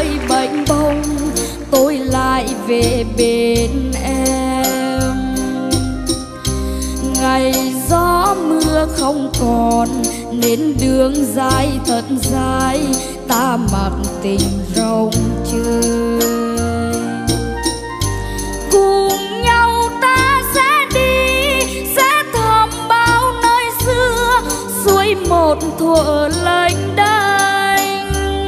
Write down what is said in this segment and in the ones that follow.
nơi bềnh bông, tôi lại về bên em. Ngày gió mưa không còn nên đường dài thật dài, ta mặc tình rong chơi. Cùng nhau ta sẽ đi, sẽ thăm bao nơi xưa, suối một thuở lênh đênh.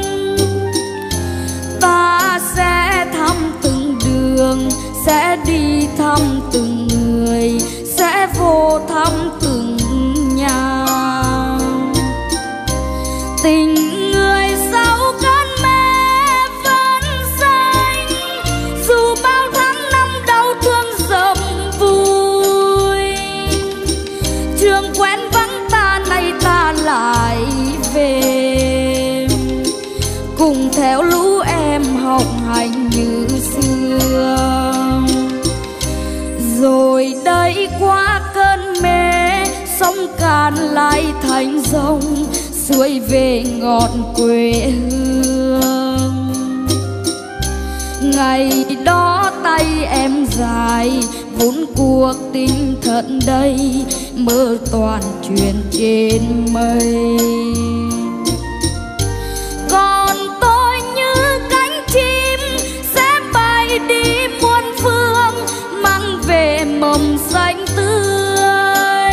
Ta sẽ thăm từng đường, sẽ đi thăm từng người, sẽ vô thăm từng nhà. Tình người sau cơn mê vẫn xanh, dù bao tháng năm đau thương dầm vui. Trường quen vắng ta, nay ta lại về, cùng theo lũ em học hành như xưa. Rồi đây qua cơn mê, sông Càn lại thành dòng, xuôi về ngọn quê hương. Ngày đó tay em dài, vốn cuộc tình thật đây, mơ toàn chuyện trên mây. Còn tôi như cánh chim sẽ bay đi muôn phương, mang về mầm xanh tươi.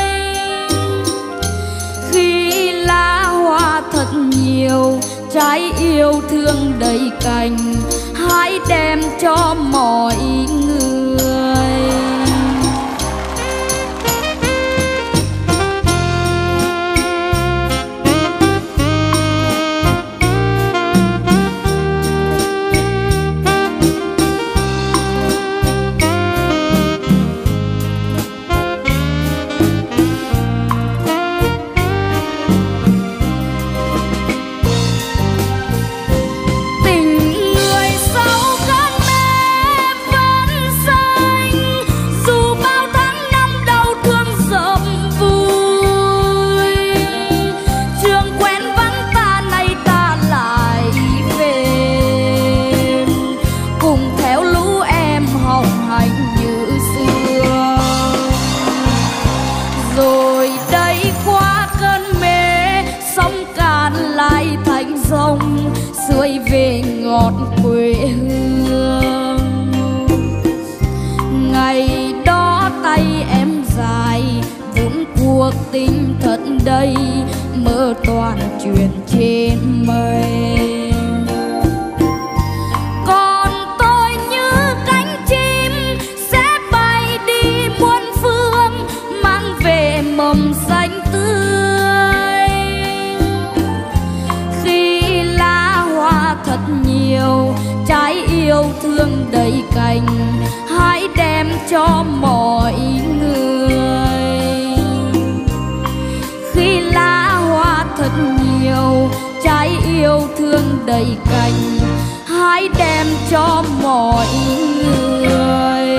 Khi lá hoa thật nhiều, trái yêu thương đầy cành, hãy đem cho mọi người. Xuôi về ngọn quê hương. Ngày đó tay em dài, vốn cuộc tình thật đây, mơ toàn chuyện trên mây. Còn tôi như cánh chim sẽ bay đi muôn phương, mang về mầm xanh tươi. Thật nhiều trái yêu thương đầy cành, hãy đem cho mọi người. Khi lá hoa thật nhiều trái yêu thương đầy cành, hãy đem cho mọi người.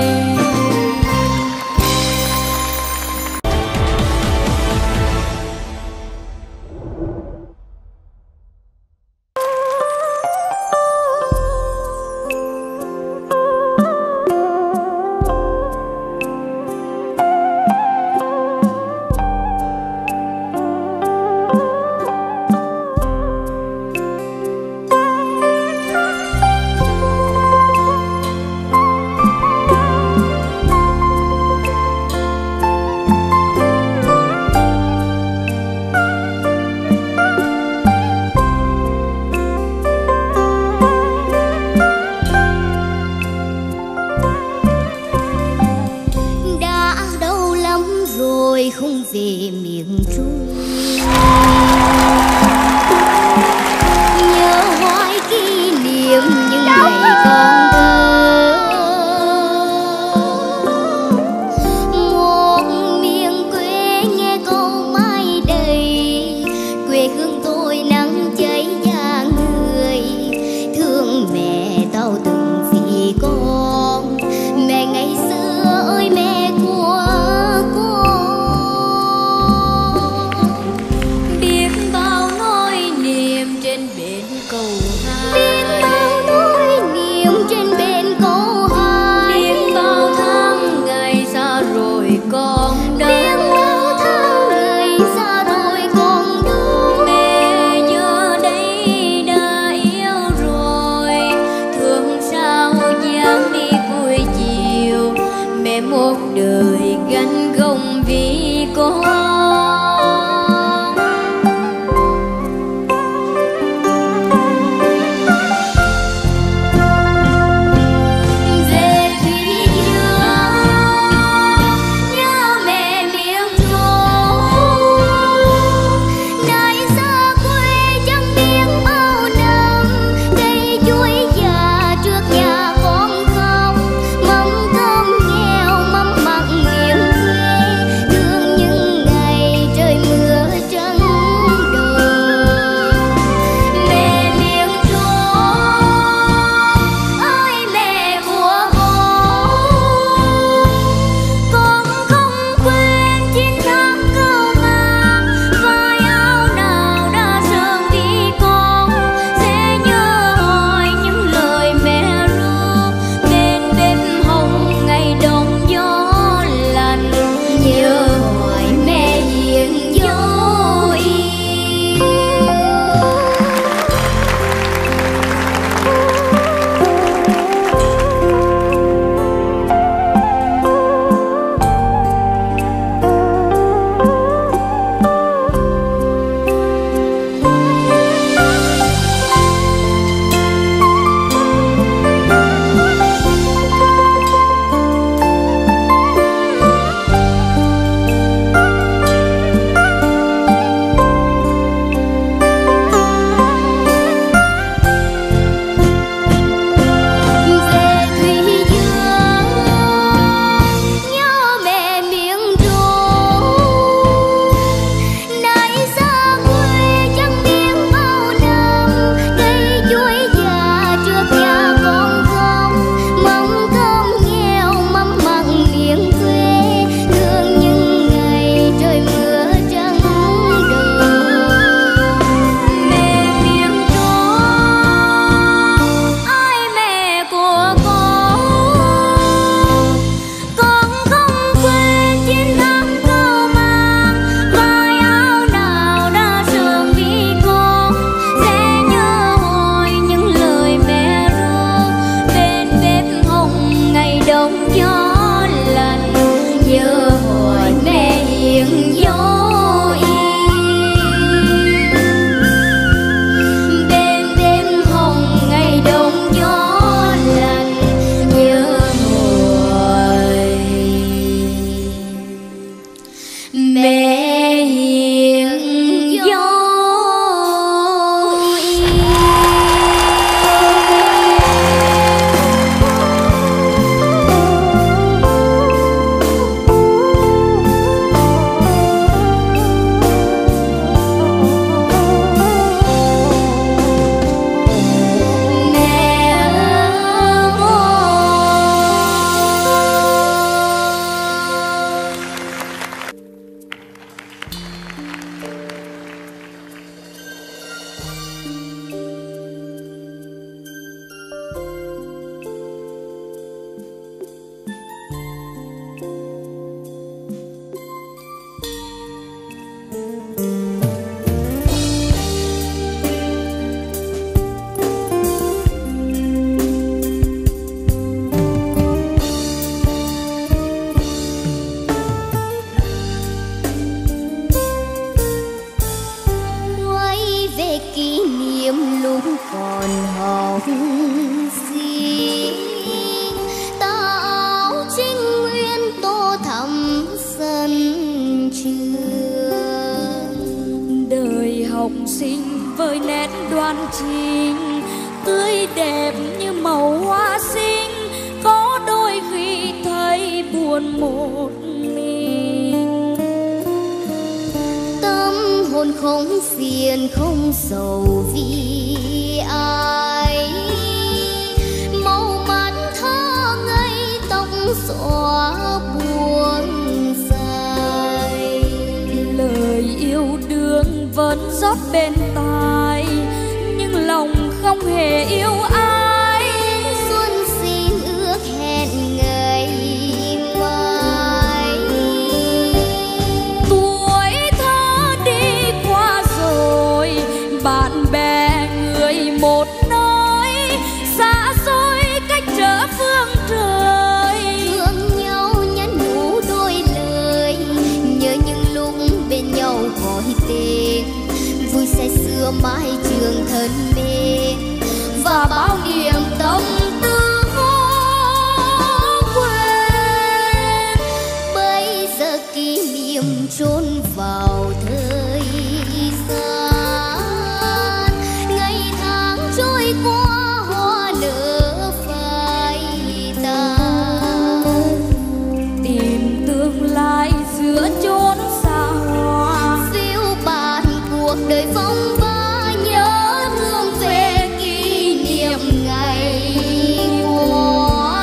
xinh với nét đoan chính, tươi đẹp như màu hoa xinh, có đôi khi thấy buồn một mình. Tâm hồn không phiền không sầu vì ai, màu mắt thơ ngây tóc xõa buồn dài. Lời yêu đương vẫn rót bên tai, nhưng lòng không hề yêu ai. Xuân xin ước hẹn ngày mai. Tuổi thơ đi qua rồi, bạn bè người một nơi, xa xôi cách trở phương trời. Thương nhau nhắn nhủ đôi lời, nhớ những lúc bên nhau gọi tên, vui say xưa mãi trường thân mến, và bao niềm tâm tư khó quên. Bây giờ kỷ niệm chôn vào thời gian, ngày tháng trôi qua hoa nở phai tàn. Tìm tương lai giữa chốn xa hoa, Phiêu bạt cuộc đời phong ba, nhớ thương về kỷ niệm ngày qua.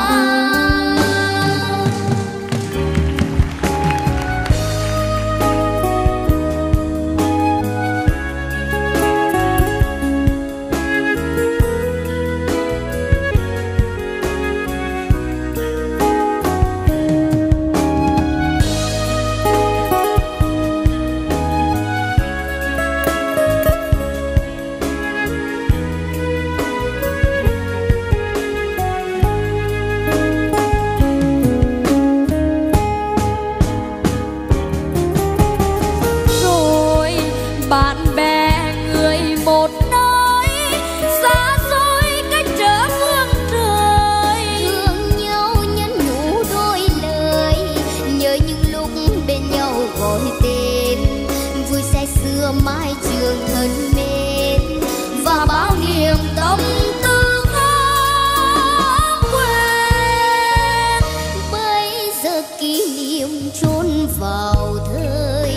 rồi bạn bè người một nơi, xa xôi cách trở phương trời. Thương nhau nhắn nhủ đôi lời, nhớ những lúc bên nhau gọi tên, vui say xưa mãi trường thân mến, và bao niềm tâm tư khó quên. Bây giờ kỷ niệm chôn vào thời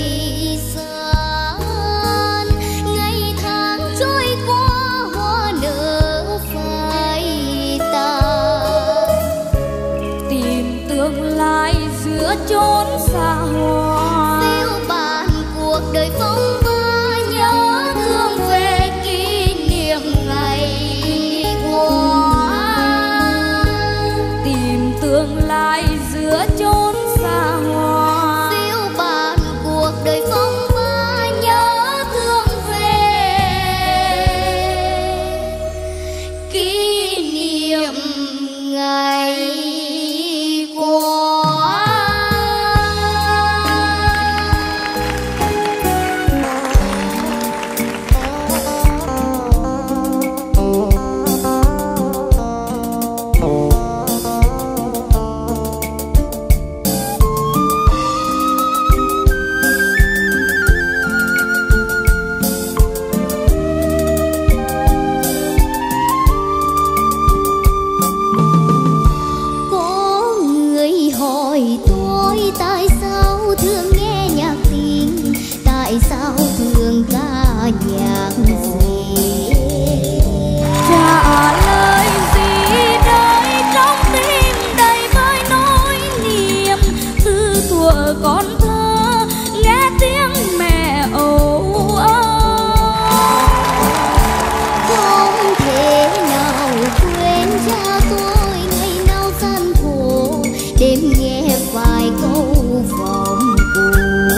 gian, ngày tháng trôi qua hoa nở phai tàn. Tìm tương lai giữa chốn xa hoa, Phiêu bạt cuộc đời phong ba, nhớ thương về kỷ niệm ngày qua. tìm tương lai giữa chốn xa hoa. Phiêu bạt cuộc đời phong ba, nhớ thương về kỷ niệm ngày qua. Có người hỏi tôi tại sao thường nghe nhạc tình, tại sao thường ca nhạc gì. Trả lời gì đây trong tim đầy với nỗi niềm, từ thuở con thơ nghe tiếng mẹ âu ơ. Không thể nào quên cha tôi ngày nào gian khổ, đêm nghe vài câu vòng cổ.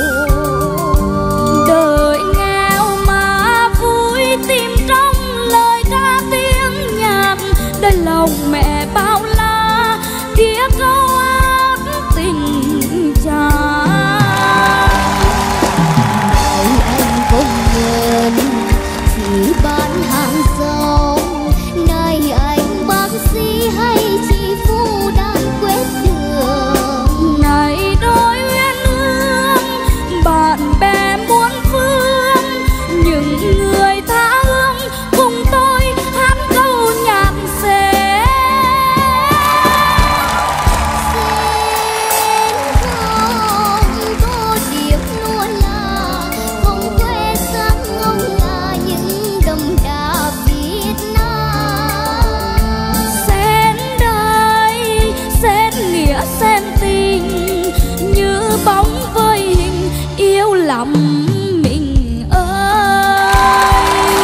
Đời nghèo mà vui tìm trong lời ca tiếng nhạc, đời lòng mẹ bao la kia câu hát tình cha. Anh công nhân chỉ bán hàng rong, nay anh bác sĩ hay chị phu đang quét đường. Này đôi uyên ương bạn bè muôn phương, những người lắm mình ơi.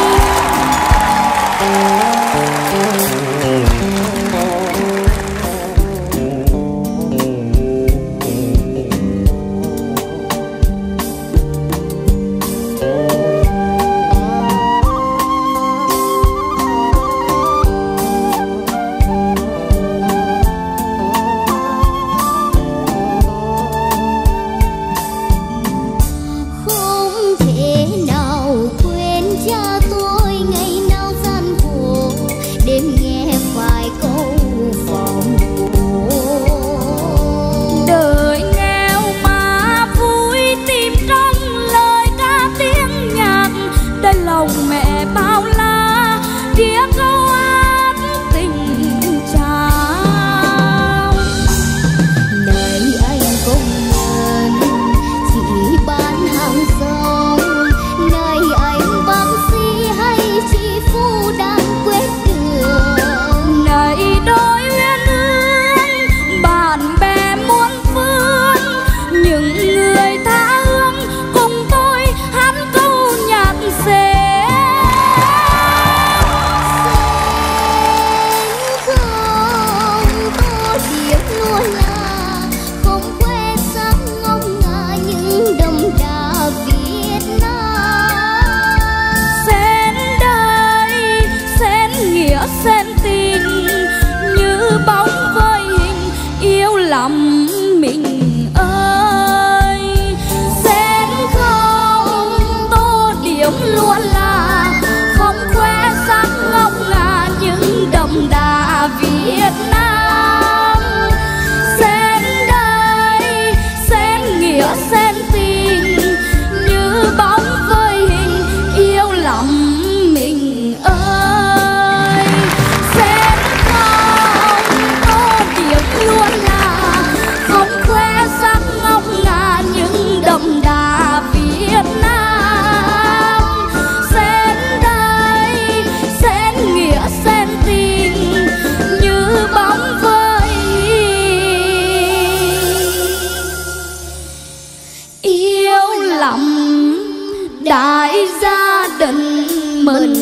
Đại gia đình mình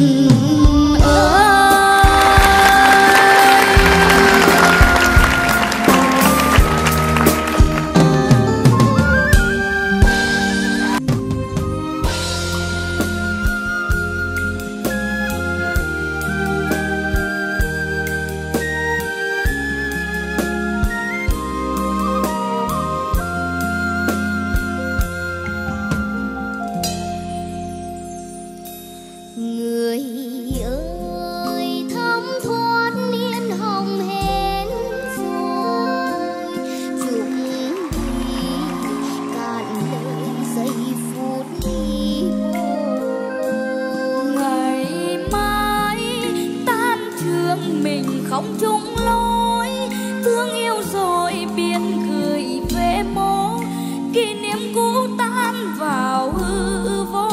không chung lối, thương yêu rồi biến cười về mô, kỷ niệm cũ tan vào hư vô.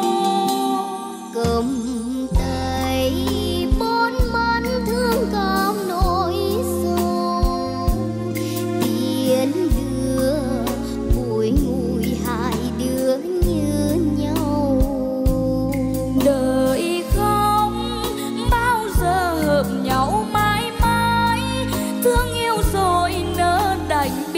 Cầm tay bốn mắt thương cảm nỗi sầu, tiến đưa bụi ngùi hai đứa như nhau. Đời không bao giờ hợp nhau mãi mãi, thương yêu rồi nỡ đành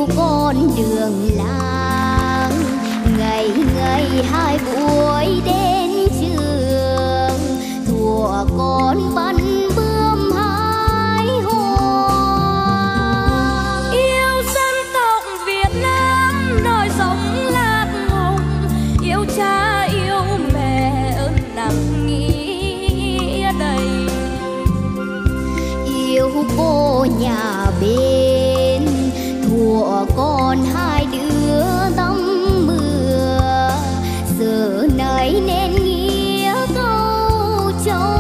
yêu con đường làng, ngày ngày hai buổi đến trường, thuở con bắn bướm hái hoa. Yêu dân tộc Việt Nam nòi giống lạc hồng, yêu cha yêu mẹ ơn nặng nghĩa đầy. Yêu cô nhà bên, thuở còn hai đứa tắm mưa, giờ này nên nghĩa câu châu.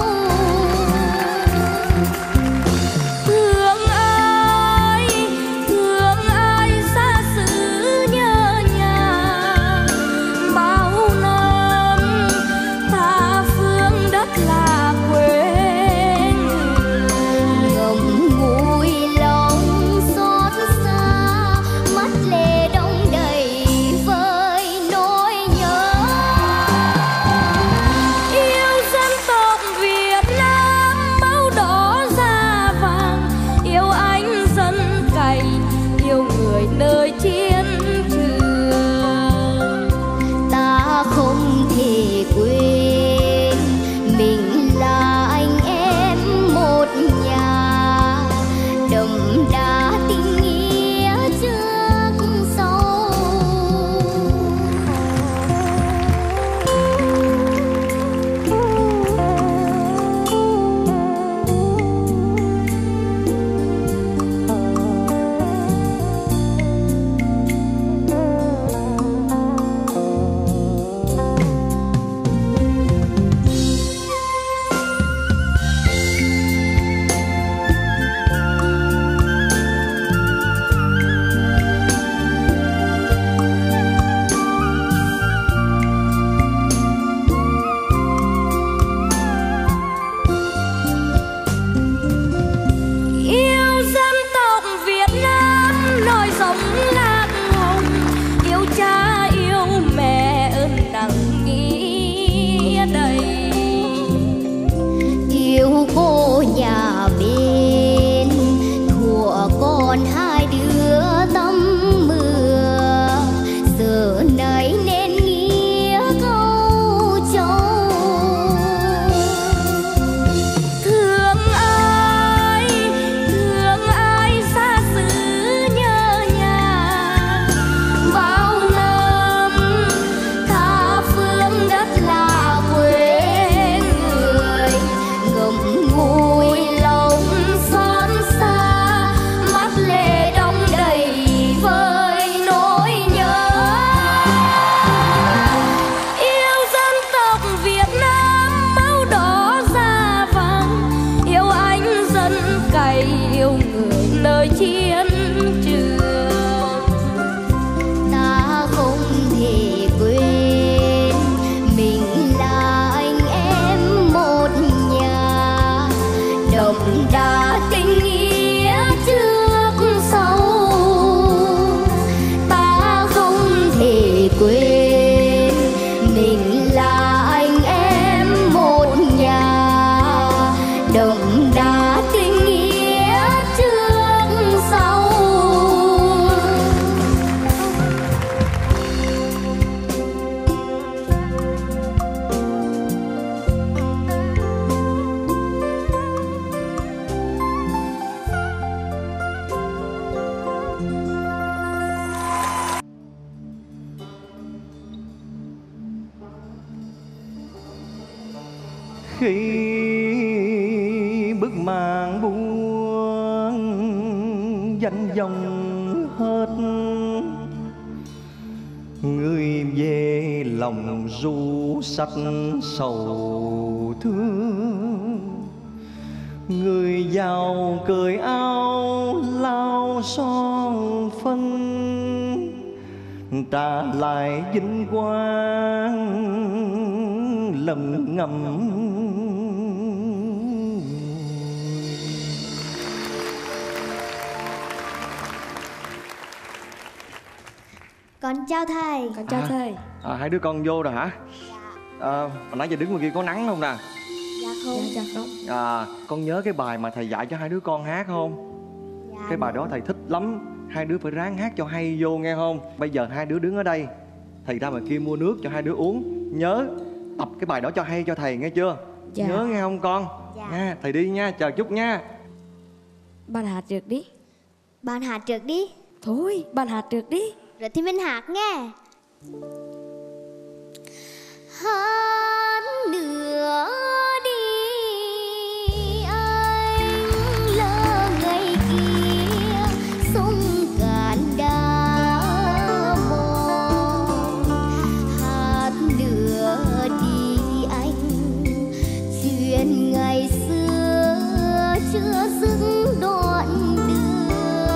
Thương ai xa xứ nhớ nhà, bao năm tha phương đất là quê. Ngậm ngùi lòng xót xa, mắt lệ đong đầy vơi nỗi nhớ. Yêu dân tộc Việt Nam máu đỏ da vàng, yêu anh dân cày, yêu người nơi chiến trường. Ta không thể quên mình là anh em một nhà, đậm đà tình nghĩa trước sau. Yêu dân tộc Việt Nam nòi giống lạc hồng, yêu cha yêu mẹ ơn nặng nghĩa đầy. Yêu cô nhà bên, thuở còn hai đứa tắm mưa, giờ này nên nghĩa câu châu. Thương ai xa xứ nhớ nhà, bao năm tha phương đất là quê người. Ngậm ngùi lòng xót xa, mắt lệ đong đầy vơi nỗi nhớ. Yêu dân tộc Việt Nam máu đỏ da vàng, yêu anh dân cày, yêu người nơi chiến trường. Ta không thể quên mình là anh em một nhà, đậm đà tình nghĩa trước sau. Ta không thể quên mình là anh em một nhà, đậm đà tình nghĩa trước sau. Khi bức màn buông danh vọng hết, người về lòng ru sách sầu thương. Người giàu cởi áo lao son phân, trả lại vinh quang lầm ngầm. Con chào thầy. Con chào thầy. Hai đứa con vô rồi hả? Hồi nãy giờ đứng ngoài kia có nắng không nè? Dạ không. Dạ không. Con nhớ cái bài mà thầy dạy cho hai đứa con hát không? Dạ. Cái bài đó thầy thích lắm. hai đứa phải ráng hát cho hay vô nghe không? Bây giờ hai đứa đứng ở đây, thầy ra ngoài kia mua nước cho hai đứa uống. Nhớ tập cái bài đó cho hay cho thầy nghe chưa? Dạ. Nhớ nghe không con? Dạ. Nha, thầy đi nha, chờ chút nha. Bạn hát trước đi. Bạn hát trước đi. Thôi, bạn hát trước đi. Rồi thì mình hát nghe. Hát nữa đi anh lỡ ngày kia sông cạn đã mòn. Hát nữa đi anh chuyện ngày xưa chưa dừng đoạn đường.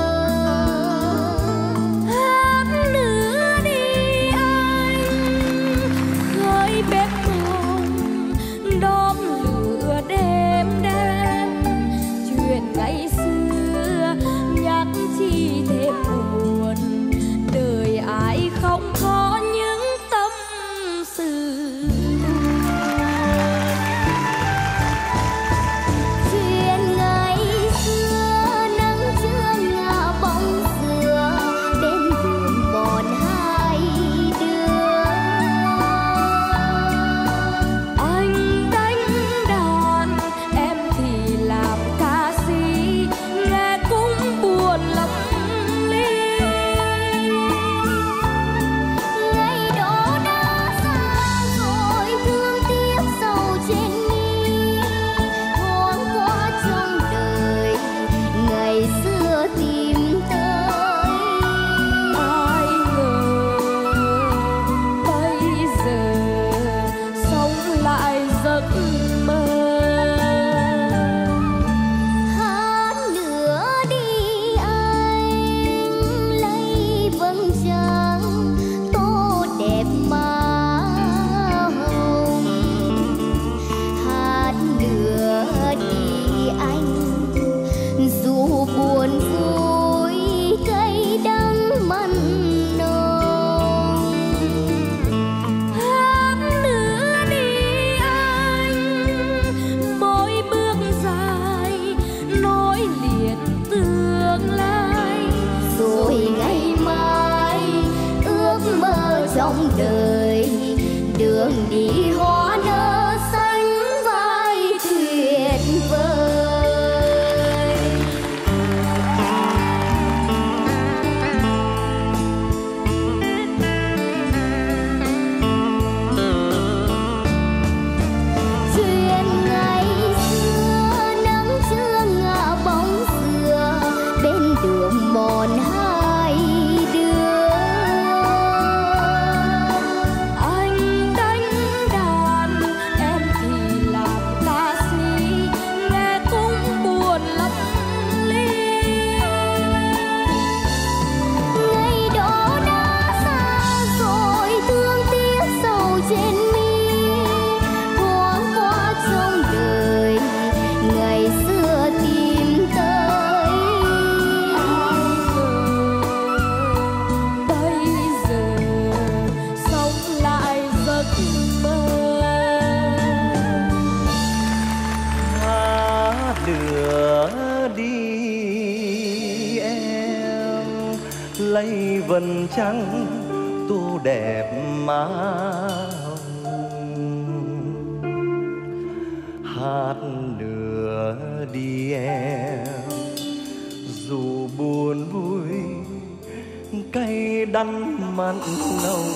Hát nữa đi anh khơi bếp hồng đóm lửa đêm đêm. Chuyện ngày xưa nhắc chi thêm buồn, đời ai không có những tâm sự. Chuyện ngày xưa nắng chưa ngả bóng xưa bên đường bọn hai đứa. Anh đánh đàn, em thì làm ca sĩ, nghe cũng buồn lắm ly. Ngày đó đã xa rồi thương tiếc sầu trên mi. Thoáng qua trong đời ngày xưa tìm tới. Ai ngờ bây giờ sống lại giấc mơ. Hát nữa đi anh lấy vầng trăng tô đẹp má hồng. Hát nữa đi anh dù buồn vui cay đắng mặn nồng. Hát nữa đi anh mỗi bước dài nối liền tương lai. Rồi ngày mai ước mơ trong đời đường đi hoa nở xanh vai tuyệt vời. Chuyện ngày xưa nắng chưa ngả bóng xưa bên đường mòn hai đứa. Anh đánh đàn, em thì làm ca sĩ, nghe cũng buồn lắm ly. Ngày đó đã xa rồi thương tiếc sầu trên mi. Thoáng qua trong đời ngày xưa tìm tới. Bây giờ sống lại giấc mơ. Hát nữa đi em lấy vầng trăng tô đẹp má hồng. Hát nữa đi em dù buồn vui cay đắng mặn nồng.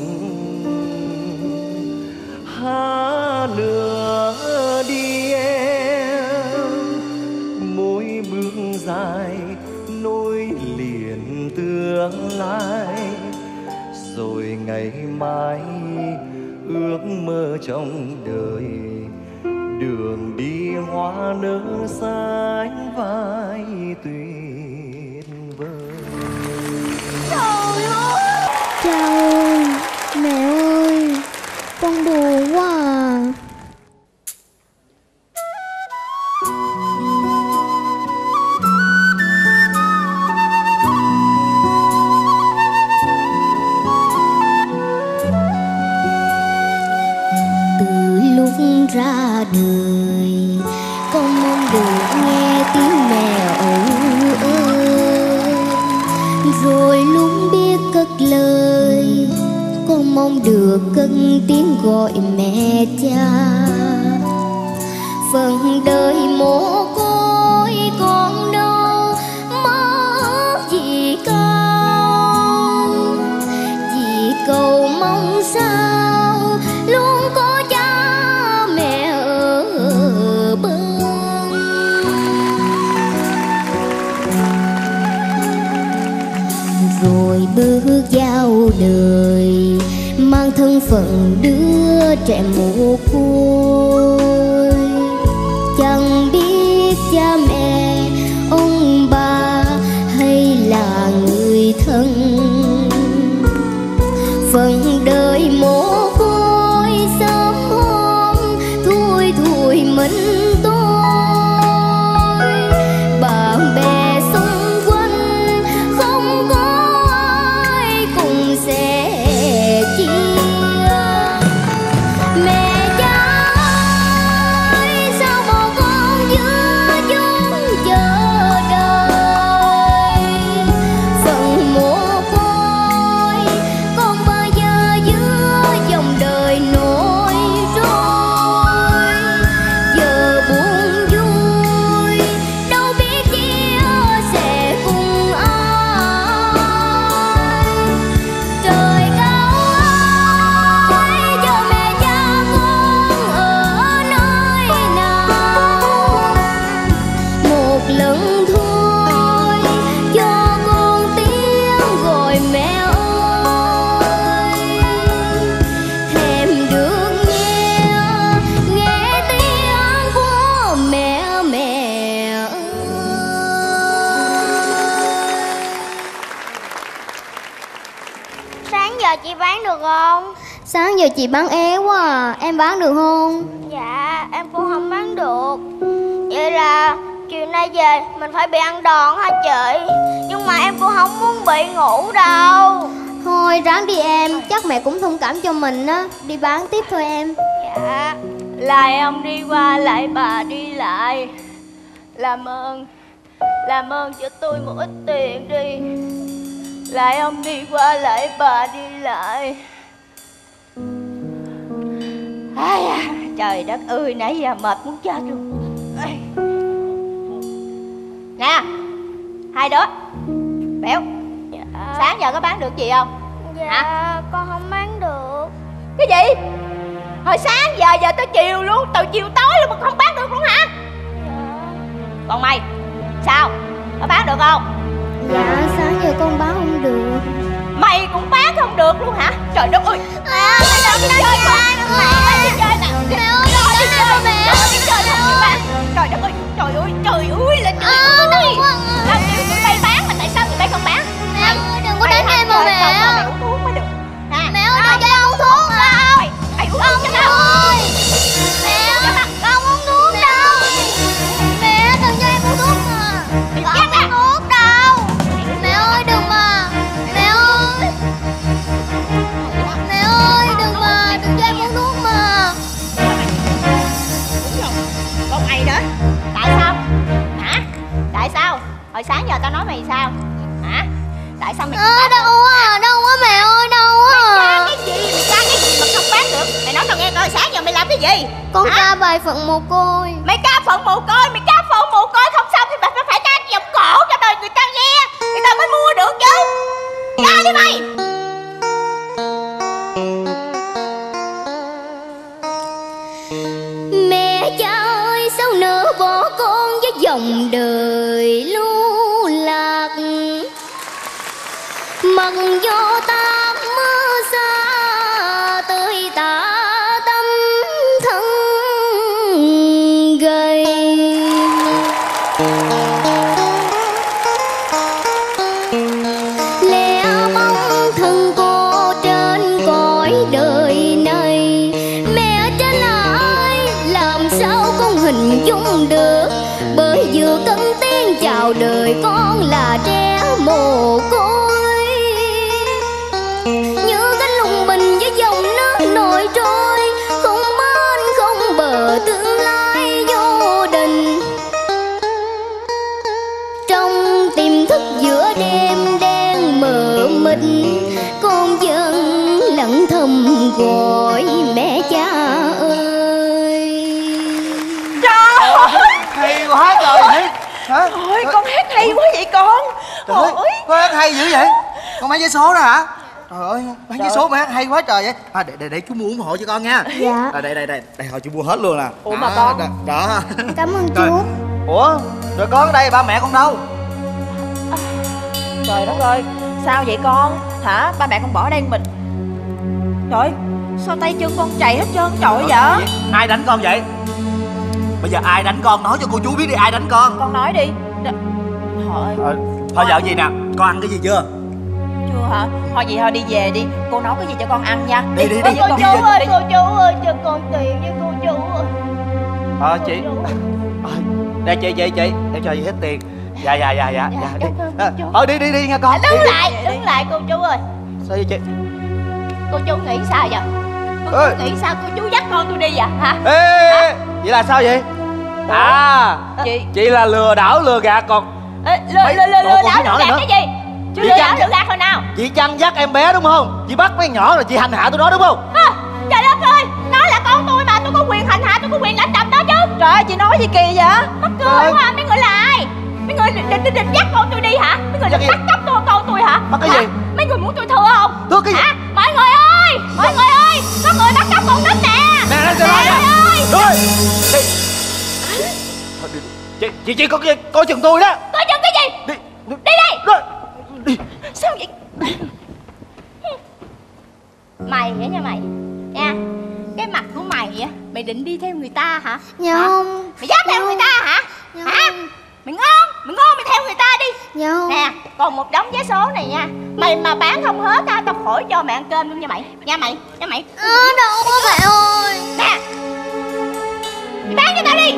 Hát nữa đi em mỗi bước dài nối liền tương lai. Rồi ngày mai ước mơ trong đời đường đi hoa nở xanh vai tuyệt vời. Cha ơi, mẹ ơi, con buồn quá à. Từ lúc ra đời con mong được nghe tiếng mẹ âu Rồi luôn biết cất lời, con mong được cất tiếng gọi mẹ cha. Phần đời mồ côi con đâu mơ gì cao, chỉ cầu mong sao luôn có cha mẹ ở bên. Rồi bước vào đời mang thân phận đứa trẻ mồ côi, chẳng biết cha mẹ ông bà hay là người thân. Phần đời mồ côi sớm hôm thui thui mình tôi, bạn bè xung quanh không có ai cùng sẻ chia. Mẹ cha ơi, sao một con giữa chốn chờ đợi. Phần mồ côi con bao giờ giữa dòng đời nổi trôi. Giờ buồn vui đâu biết chia sẻ cùng ai. Trời cao ơi, giờ mẹ cha con ở nơi nào. Một lần thôi cho con tiếng gọi mẹ ơi. Thèm được nghe tiếng của mẹ ơi. Sáng giờ chị bán được không? Sáng giờ chị bán ế quá à, em bán được không? Dạ, em cũng không bán được. Vậy là chiều nay về mình phải bị ăn đòn hả chị? Nhưng mà em cũng không muốn bị ngủ đâu. Thôi ráng đi em, chắc mẹ cũng thông cảm cho mình á. Đi bán tiếp thôi em. Dạ, lại ông đi qua lại bà đi lại. Làm ơn cho tôi một ít tiền đi. Lại ông đi qua lại bà đi lại. Ai à, trời đất ơi, nãy giờ mệt muốn chết luôn. Nè, hai đứa Béo, sáng giờ có bán được gì không? Dạ hả? con không bán được. Cái gì? Hồi sáng giờ tới chiều luôn, từ chiều tối luôn mà không bán được luôn hả? Dạ. Còn mày, sao? Có bán được không? Dạ sáng giờ con bán không được. Mày cũng bán không được luôn hả? Trời đất ơi. Mày đi chơi con. Mày đi chơi nè. Mẹ ơi, đi chơi mẹ. Đi chơi không bán. Trời đất ơi, trời ơi là trời ơi. Tao kêu tụi bay bán mà tại sao tụi bay không bán? Mẹ ơi, đừng có đánh em mà mẹ. Mày uống thuốc mới được. Mẹ ơi, đừng cho em uống thuốc đâu. Mày uống thuốc cho Mẹ tao. ơi, mẹ ơi, con uống thuốc đâu. Mẹ đừng cho em uống thuốc mà. Con uống thuốc đâu. Mẹ ơi, đừng mà. Mẹ ơi. Mẹ ơi, đừng mà, đừng cho em uống thuốc mà. Còn mày nữa. Tại sao? Hả? Tại sao? Hồi sáng giờ tao nói mày sao? Hả? Tại sao mày không bán được? Đâu á, đâu á mẹ ơi, đâu á. Mày ca cái gì mà không bán được? Mày nói tao nghe coi, sáng giờ mày làm cái gì? Con hả? ca bài phận mồ côi. Mày ca phận mồ côi, mày ca phận mồ côi không xong thì mày phải ca vòng cổ cho đời người ta nghe, người ta mới mua được chứ. Ca đi mày. Mẹ cha ơi, sao nỡ bỏ con với dòng đời lưu lạc. Mặc gió tan mưa xa, tơi tả tâm thân gầy. Lẽ mong thân cô trên cõi đời này. Mẹ trên ai làm sao con hình dung được, bởi vừa cất tiếng chào đời con là trẻ mồ côi. Như cánh lùng ơi, có hát hay dữ vậy? Con bán vé số đó hả? Trời ơi, bán vé số mà hát hay quá trời vậy. Để chú mua ủng hộ cho con nha. Dạ. Đây hồi chú mua hết luôn nè. Ủa mà con? Đó. Cảm ơn chú. Ủa, rồi con ở đây, ba mẹ con đâu? Trời đất ơi, sao vậy con? Hả? Ba mẹ con bỏ đây mình. Trời, sao tay chân con chảy hết trơn trọi vậy? Ai đánh con vậy? Bây giờ ai đánh con? Nói cho cô chú biết đi, ai đánh con? Con nói đi. Trời ơi. Thôi giờ gì nè, con ăn cái gì chưa? Chưa hả? Thôi vậy thôi đi về đi. Cô nấu cái gì cho con ăn nha. Đi. Cô chú ơi, cô chú ơi, cho con tiền với cô chú ơi. Chị. Đây chị, em cho chị hết tiền. Dạ đi. Đi nha con. Đứng lại cô chú ơi. Sao vậy chị? Cô chú nghĩ sao vậy? Cô chú nghĩ sao cô chú dắt con tôi đi vậy hả? Ê, vậy là sao vậy? Chị là lừa đảo lừa gạt còn lừa đảo lừa gạt cái gì? Chú lừa đảo lừa gạt hồi nào? Chị chăn dắt em bé đúng không? Chị bắt mấy nhỏ rồi chị hành hạ tụi nó đúng không? Trời đất ơi, nó là con tôi mà, tôi có quyền hành hạ, tôi có quyền lãnh đập nó chứ. Trời ơi, chị nói gì kỳ vậy? Mắc cười quá. Mấy người là ai? Mấy người định dắt con tôi đi hả? Mấy người định bắt cóc con tôi hả? Bắt cái gì? Mấy người muốn tôi thưa không? Thưa cái gì? Mọi người ơi, có người bắt cóc con nít nè. Nè, rồi. Chị coi chừng tôi đó. Coi chừng cái gì? Đi đây. Sao vậy? Mày vậy nha mày. Nha. Cái mặt của mày á, mày định đi theo người ta hả? Dạ không. Mày dám theo người ta hả? Dạ Hả? Mày ngon mày theo người ta đi. Dạ không. Nè, còn một đống vé số này nha. Mày mà bán không hết á, tao khỏi cho mày ăn cơm luôn nha mày. Nha mày. Đâu có mẹ ơi. Nè. Mày bán cho tao đi.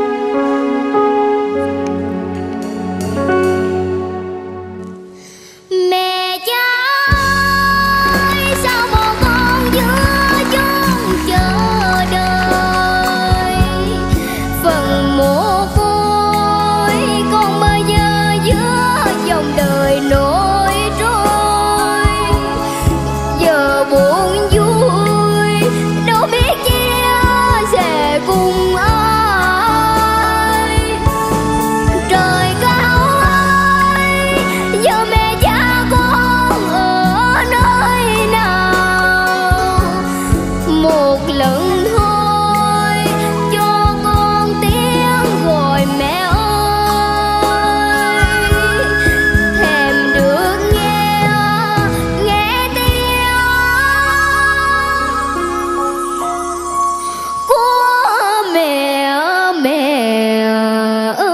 Mẹ cha ơi, sao một con giữa chốn chờ đợi, phần mồ côi con bây giờ giữa dòng đời nổi trôi. Giờ buồn vui đâu biết chia sẻ cùng ai. Trời cao ơi, giờ mẹ cha con ở nơi nào, một lần thôi cho con tiếng gọi mẹ ơi. Thèm được nghe tiếng của mẹ ơi.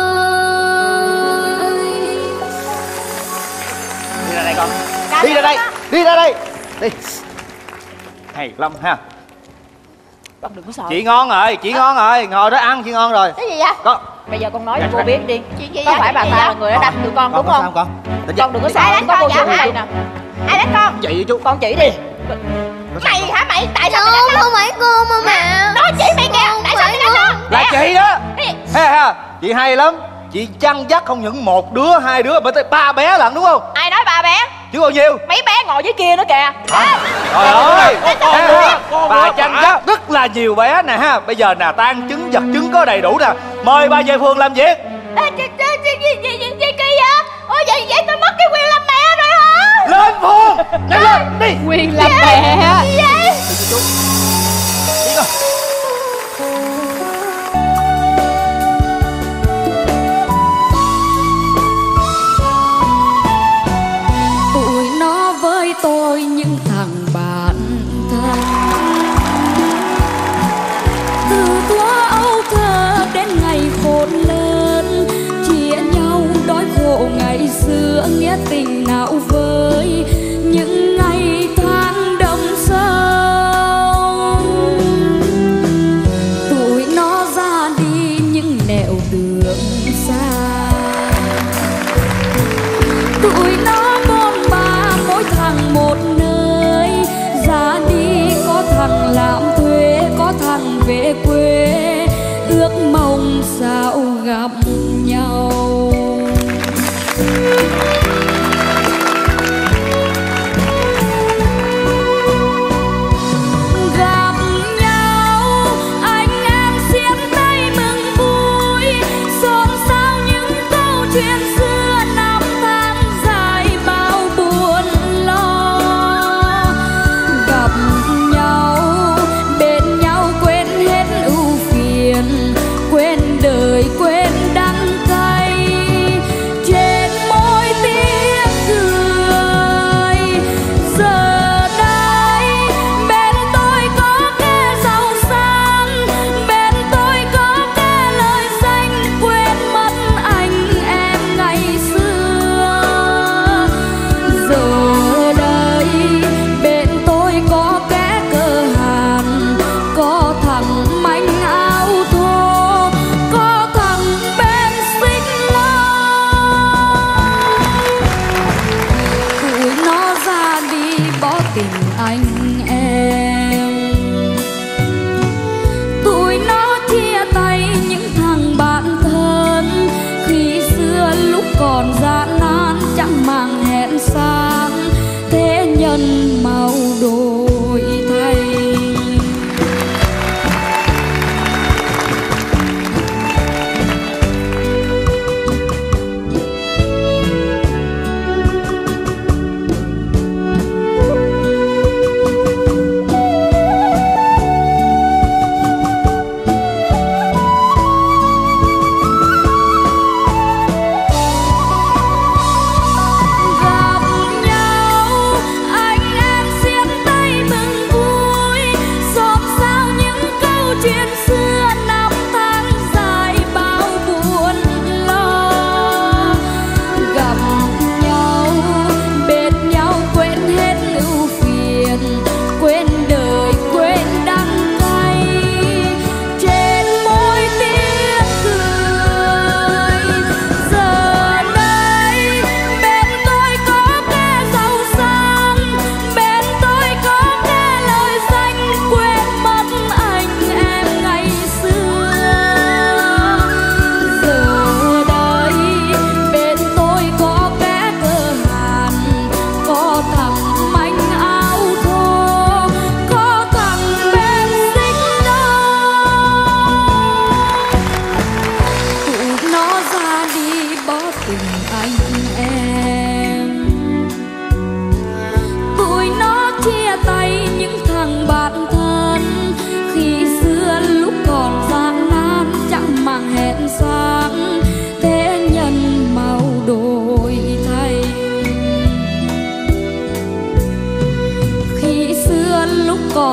Đi ra đây con. Đi ra đây. Đi. Hay lắm ha. Con đừng có sợ. Chị ngon rồi, ngồi đó ăn chị ngon rồi. Cái gì vậy? Con. Bây giờ con nói cho cô biết đi. Chuyện gì Có vậy? phải bà ta là người đã đánh tụi con đúng không? Con Con đừng có sợ. Ai đánh con vậy hả? Ai đánh con? Chị với chú. Con chỉ đi. Mày hả mày? Tại sao mày đánh nó? Không phải con mà mẹ. Nó chỉ mày kìa. Tại sao mày đánh nó? Là chị đó. Ha, chị hay lắm. Chị chăn dắt không những một đứa, hai đứa mà tới 3 bé lận đúng không? Ai nói 3 bé? Chứ bao nhiêu? Mấy bé ngồi dưới kia nữa kìa. Trời ơi, bà chăn dắt rất là nhiều bé nè ha. Bây giờ nè, tang chứng vật chứng có đầy đủ nè. Mời bà về phường làm việc. Gì kỳ vậy? Ôi vậy tôi mất cái quyền làm mẹ rồi hả? Lên phường, nhanh lên đi. Quyền làm mẹ gì vậy? Đi con. Tụi nó với tôi những thằng bạn thân, từ thuở ấu thơ đến ngày khôn lớn, chia nhau đói khổ ngày xưa, nghĩa tình nào với những ngày tháng đậm sâu. Tụi nó ra đi những nẻo đường xa, tụi nó bôn ba mỗi thằng một nơi, ra đi có thằng làm thuê, có thằng về quê, ước mong sao gặp nhau. Gặp nhau anh em xiết tay mừng vui, xôn xao những câu chuyện xưa năm tháng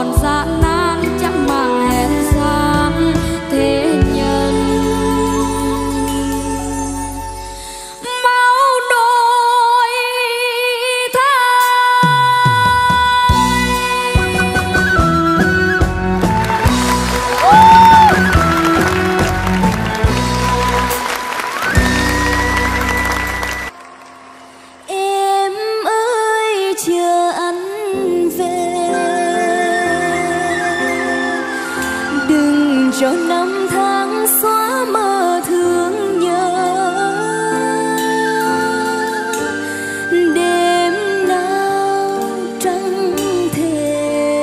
còn gian nan chẳng màng hèn gian thế nhân. Máu đôi em ơi chờ anh về, đừng cho năm tháng xóa mơ thương nhớ. Đêm nào trăng thề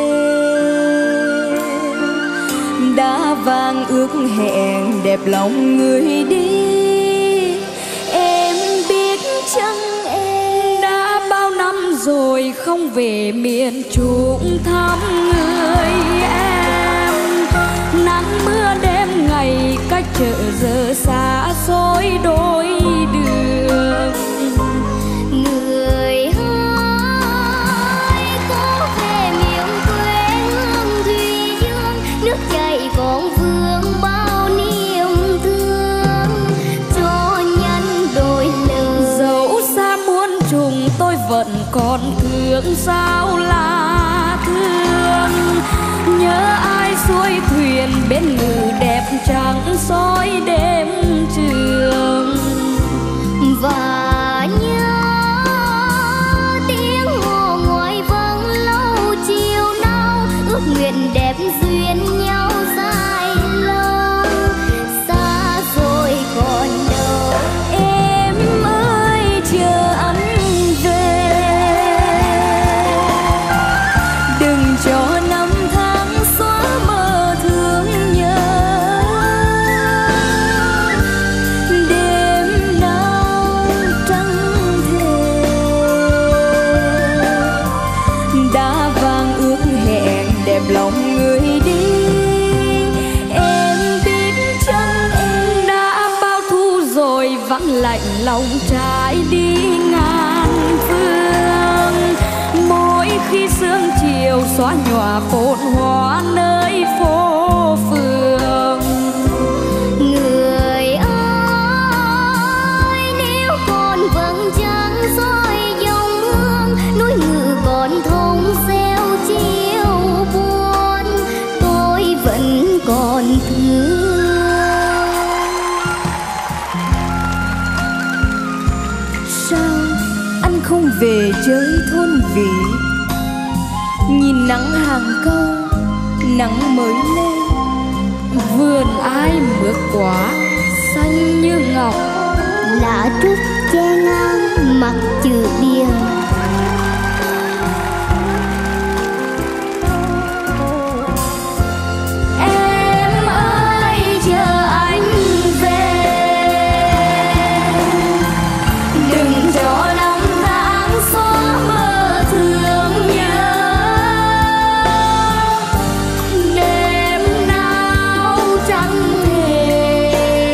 đã vang ước hẹn đẹp lòng người đi. Em biết chăng em đã bao năm rồi không về miền Trung thăm người em. Nắng mưa đêm ngày cách chợ giờ xa xôi đôi đường. Người ơi có về miền quê hương Thủy Dương, nước chảy còn vương bao niềm thương cho nhân đôi lời. Dẫu xa muôn trùng tôi vẫn còn thương sao là thương. Nhớ ai xuôi thuyền bên ngự đẹp trắng soi đêm trường. Và nhớ tiếng hồ ngoài vắng lâu chiều nào, ước nguyện đẹp duyên nhau dài lâu. Xa rồi còn đâu Em ơi chờ anh về, đừng cho năm tháng xóa mơ thương nhớ. Đêm nào trăng thề đã vang ước hẹn đẹp lòng người đi. Em biết chăng em đã bao thu rồi vắng lạnh lòng trái đi ngàn phương. Mỗi khi sương chiều xóa nhòa phồn hoa nơi phố phường. người ơi nếu còn vầng trăng soi dòng hương, núi ngự còn thông reo chiều buồn, tôi vẫn còn thương. Sao anh không về chơi thôn vị? Nhìn nắng hàng câu, nắng mới lên, vườn ai mướt quả xanh như ngọc. Lá trúc che ngang mặt chữ điền. Em ơi chờ anh về, đừng cho năm tháng xóa mơ thương nhớ. Đêm nào trăng thề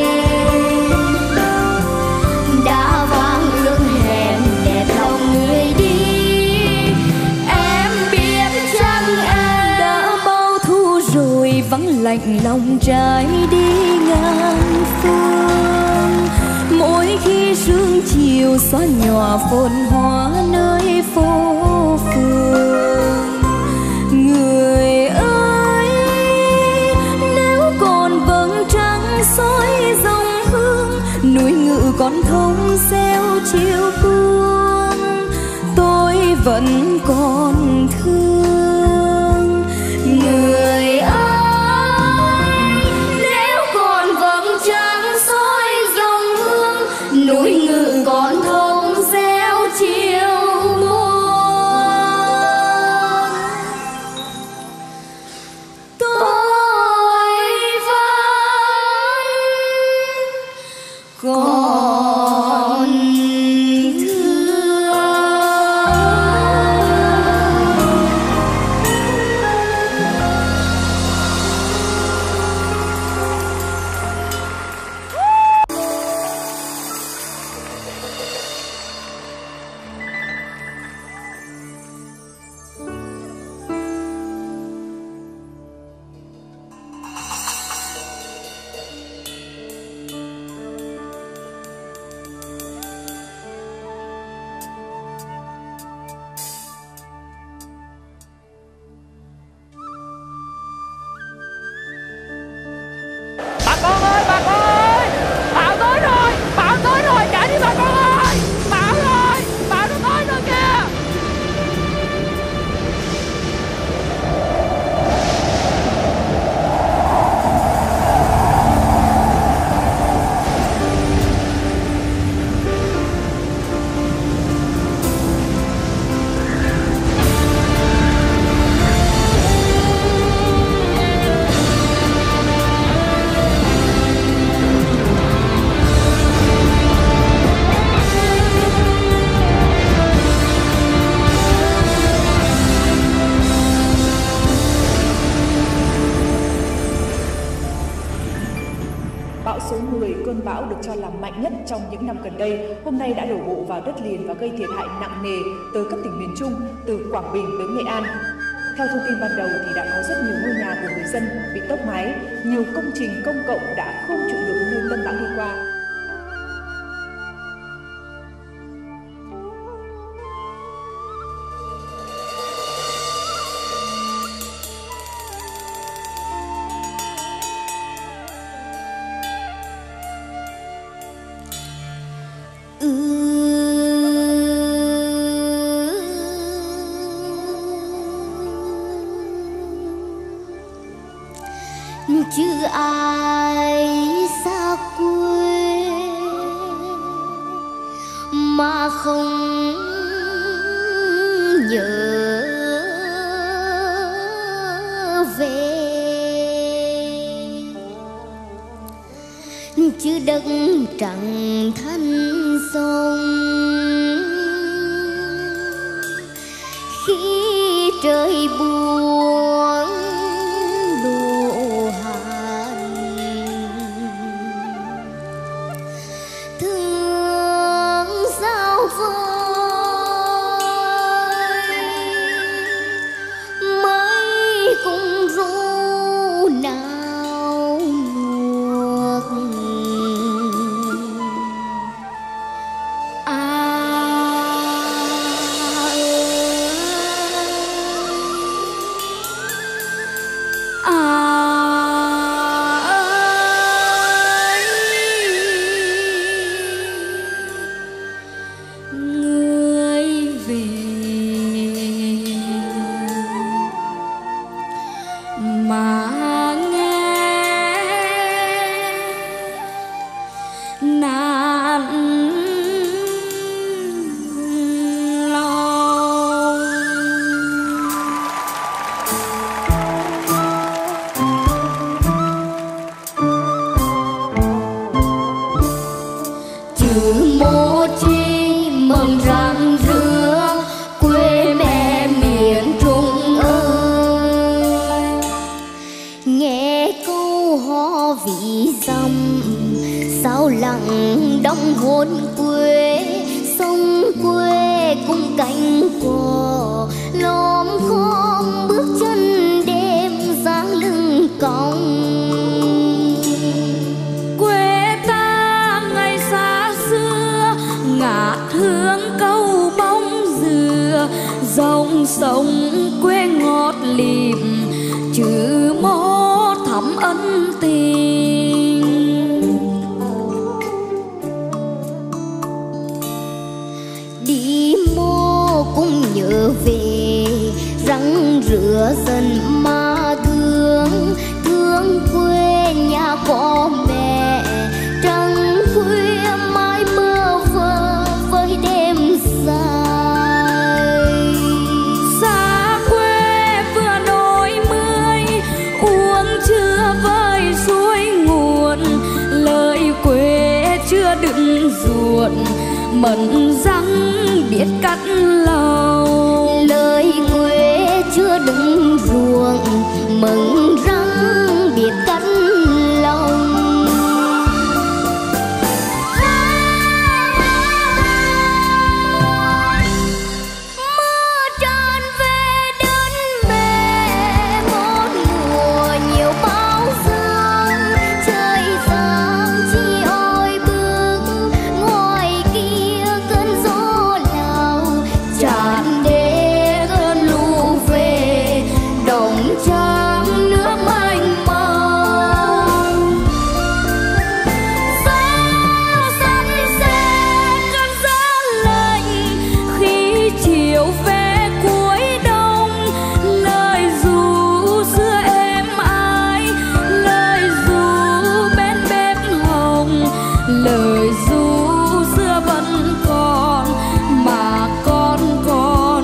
Đã vang ước hẹn đẹp lòng người đi. em biết chăng em đã bao thu rồi vắng lạnh lòng trái đi ngàn phương. Mỗi khi sương chiều xóa nhòa phồn hoa nơi phố phường. Người ơi nếu còn vầng trăng soi dòng hương, núi ngự còn thông reo chiều buông, tôi vẫn còn thương. Người ơi nếu còn vầng trăng soi dòng hương, núi ngự còn thông reo chiều buông, tôi vẫn còn thương. cho là mạnh nhất trong những năm gần đây, hôm nay đã đổ bộ vào đất liền và gây thiệt hại nặng nề tới các tỉnh miền Trung, từ Quảng Bình tới Nghệ An. Theo thông tin ban đầu thì đã có rất nhiều ngôi nhà của người dân bị tốc mái, nhiều công trình công cộng đã không trụ được nơi tâm bão đi qua. Chứ ai xa quê mà không nhớ về, chứ đất trắng thanh sông khi trời buồn mận răng biết cắt lâu, lời quê chưa đứng ruộng mận răng biết cắt lòng. Lời ru xưa vẫn còn mà con còn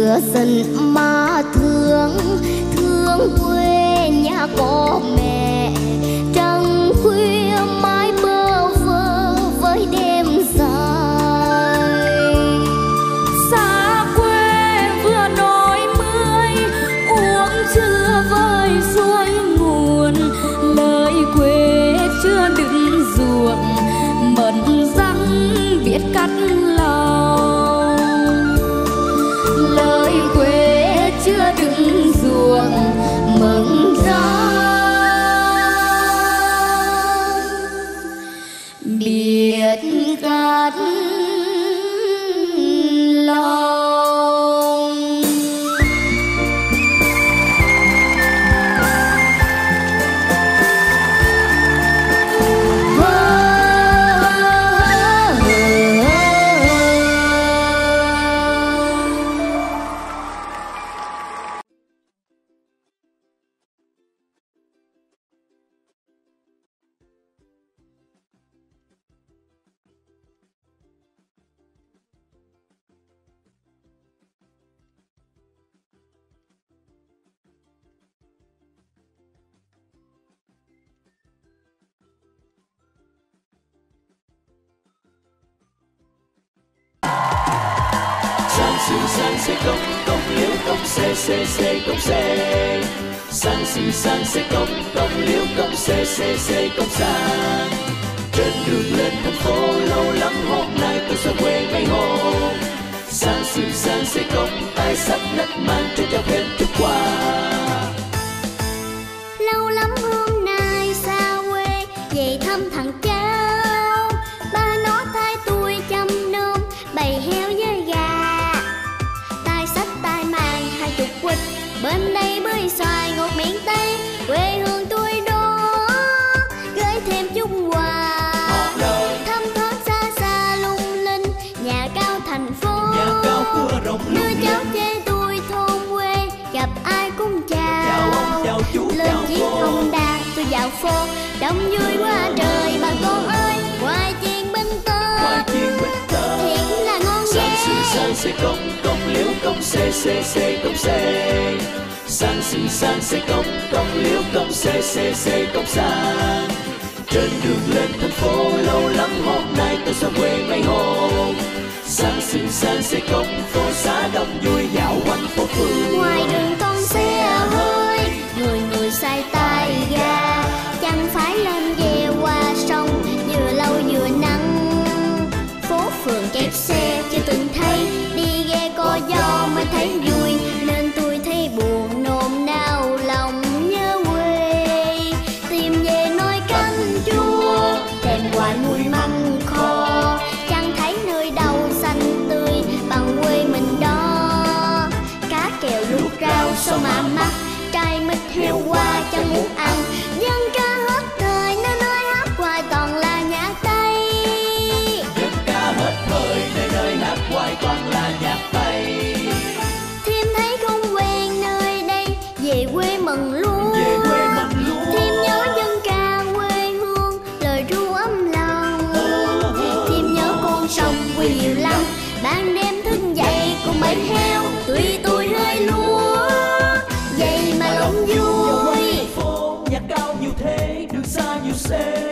xưa dần mà thương quê nhà có mẹ, trăng khuya mãi bơ vơ với đêm dài. Xa quê vừa nổi mươi, uống chưa vơi suối nguồn, lời quê chưa đựng ruộng, mận răng viết cắt lòng. Lời quê chưa đựng ruộng, mận răng biết cắt lòng. San sẽ công liễu công xê công xê. San sẽ công liễu công xê công san. Trên đường lên thành phố lâu lắm hôm nay tôi sẽ quên mấy hôm. San sẽ công tay sách nách mang cho thêm chút quà. Lâu lắm hôm nay xa quê về thăm thằng cháu, ba nó thay tôi chăm nom bày heo với gà. Tay sách tay mang 20 quýt, bên đây bưởi xoài ngọt miền Tây, quê hương tôi đó gửi thêm chút quà. Thăm thoáng xa xa lung linh nhà cao thành phố, đưa cháu chê tôi thôn quê gặp ai cũng chào. Lên chiếc Honda tôi dạo phố đông vui quá trời bà con ơi, ngoài chiên binh tơ thiệt là ngon ghê. San sẽ công liễu công xê công xê. San sẽ công liễu công xê công san. Trên đường lên thành phố lâu lắm hôm nay tôi sẽ quên mấy hôm. San sẽ công phố xá đông vui dạo quanh phố phường. Ngoài đường con xe hơi người say tay ga, chẳng phải lên về qua sông vừa lâu vừa nắng. Phố phường kẹt xe chưa từng thấy, đi ghe có gió mới thấy vui, nên tôi thấy buồn nôn nao lòng nhớ quê. Tìm về nồi canh chua thèm hoài mùi măng kho, chẳng thấy nơi đâu xanh tươi bằng quê mình đó. Cá kèo luộc rau sao mà mắc, trai mít heo qua chẳng muốn ăn. Dân ca hết thời nơi nơi hát hoài toàn là nhạc Tây. Dân ca hết thời nơi hát hoài toàn là nhạc Tây. Thêm thấy không quen nơi đây, về quê mừng luôn. Thêm nhớ dân ca quê hương, lời ru ấm lòng. Thêm nhớ con sông quê nhiều lắm, ban đêm thức dậy cùng bầy heo, tuy tôi hơi lúa vậy mà lòng vui. Phố nhà cao nhiều thế, đường xa nhiều xe,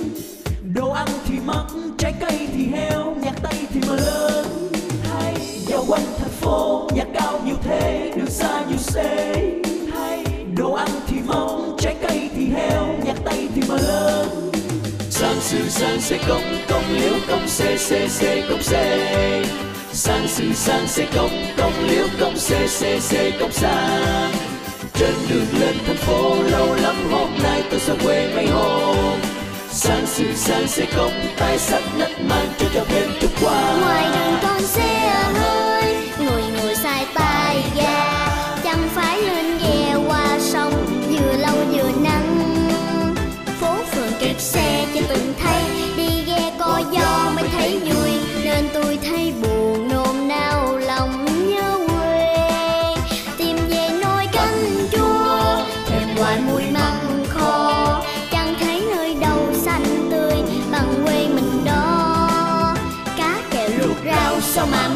đồ ăn thì mắc, trái cây thì heo, nhạc Tây thì mà lớn. Hay dạo quanh thành phố nhà cao nhiều thế, đường xa nhiều xe, hay đồ ăn thì mắc, trái cây thì heo, nhạc Tây thì mà lớn. San sẽ công liễu công xê công xê. San sẽ công liễu công xê công san. Trên đường lên thành phố lâu lắm hôm nay tôi sẽ quên mấy hôm. San sẽ công tay sách nách mang cho thêm chút quà. Ngoài đường con xe hơi người say tay ga, chẳng phải lên ghe qua sông vừa lâu vừa nắng. Phố phường kẹt xe chưa từng thấy, đi ghe có gió mới thấy vui, nên tôi thấy buồn nôn nao lòng nhớ quê. Tìm về nồi canh chua thèm hoài mùi măng kho, chẳng thấy nơi đâu xanh tươi bằng quê mình đó. Cá kèo luộc rau sao mà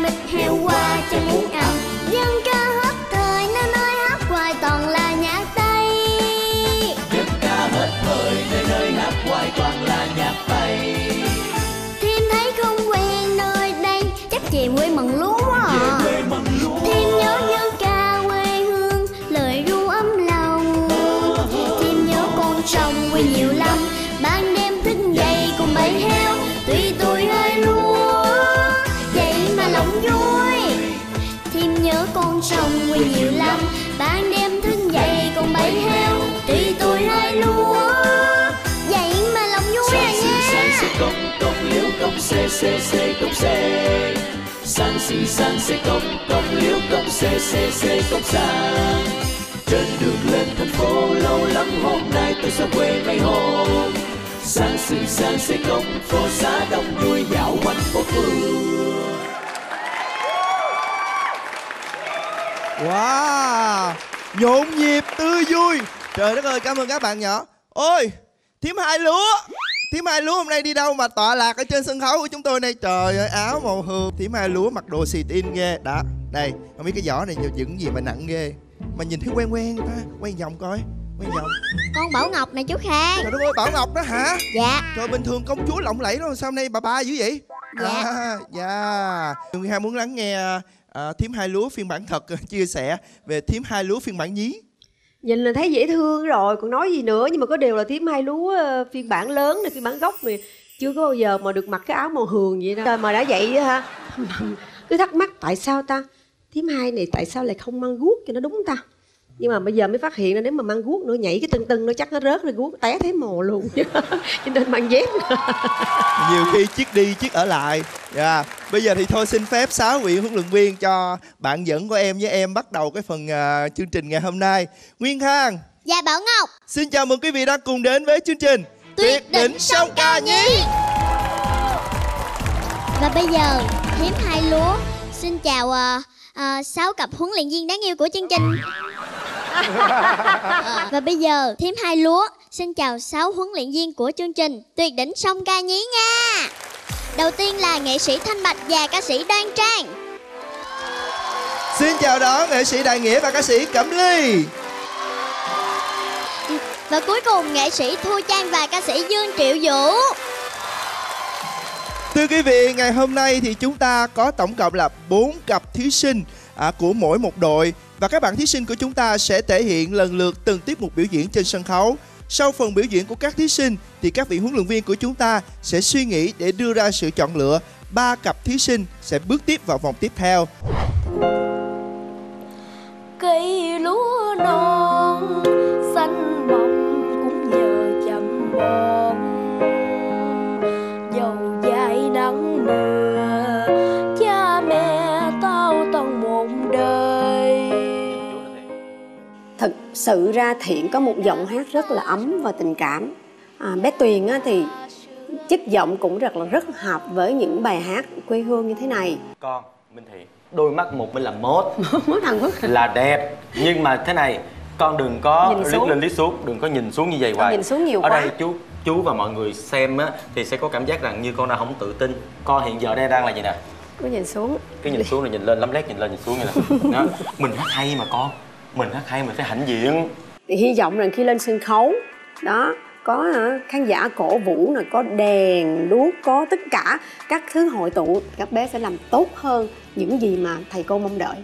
thịt heo qua chẳng muốn ăn. Dân ca hết thời nên nơi hát hoài toàn là nhạc Tây. Dân ca hết thời nơi nơi hát hoài toàn là nhạc Tây. Thêm thấy không quen nơi đây, chắc về quê mần lúa à. Thêm nhớ dân ca quê hương, lời ru ấm lòng. Thêm nhớ con sông quê nhiều lắm, ban đêm thức dậy cùng bầy heo. Tuy tuổi hơi lúa, vậy mà lòng vui. Thêm nhớ con sông quê nhiều lắm, ban đêm thức dậy cùng bầy heo. Tuy tuổi hơi lúa, vậy mà lòng vui à nha. Sang sẽ công liễu công xê công xê. Sang xì sang sẽ công liễu công xê công sang. Trên đường lên thành phố lâu lắm hôm nay tôi xa quê mấy hôm. Sang xì sang sẽ công phố xá đông vui dạo quanh phố phường. Wow, nhộn nhịp tươi vui. Trời đất ơi, cảm ơn các bạn nhỏ. Ôi, thím Hai Lúa hôm nay đi đâu mà tọa lạc ở trên sân khấu của chúng tôi đây? Trời ơi, áo màu hường. Thím Hai Lúa mặc đồ xì tin ghê. Đó, đây, không biết cái giỏ này những gì mà nặng ghê. Mà nhìn thấy quen ta. Quay vòng coi, quay vòng. Con Bảo Ngọc này chú Khang. Trời đất ơi, Bảo Ngọc đó hả? Dạ. Trời, bình thường công chúa lộng lẫy đó, sao hôm nay bà dữ vậy? Dạ. Dạ. Người Hai muốn lắng nghe thím Hai Lúa phiên bản thật chia sẻ về thím Hai Lúa phiên bản nhí. Nhìn là thấy dễ thương rồi, còn nói gì nữa. Nhưng mà có điều là thím Hai Lúa phiên bản lớn này, phiên bản gốc này chưa có bao giờ mà được mặc cái áo màu hường vậy đó. Trời, mà đã vậy ha, cứ thắc mắc tại sao ta thím Hai này tại sao lại không mang guốc cho nó đúng ta. Nhưng mà bây giờ mới phát hiện là nếu mà mang guốc nữa nhảy cái tưng nó chắc nó rớt rồi, guốc té thấy mồ luôn. Cho nên mang dép. Nhiều khi chiếc đi chiếc ở lại. Dạ. Bây giờ thì thôi xin phép 6 vị huấn luyện viên cho bạn dẫn của em với em bắt đầu cái phần chương trình ngày hôm nay. Nguyên Khang. Dạ Bảo Ngọc. Xin chào mừng quý vị đã cùng đến với chương trình Tuyệt đỉnh song ca nhí. Và bây giờ thím Hai Lúa xin chào 6 cặp huấn luyện viên đáng yêu của chương trình. Và bây giờ thím Hai Lúa xin chào 6 huấn luyện viên của chương trình Tuyệt đỉnh song ca nhí nha. Đầu tiên là nghệ sĩ Thanh Bạch và ca sĩ Đoan Trang. Xin chào đón nghệ sĩ Đại Nghĩa và ca sĩ Cẩm Ly. Và cuối cùng nghệ sĩ Thu Trang và ca sĩ Dương Triệu Vũ. Thưa quý vị, ngày hôm nay thì chúng ta có tổng cộng là 4 cặp thí sinh của mỗi một đội. Và các bạn thí sinh của chúng ta sẽ thể hiện lần lượt từng tiết mục biểu diễn trên sân khấu. Sau phần biểu diễn của các thí sinh thì các vị huấn luyện viên của chúng ta sẽ suy nghĩ để đưa ra sự chọn lựa 3 cặp thí sinh sẽ bước tiếp vào vòng tiếp theo. Cây lúa non xanh mọng cũng nhờ chậm bông, dầu dài nắng mưa cha mẹ tao tận một đời. Thực sự ra Thiện có một giọng hát rất là ấm và tình cảm. Bé Tuyền á, thì chất giọng cũng rất hợp với những bài hát quê hương như thế này. Con Minh Thiện, đôi mắt một bên là mốt Hàn Quốc là đẹp, nhưng mà thế này con đừng có liếc lên liếc xuống, đừng có nhìn xuống như vậy hoài. Nhìn xuống nhiều ở quá. đây chú và mọi người xem á thì sẽ có cảm giác rằng như con đang không tự tin. Con hiện giờ đây đang là gì nè? Cứ nhìn xuống. Cái nhìn xuống rồi nhìn lên, lấm lét nhìn lên nhìn xuống như là đó. Mình hát hay mà con, mình hát hay mình phải hãnh diện. Thì hy vọng rằng khi lên sân khấu đó có khán giả cổ vũ, là có đèn đuốc, có tất cả các thứ hội tụ, các bé sẽ làm tốt hơn những gì mà thầy cô mong đợi.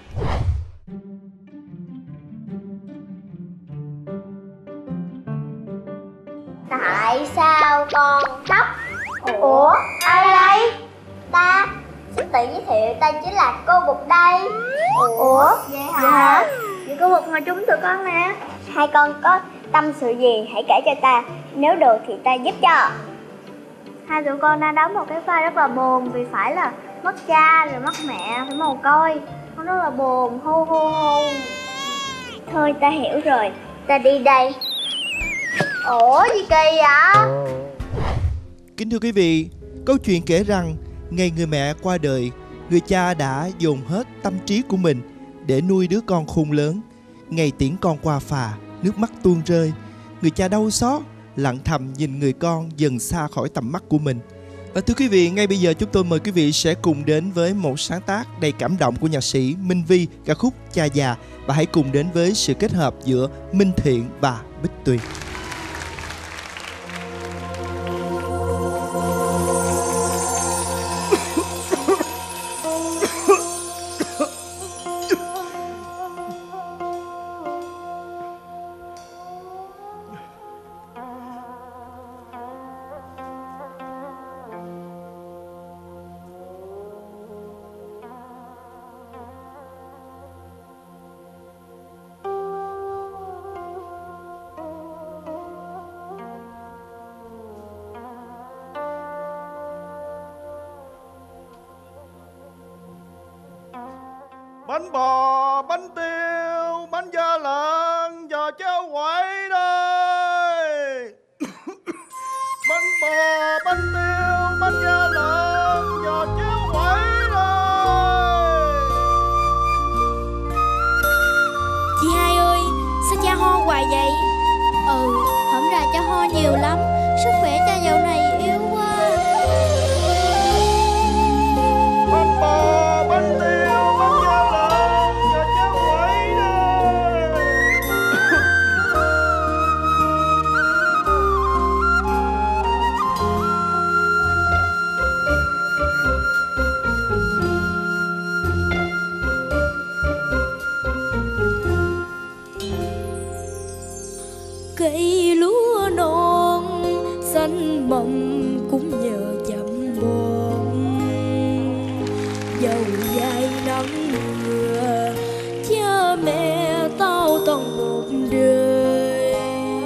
Tại sao con khóc? Ủa, ai đây? Ta xin tự giới thiệu, ta chính là cô Bụt đây. Ủa, vậy hả? Vậy cô Bụt ngồi chung tụi con nè. Hai con có tâm sự gì hãy kể cho ta, nếu được thì ta giúp cho. Hai tụi con đang đóng một cái vai rất là buồn vì phải là mất cha rồi mất mẹ, phải mồ côi. Con rất là buồn, hu hu hu. Thôi ta hiểu rồi, ta đi đây. Ủa gì kỳ vậy? Kính thưa quý vị, câu chuyện kể rằng ngày người mẹ qua đời, người cha đã dồn hết tâm trí của mình để nuôi đứa con khôn lớn. Ngày tiễn con qua phà, nước mắt tuôn rơi, người cha đau xót, lặng thầm nhìn người con dần xa khỏi tầm mắt của mình. Và thưa quý vị, ngay bây giờ chúng tôi mời quý vị sẽ cùng đến với một sáng tác đầy cảm động của nhạc sĩ Minh Vi, ca khúc Cha Già. Và hãy cùng đến với sự kết hợp giữa Minh Thiện và Bích Tuyền. Bánh bò, bánh tiêu, bánh da lợn, giò chéo quẩy đây. Bánh bò, bánh tiêu, bánh da lợn, giò chéo quẩy đây. Chị hai ơi, sao cha ho hoài vậy? Hổm ra cha ho nhiều lắm. Sức khỏe cha dạo này yếu quá. Bánh bò, bánh tiêu, bánh da lợn, giò chéo quẩy đây. Cây lúa non xanh mầm cũng nhờ chậm bón. Dầu dài nắng mưa cha mẹ tao tận một đời.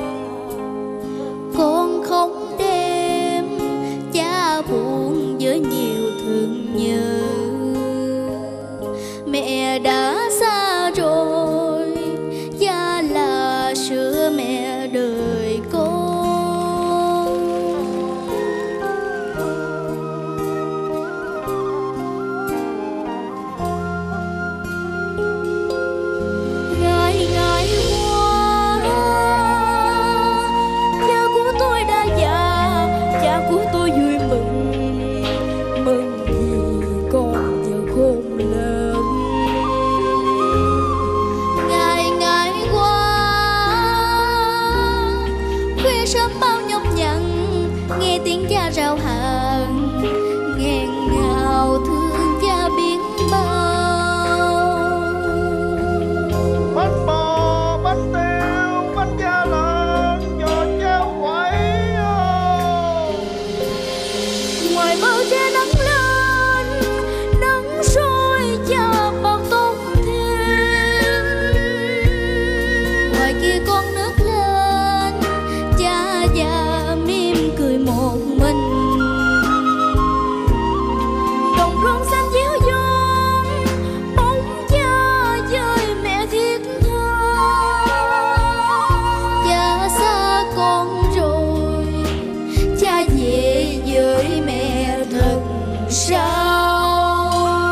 Con không đêm cha buồn với nhiều thương nhớ. Mẹ đã xa rồi, cha là sữa mẹ đời con. Ngại ngại quá, cha của tôi đã già, cha của tôi vui mừng, mừng vì con giờ khôn lớn. Ngại ngại quá, khuya sớm bao nhọc nhằn, nghe tiếng cha rao hàng, nghẹn ngào thương cha biết bao. Bánh bò, bánh tiêu, bánh da lợn, giò chéo quẩy. Ngoài bầu trời nắng lên, nắng soi cha bạc tóc thêm. Ngoài kia con nước lên, cha già mỉm cười một mình. Đồng ruộng xanh chiếu gió, bóng cha với mẹ thiết tha. Cha xa con rồi, cha về với mẹ thật sao.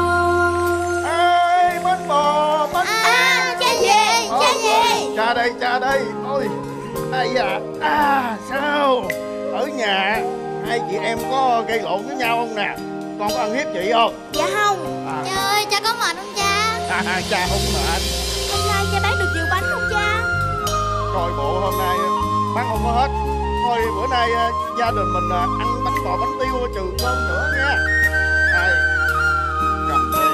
Ê, bánh bò, bánh Cha về, cha về. cha đây. Ôi, ai da, sao? Ở nhà hai chị em có gây lộn với nhau không nè? Con có ăn hiếp chị không? Dạ không. Cha ơi, cha có mệt không cha? Cha không mệt. Hôm nay cha bán được nhiều bánh không cha? Coi bộ hôm nay bán không có hết. Thôi bữa nay gia đình mình ăn bánh bò bánh tiêu trừ cơm nữa nha. Đây. Cầm đi.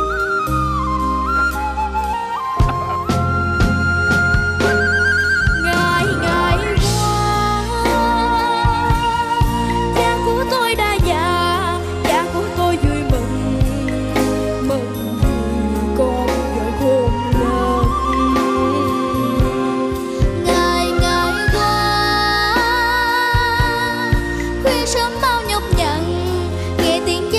Ngại ngại quá, cha của tôi đã già, cha của tôi vui mừng, mừng vì con giờ khôn lớn. Ngại ngại quá, khuya sớm bao nhọc nhằn, nghe tiếng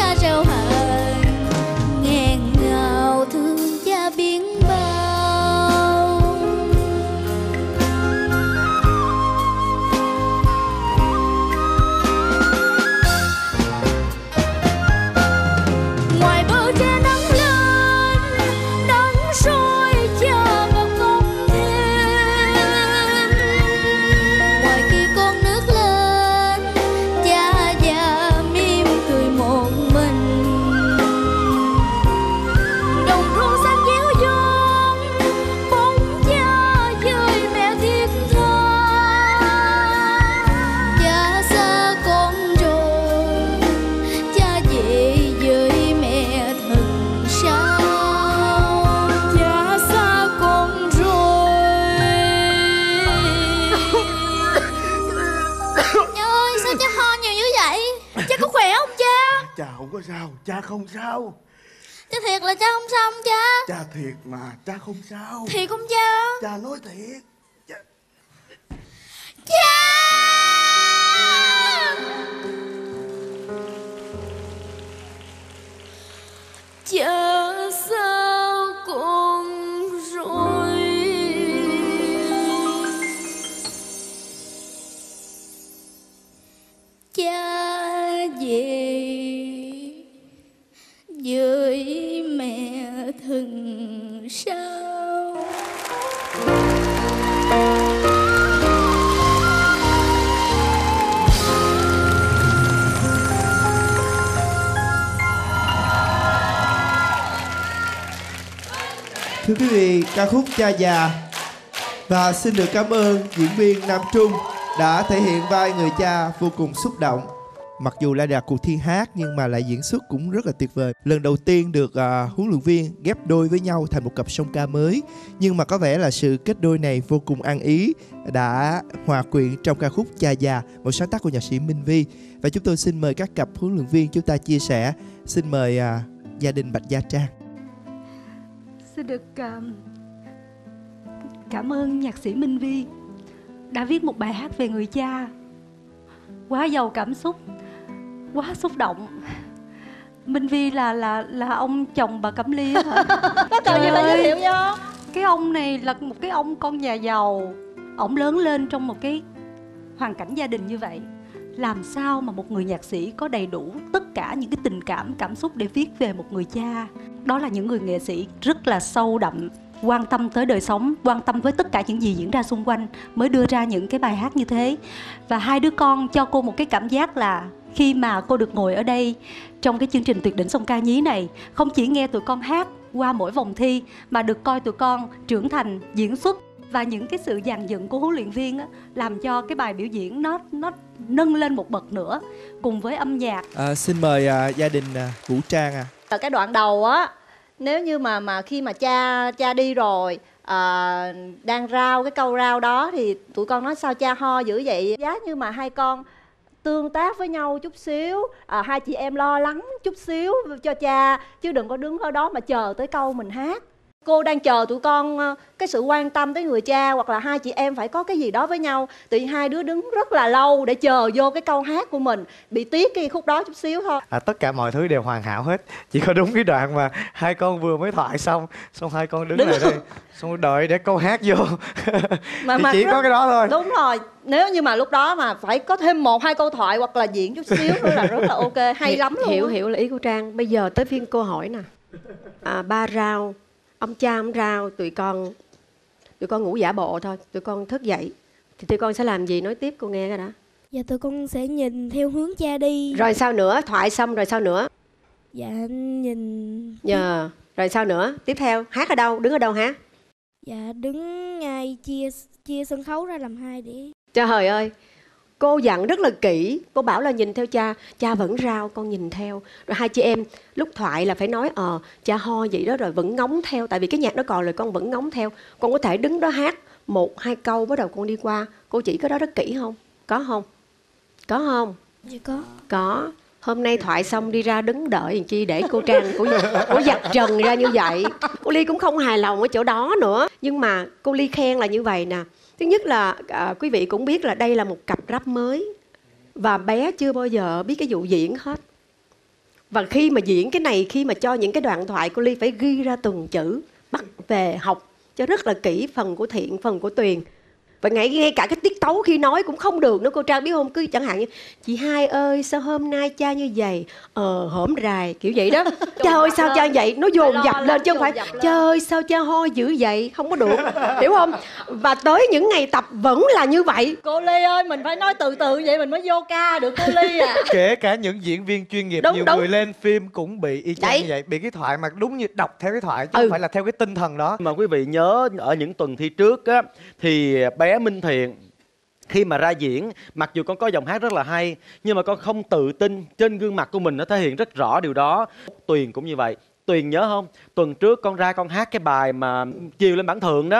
có sao, cha không sao. Cha thiệt là cha không sao không cha? Cha thiệt mà, cha không sao. Thiệt không cha? Cha nói thiệt. Cha! Cha sao con rồi? Cha về với mẹ thần sao? Thưa quý vị, ca khúc Cha Già. Và xin được cảm ơn diễn viên Nam Trung đã thể hiện vai người cha vô cùng xúc động. Mặc dù là cuộc thi hát nhưng mà lại diễn xuất cũng rất là tuyệt vời. Lần đầu tiên được huấn luyện viên ghép đôi với nhau thành một cặp song ca mới. Nhưng mà có vẻ là sự kết đôi này vô cùng ăn ý, đã hòa quyện trong ca khúc Cha Già, một sáng tác của nhạc sĩ Minh Vi. Và chúng tôi xin mời các cặp huấn luyện viên chúng ta chia sẻ. Xin mời gia đình Bạch Gia Trang. Xin được cảm ơn nhạc sĩ Minh Vi đã viết một bài hát về người cha quá giàu cảm xúc, quá xúc động. Minh Vi là ông chồng bà Cẩm Ly hả? Có cần gì phải giới thiệu vô? Cái ông này là một cái ông con nhà giàu. Ổng lớn lên trong một cái hoàn cảnh gia đình như vậy. Làm sao mà một người nhạc sĩ có đầy đủ tất cả những cái tình cảm, cảm xúc để viết về một người cha? Đó là những người nghệ sĩ rất là sâu đậm, quan tâm tới đời sống, quan tâm với tất cả những gì diễn ra xung quanh mới đưa ra những cái bài hát như thế. Và hai đứa con cho cô một cái cảm giác là khi mà cô được ngồi ở đây trong cái chương trình Tuyệt đỉnh song ca nhí này, không chỉ nghe tụi con hát qua mỗi vòng thi mà được coi tụi con trưởng thành, diễn xuất. Và những cái sự dàn dựng của huấn luyện viên á, làm cho cái bài biểu diễn nó nâng lên một bậc nữa cùng với âm nhạc. Xin mời gia đình Vũ Trang. Ở cái đoạn đầu á, nếu như mà khi mà cha đi rồi, đang rao cái câu rao đó thì tụi con nói sao cha ho dữ vậy? Giá như mà hai con tương tác với nhau chút xíu, hai chị em lo lắng chút xíu cho cha, chứ đừng có đứng ở đó mà chờ tới câu mình hát. Cô đang chờ tụi con cái sự quan tâm tới người cha, hoặc là hai chị em phải có cái gì đó với nhau. Tự nhiên hai đứa đứng rất là lâu để chờ vô cái câu hát của mình, bị tiếc cái khúc đó chút xíu thôi. Tất cả mọi thứ đều hoàn hảo hết, chỉ có đúng cái đoạn mà hai con vừa mới thoại xong hai con đứng lại đây, xong đợi để câu hát vô. Mà chỉ có cái đó thôi. Đúng rồi, nếu như mà lúc đó mà phải có thêm 1-2 câu thoại hoặc là diễn chút xíu nữa là rất là ok, hay lắm luôn. Hiểu là ý của Trang. Bây giờ tới phiên cô hỏi nè. 3 rau, ông cha ông rao, tụi con ngủ giả bộ thôi, tụi con thức dậy thì tụi con sẽ làm gì? Nói tiếp cô nghe cái đã. Dạ tụi con sẽ nhìn theo hướng cha đi. Rồi sao nữa? Thoại xong rồi sao nữa? Dạ nhìn. Rồi sao nữa? Tiếp theo hát ở đâu? Đứng ở đâu hát? Dạ đứng ngay chia sân khấu ra làm hai để. Trời ơi, cô dặn rất là kỹ. Cô bảo là nhìn theo cha vẫn rao, con nhìn theo. Rồi hai chị em lúc thoại là phải nói cha ho vậy đó, rồi vẫn ngóng theo. Tại vì cái nhạc đó còn rồi con vẫn ngóng theo. Con có thể đứng đó hát 1-2 câu, bắt đầu con đi qua. Cô chỉ cái đó rất kỹ không? Có không? Có không? Dạ có. Có. Hôm nay thoại xong đi ra đứng đợi làm chi để cô Trang của giặt trần ra như vậy. Cô Ly cũng không hài lòng ở chỗ đó nữa. Nhưng mà cô Ly khen là như vậy nè. Thứ nhất là quý vị cũng biết là đây là một cặp rap mới. Và bé chưa bao giờ biết cái vụ diễn hết. Và khi mà diễn cái này, khi mà cho những cái đoạn thoại, cô Ly phải ghi ra từng chữ, bắt về học cho rất là kỹ, phần của Thiện, phần của Tuyền. Và ngay cả cái tiết tấu khi nói cũng không được nữa cô Trang biết không? Cứ chẳng hạn như chị Hai ơi sao hôm nay cha như vậy, hổm rài kiểu vậy đó. Cha ơi sao cha vậy, nó dồn dập lên chứ không phải cha ơi sao cha ho dữ vậy, không có được. Hiểu không? Và tới những ngày tập vẫn là như vậy. Cô Ly ơi, mình phải nói từ từ vậy mình mới vô ca được cô Ly à. Kể cả những diễn viên chuyên nghiệp, nhiều người lên phim cũng bị y chang như vậy. Bị cái thoại mà đúng như đọc theo cái thoại chứ không phải là theo cái tinh thần đó. Mà quý vị nhớ ở những tuần thi trước á, thì bé Minh Thiện khi mà ra diễn, mặc dù con có giọng hát rất là hay nhưng mà con không tự tin, trên gương mặt của mình nó thể hiện rất rõ điều đó. Tuyền cũng như vậy. Tuyền nhớ không? Tuần trước con ra con hát cái bài mà chiều lên bản thượng đó,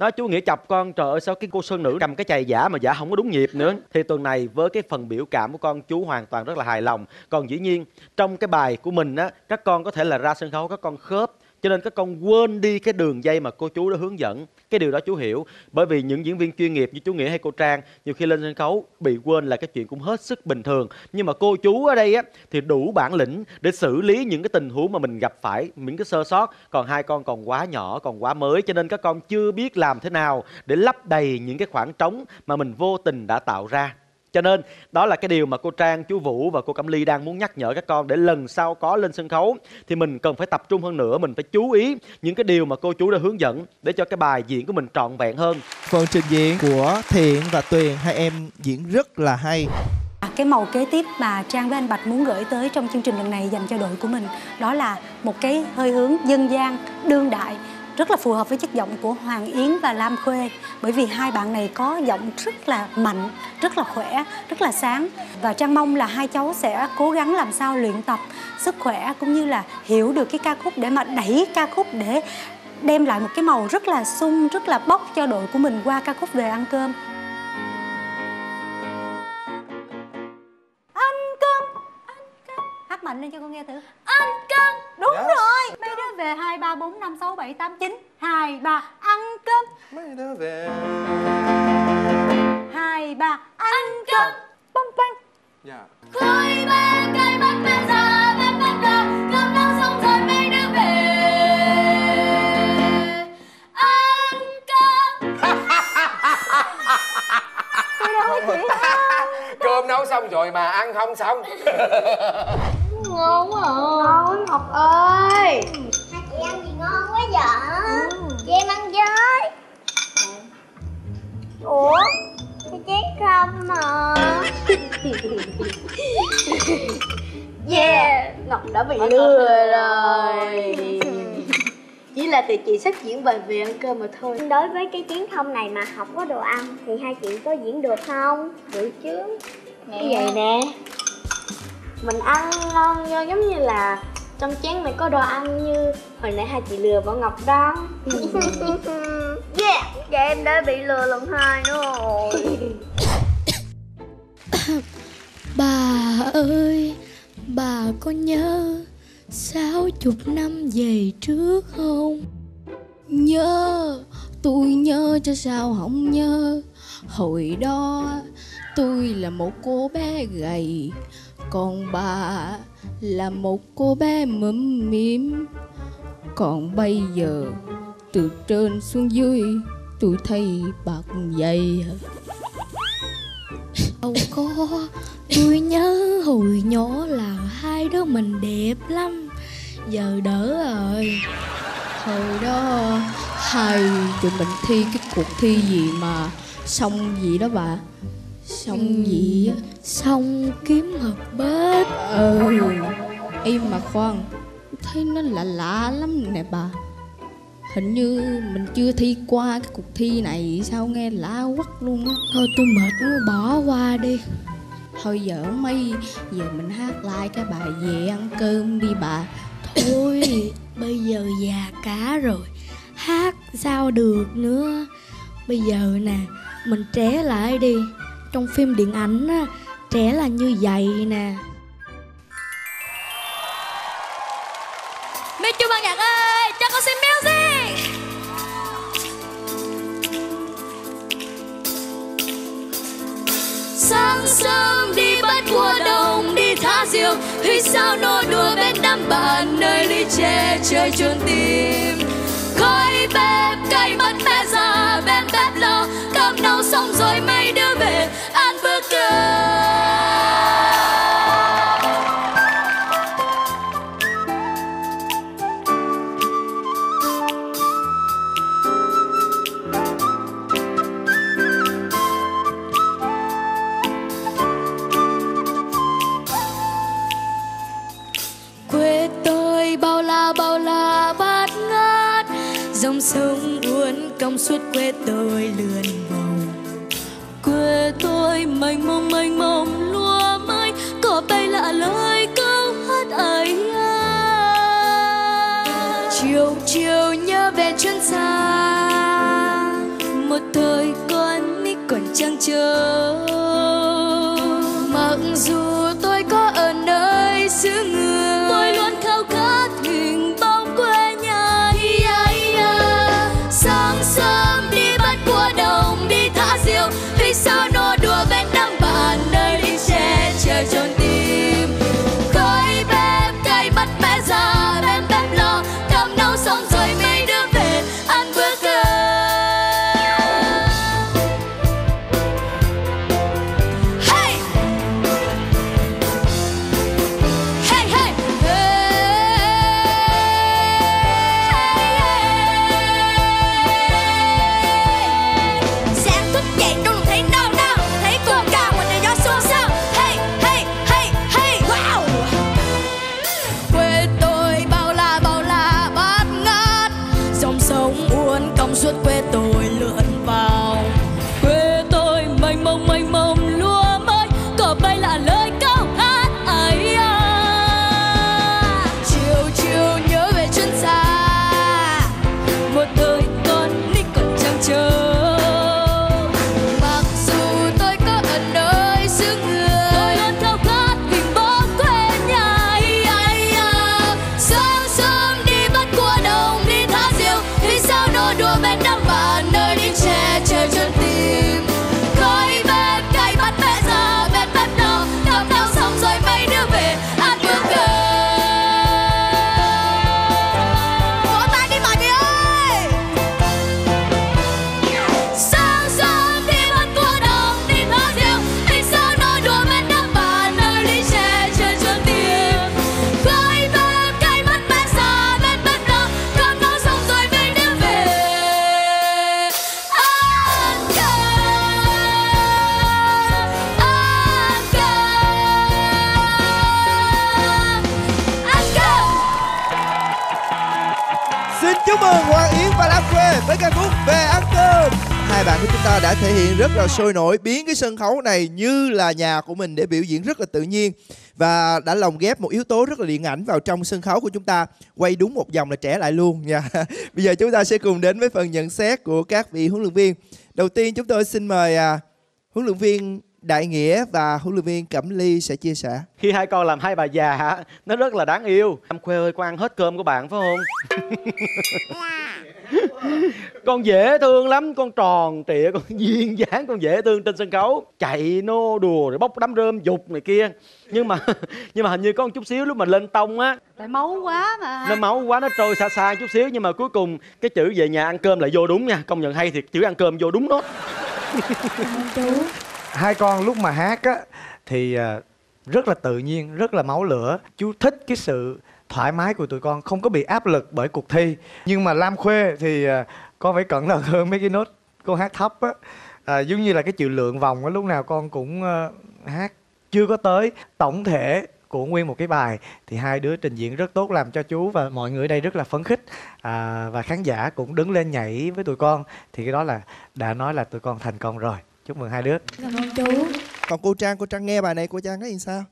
Nói chú Nghĩa chọc con, trời ơi sao cái cô sơn nữ cầm cái chày giả mà giả không có đúng nhịp nữa. Thì tuần này với cái phần biểu cảm của con, chú hoàn toàn rất là hài lòng. Còn dĩ nhiên trong cái bài của mình á, các con có thể là ra sân khấu các con khớp, cho nên các con quên đi cái đường dây mà cô chú đã hướng dẫn. Cái điều đó chú hiểu. Bởi vì những diễn viên chuyên nghiệp như chú Nghĩa hay cô Trang, nhiều khi lên sân khấu bị quên là cái chuyện cũng hết sức bình thường. Nhưng mà cô chú ở đây á thì đủ bản lĩnh để xử lý những cái tình huống mà mình gặp phải, những cái sơ sót. Còn hai con còn quá nhỏ, còn quá mới, cho nên các con chưa biết làm thế nào để lấp đầy những cái khoảng trống mà mình vô tình đã tạo ra. Cho nên đó là cái điều mà cô Trang, chú Vũ và cô Cẩm Ly đang muốn nhắc nhở các con, để lần sau có lên sân khấu thì mình cần phải tập trung hơn nữa, mình phải chú ý những cái điều mà cô chú đã hướng dẫn để cho cái bài diễn của mình trọn vẹn hơn. Phần trình diễn của Thiện và Tuyền, hai em diễn rất là hay. Cái màu kế tiếp mà Trang với anh Bạch muốn gửi tới trong chương trình lần này dành cho đội của mình, đó là một cái hơi hướng dân gian, đương đại, rất là phù hợp với chất giọng của Hoàng Yến và Lam Khuê. Bởi vì hai bạn này có giọng rất là mạnh, rất là khỏe, rất là sáng. Và Trang mong là hai cháu sẽ cố gắng làm sao luyện tập sức khỏe cũng như là hiểu được cái ca khúc để mà đẩy ca khúc, để đem lại một cái màu rất là sung, rất là bốc cho đội của mình qua ca khúc Về Ăn Cơm. Ăn cơm, hát mạnh lên cho con nghe thử. Ăn cơm. Đúng rồi. Mấy đứa về 2, 3, 4, 5, 6, 7, 8, 9. 2, 3, ăn cơm. Mấy đứa về 2, 3, ăn cơm. Bông băng. Dạ. Khơi ba cây bắt mẹ già bắt bắt ra cơm nấu xong rồi mấy đứa về ăn cơm. Cơm nấu xong rồi mà ăn không xong. Ngon quá à. Ngon Ngọc ơi. Hai chị ăn gì ngon quá vậy? Chị em ăn với. Ủa? Cái chén không mà. Yeah, Ngọc đã bị lừa rồi. Chỉ là tụi chị sắp diễn bài Về Ăn Cơm mà thôi. Đối với cái chén không này mà không có đồ ăn thì hai chị có diễn được không? Được chứ. Như vậy nè, mình ăn ngon giống như là trong chén này có đồ ăn như hồi nãy hai chị lừa Bảo Ngọc đó. Yeah, vậy em đã bị lừa lần 2 nữa rồi. Bà ơi, bà có nhớ 60 năm về trước không? Nhớ, tôi nhớ chứ sao không nhớ. Hồi đó tôi là một cô bé gầy, còn bà là một cô bé mũm mĩm. Còn bây giờ từ trên xuống dưới tôi thấy bà cũng vậy. Đâu có, tôi nhớ hồi nhỏ là hai đứa mình đẹp lắm. Giờ đỡ rồi. Hồi đó hai tụi mình thi cái cuộc thi gì mà xong gì đó bà. Xong gì á, xong kiếm hợp bếp. Im mà khoan, thấy nó lạ lạ lắm nè bà. Hình như mình chưa thi qua cái cuộc thi này, sao nghe lạ quắc luôn á. Thôi tôi mệt quá, bỏ qua đi. Thôi dở mây, giờ mình hát lại cái bài Về Ăn Cơm đi bà. Thôi, bây giờ già cả rồi, hát sao được nữa. Bây giờ nè, mình trẻ lại đi. Trong phim điện ảnh á, trẻ là như vậy nè. Mấy chú ban nhạc ơi, cho con xem music. Sáng sớm đi bắt cua đồng, đi thả diều, huy sao nô đùa bên đám bạn nơi ly chè chơi chuồn tim. Khói bếp cay mất mẹ già, bên bếp lo cơm nấu xong rồi mấy đứa về ăn bữa cơm. Quê tôi bao la bát ngát, dòng sông uốn cong suốt quê tôi lượn vòng. Quê tôi mênh mông lúa mới, cỏ bay lạ lời câu hát ấy. Chiều chiều nhớ về chân xa, một thời con nít còn trăng trở. Mặc dù tôi có ở nơi xứ người, tôi luôn khao khát hình bóng quê nhà. Sáng sớm đi bắt cua đồng, đi thả diều, vì sao nô đùa bên đám bạn nơi đi che chờ trốn tìm. Khói bếp cay mắt mẹ già, bên bếp lò cơm nấu xong rồi mấy đứa về ăn bữa cơm. Hey! Hey, hey! Sáng thức dậy tôi thấy đau đau, thấy cuồng cao ngoài trời gió xôn xao. Hey, hey, hey, hey, wow! Quê tôi bao la bát ngát, dòng sông uốn cong suốt quê tôi lượn vào. Quê tôi mênh mông lúa mới, cỏ bay là lời câu hát ấy à. Chiều chiều nhớ về chân xa, một đời con nít còn trăng trở. Mặc dù tôi có ở nơi xứ người, tôi luôn khao khát hình bóng quê nhà. Sáng sớm đi bắt cua đồng, đi thả diều, vì sao nô đùa bên đám bạn nơi đi che chờ trốn tìm. Khói bếp cay bắt mẹ già, bên bếp lò cơm nấu xong rồi mấy đứa về ăn bữa cơm. Vỗ tay đi mọi người ơi! Sáng sớm đi bắt cua đồng, đi thả diều, vì sao nô đùa bên đám bạn nơi đi che chờ trốn tìm. Khói bếp cay mắt mẹ già, bên bếp lò cơm nấu xong rồi mấy đứa về ăn cơm. Xin chúc mừng Hoàng Yến và Lam Khuê với ca khúc Về Ăn Cơm. Hai bạn của chúng ta đã thể hiện rất là sôi nổi, biến cái sân khấu này như là nhà của mình để biểu diễn rất là tự nhiên, và đã lồng ghép một yếu tố rất là điện ảnh vào trong sân khấu của chúng ta. Quay đúng một vòng là trẻ lại luôn nha. Bây giờ chúng ta sẽ cùng đến với phần nhận xét của các vị huấn luyện viên. Đầu tiên chúng tôi xin mời huấn luyện viên Đại Nghĩa và huấn luyện viên Cẩm Ly sẽ chia sẻ. Khi hai con làm hai bà già nó rất là đáng yêu. Lam Khuê ơi, con ăn hết cơm của bạn phải không? Con dễ thương lắm, con tròn trịa, con duyên dáng, con dễ thương trên sân khấu. Chạy nô đùa rồi bốc đám rơm dục này kia. Nhưng mà hình như có một chút xíu lúc mà lên tông á, Tại máu quá mà. nó máu quá, nó trôi xa xa chút xíu. Nhưng mà cuối cùng cái chữ về nhà ăn cơm lại vô đúng nha. Công nhận hay thiệt, chữ ăn cơm vô đúng nốt. Hai con lúc mà hát á thì rất là tự nhiên, rất là máu lửa. Chú thích cái sự thoải mái của tụi con, không có bị áp lực bởi cuộc thi. Nhưng mà Lam Khuê thì con phải cẩn thận hơn mấy cái nốt con hát thấp á. Giống như là cái chữ lượng vòng á, lúc nào con cũng hát chưa có tới tổng thể của nguyên một cái bài. Thì hai đứa trình diễn rất tốt, làm cho chú và mọi người ở đây rất là phấn khích. Và khán giả cũng đứng lên nhảy với tụi con. Thì cái đó là đã nói là tụi con thành công rồi. Chúc mừng hai đứa. Cảm ơn chú. Còn cô Trang nghe bài này cô Trang thấy làm sao?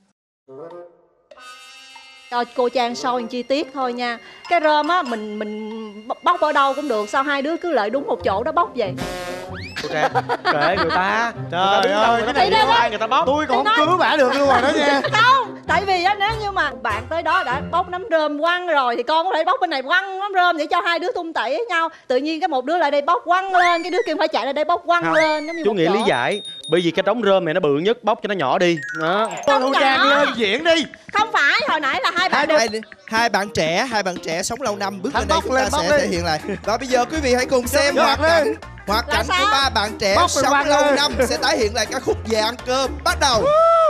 Cho cô Trang soi chi tiết thôi nha. Cái rơm á mình bóc ở đâu cũng được, sao hai đứa cứ lợi đúng một chỗ đó bóc vậy? Cô Trang kệ người ta. Trời ơi, cái này ai người ta bóc. Tôi còn không cứu bả được luôn rồi đó nha. Không, tại vì á, nếu như mà bạn tới đó đã bóc nắm rơm quăng rồi thì con có thể bóc bên này quăng nắm rơm để cho hai đứa tung tẩy với nhau. Tự nhiên cái một đứa lại đây bóc quăng lên, cái đứa kia phải chạy lại đây bóc quăng lên. Chú nghĩ lý giải bởi vì cái đống rơm này nó bự nhất, bóc cho nó nhỏ đi đó. Cô Trang lên diễn đi. Không phải, hồi nãy là hai bạn Hai bạn trẻ sống lâu năm bước lên đây chúng ta sẽ thể hiện lại. Và bây giờ quý vị hãy cùng xem hoạt cảnh của ba bạn trẻ sống lâu năm sẽ tái hiện lại ca khúc Về Ăn Cơm. Bắt đầu.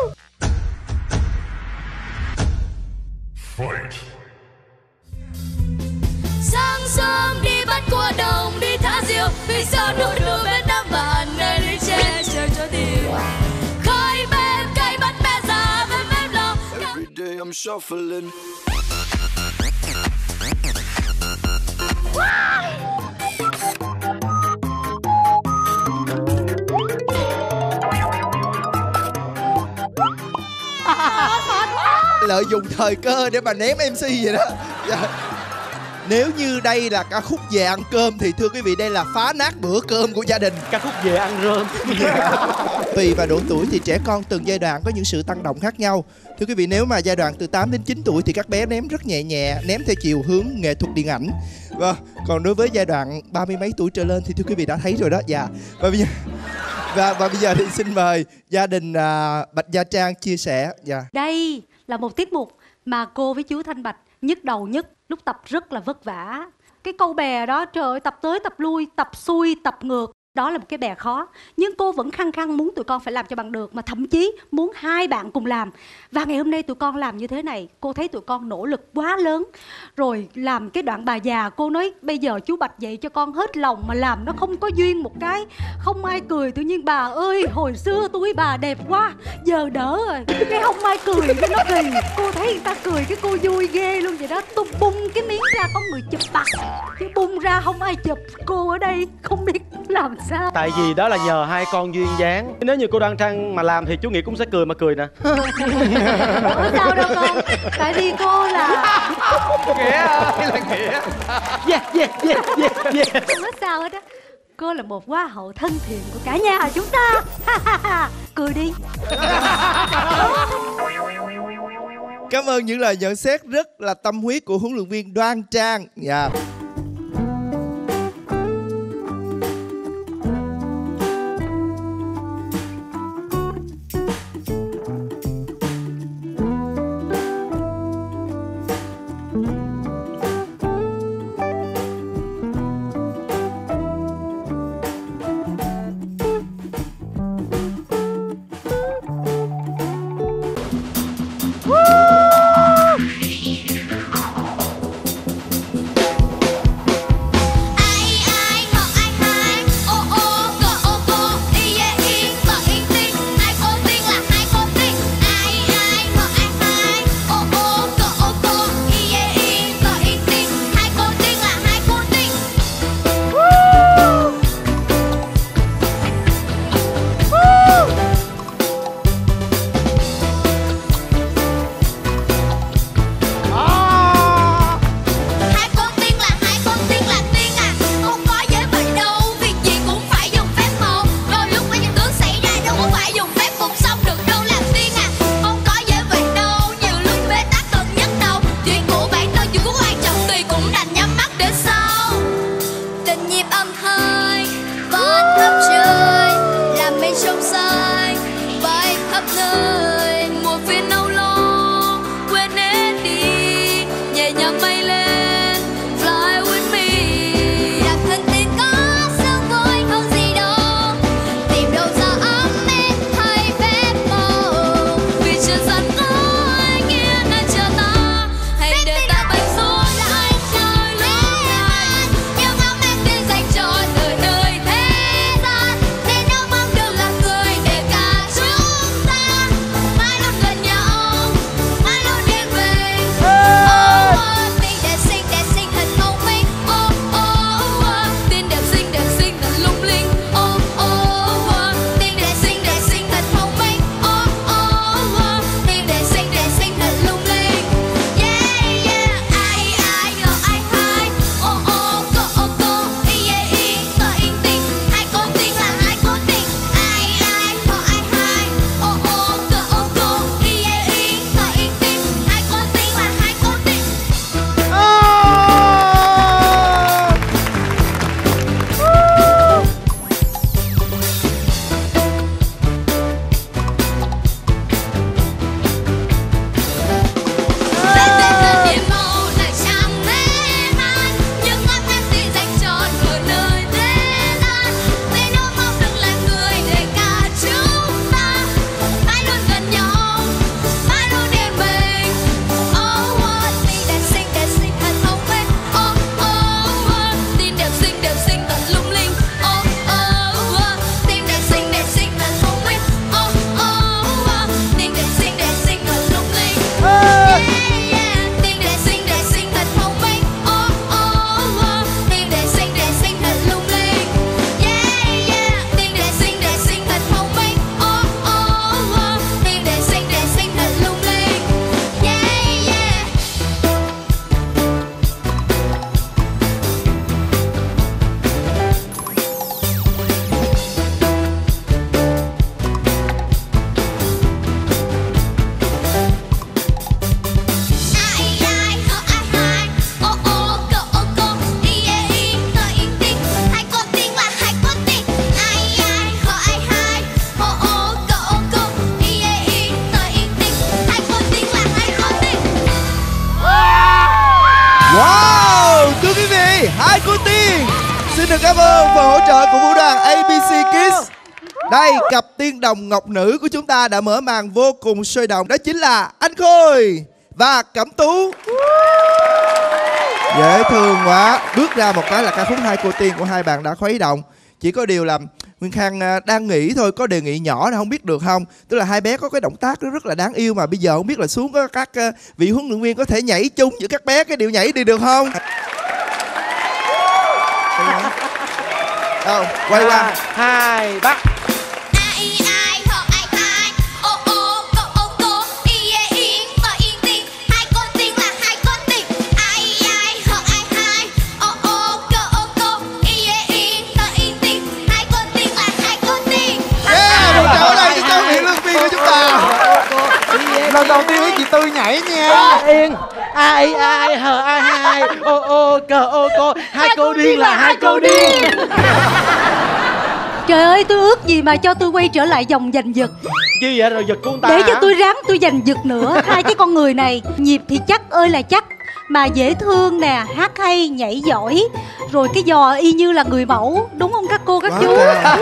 Sáng sớm đi bắt cua đồng, đi thả diều, vì sao nụ đùa bên đám bạn nơi đi che chờ cho tìm. Khói bếp cay bắt mẹ già, bên bếp lò. Every day I'm shuffling. Lợi dụng thời cơ để mà ném MC vậy đó. Nếu như đây là ca khúc Về ăn cơm thì thưa quý vị đây là phá nát bữa cơm của gia đình. Ca khúc Về ăn rơm. Tùy vào độ tuổi thì trẻ con từng giai đoạn có những sự tăng động khác nhau. Thưa quý vị, nếu mà giai đoạn từ 8 đến 9 tuổi thì các bé ném rất nhẹ nhẹ, ném theo chiều hướng nghệ thuật điện ảnh. Vâng, còn đối với giai đoạn 30 mấy tuổi trở lên thì thưa quý vị đã thấy rồi đó. Dạ. Và bây giờ và bây giờ thì xin mời gia đình Bạch Gia Trang chia sẻ. Dạ. Đây là một tiết mục mà cô với chú Thanh Bạch nhức đầu nhất, lúc tập rất là vất vả. Cái câu bè đó, trời ơi, tập tới tập lui, tập xuôi tập ngược, đó là một cái bè khó. Nhưng cô vẫn khăng khăng muốn tụi con phải làm cho bằng được, mà thậm chí muốn hai bạn cùng làm. Và ngày hôm nay tụi con làm như thế này, cô thấy tụi con nỗ lực quá lớn. Rồi làm cái đoạn bà già, cô nói bây giờ chú Bạch dạy cho con hết lòng mà làm nó không có duyên một cái, không ai cười. Tự nhiên bà ơi, hồi xưa tôi bà đẹp quá, giờ đỡ rồi, cái không ai cười cái nó kỳ. Cô thấy người ta cười cái cô vui ghê luôn vậy đó. Tôi bung cái miếng ra có người chụp mặt, cái bung ra không ai chụp. Cô ở đây không biết làm sao. Tại vì đó là nhờ hai con duyên dáng. Nếu như cô Đoan Trang mà làm thì chú nghĩ cũng sẽ cười mà cười nè. Không sao đâu con. Tại vì cô là Nghĩa ơi là Nghĩa. Yeah. Không có sao hết á. Cô là một hoa hậu thân thiện của cả nhà chúng ta. Cười đi. Cảm ơn những lời nhận xét rất là tâm huyết của huấn luyện viên Đoan Trang. Dạ. Hai Cô Tiên. Xin được cảm ơn phần hỗ trợ của vũ đoàn ABC Kids. Đây, cặp tiên đồng ngọc nữ của chúng ta đã mở màn vô cùng sôi động. Đó chính là anh Khôi và Cẩm Tú. Dễ thương quá. Bước ra một cái là ca khúc Hai Cô Tiên của hai bạn đã khuấy động. Chỉ có điều là Nguyên Khang đang nghĩ thôi, có đề nghị nhỏ là không biết được không. Tức là hai bé có cái động tác rất là đáng yêu mà bây giờ không biết là xuống các vị huấn luyện viên có thể nhảy chung giữa các bé cái điệu nhảy đi được không? Đâu, quay qua. 2, 3. Lần đầu tiên với chị Tư nhảy nha. Yên. Ai ai hờ ai hai ô ô cờ ô cô. Hai cô điên là hai cô điên. Trời ơi, tôi ước gì mà cho tôi quay trở lại vòng giành giật. Chi vậy rồi giật của ta? Để cho tôi ráng tôi giành giật nữa. Hai cái con người này nhịp thì chắc ơi là chắc, mà dễ thương nè, hát hay, nhảy giỏi, rồi cái giò y như là người mẫu, đúng không các cô các chú?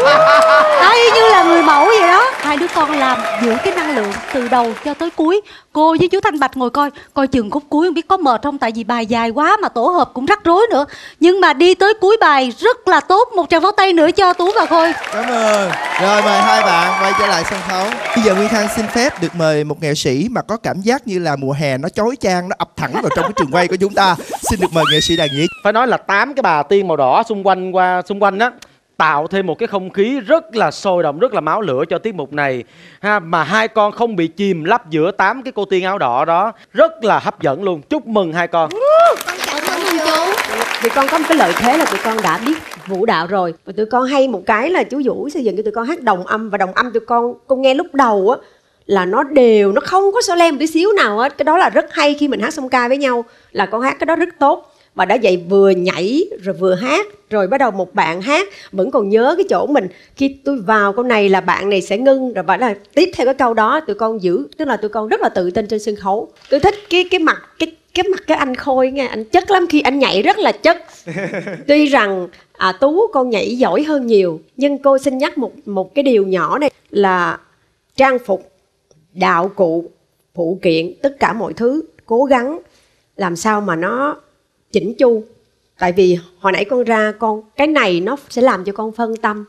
Y như là người mẫu vậy đó. Hai đứa con làm giữ cái năng lượng từ đầu cho tới cuối. Cô với chú Thanh Bạch ngồi coi chừng khúc cuối không biết có mệt không, tại vì bài dài quá mà tổ hợp cũng rắc rối nữa. Nhưng mà đi tới cuối bài rất là tốt. Một tràng pháo tay nữa cho Tú và Khôi. Cảm ơn. Rồi mời hai bạn quay trở lại sân khấu. Bây giờ Nguyên Khang xin phép được mời một nghệ sĩ mà có cảm giác như là mùa hè nó chói chang, nó ập thẳng vào trong cái trường quay của chúng ta. Xin được mời nghệ sĩ Đàn Nhĩ. Phải nói là 8 cái bà tiên màu đỏ xung quanh á, tạo thêm một cái không khí rất là sôi động, rất là máu lửa cho tiết mục này ha. Mà hai con không bị chìm lấp giữa 8 cái cô tiên áo đỏ đó, rất là hấp dẫn luôn. Chúc mừng hai con. Cảm ơn chú. Tụi con có một cái lợi thế là tụi con đã biết vũ đạo rồi, và tụi con hay một cái là chú Vũ xây dựng cho tụi con hát đồng âm, và đồng âm tụi con nghe lúc đầu á là nó đều, nó không có xô lem tí xíu nào hết. Cái đó là rất hay, khi mình hát song ca với nhau là con hát cái đó rất tốt. Và đã vậy vừa nhảy rồi vừa hát, rồi bắt đầu một bạn hát vẫn còn nhớ cái chỗ mình, khi tôi vào câu này là bạn này sẽ ngưng, rồi bắt đầu tiếp theo cái câu đó tụi con giữ, tức là tụi con rất là tự tin trên sân khấu. Tôi thích cái mặt cái anh Khôi nghe, anh chất lắm, khi anh nhảy rất là chất. Tuy rằng Tú con nhảy giỏi hơn nhiều, nhưng cô xin nhắc một cái điều nhỏ này là trang phục, đạo cụ, phụ kiện, tất cả mọi thứ cố gắng làm sao mà nó chỉnh chu. Tại vì hồi nãy con ra cái này nó sẽ làm cho con phân tâm.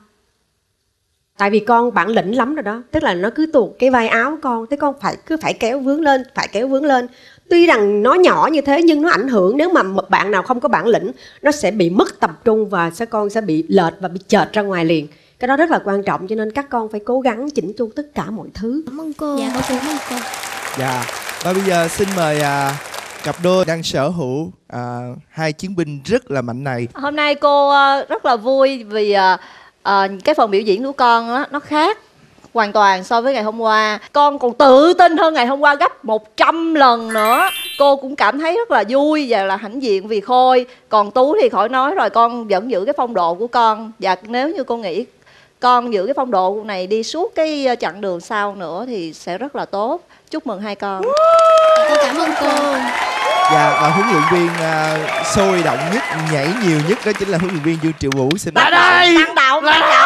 Tại vì con bản lĩnh lắm rồi đó, tức là nó cứ tuột cái vai áo con, thế con cứ phải kéo vướng lên. Tuy rằng nó nhỏ như thế nhưng nó ảnh hưởng, nếu mà một bạn nào không có bản lĩnh nó sẽ bị mất tập trung và con sẽ bị lệch và bị chệch ra ngoài liền. Cái đó rất là quan trọng, cho nên các con phải cố gắng chỉnh chu tất cả mọi thứ. Cảm ơn cô. Dạ, cảm ơn cô. Dạ. Và bây giờ xin mời cặp đôi đang sở hữu hai chiến binh rất là mạnh này. Hôm nay cô rất là vui vì cái phần biểu diễn của con đó, nó khác hoàn toàn so với ngày hôm qua. Con còn tự tin hơn ngày hôm qua gấp 100 lần nữa. Cô cũng cảm thấy rất là vui và là hãnh diện vì Khôi. Còn Tú thì khỏi nói rồi, con vẫn giữ cái phong độ của con. Và nếu như cô nghĩ con giữ cái phong độ này đi suốt cái chặng đường sau nữa thì sẽ rất là tốt. Chúc mừng hai con. Con cảm ơn cô. Dạ, và huấn luyện viên sôi động nhất, nhảy nhiều nhất đó chính là huấn luyện viên Dương Triệu Vũ. Xin lại đây. Tăng động.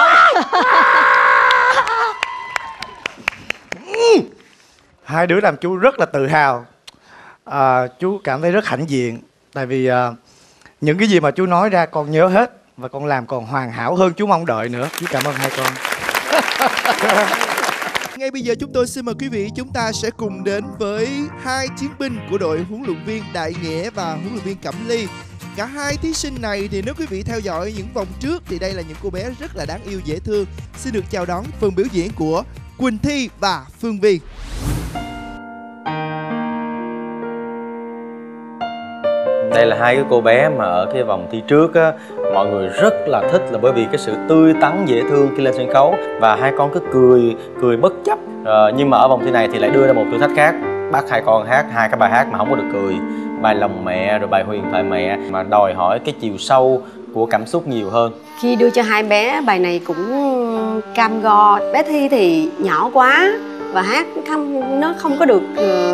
Hai đứa làm chú rất là tự hào. Chú cảm thấy rất hãnh diện. Tại vì những cái gì mà chú nói ra con nhớ hết, và con làm còn hoàn hảo hơn chú mong đợi nữa. Chú cảm ơn hai con. Ngay bây giờ chúng tôi xin mời quý vị, chúng ta sẽ cùng đến với hai chiến binh của đội huấn luyện viên Đại Nghĩa và huấn luyện viên Cẩm Ly. Cả hai thí sinh này thì nếu quý vị theo dõi những vòng trước thì đây là những cô bé rất là đáng yêu dễ thương. Xin được chào đón phần biểu diễn của Quỳnh Thi và Phương Vi. Đây là hai cái cô bé mà ở cái vòng thi trước á, mọi người rất là thích là bởi vì cái sự tươi tắn dễ thương khi lên sân khấu. Và hai con cứ cười bất chấp. Nhưng mà ở vòng thi này thì lại đưa ra một thử thách khác. Bắt hai con hát hai cái bài hát mà không có được cười. Bài Lòng Mẹ rồi bài Huyền Thoại Mẹ, mà đòi hỏi cái chiều sâu của cảm xúc nhiều hơn. Khi đưa cho hai bé bài này cũng cam go. Bé Thi thì nhỏ quá và hát nó không có được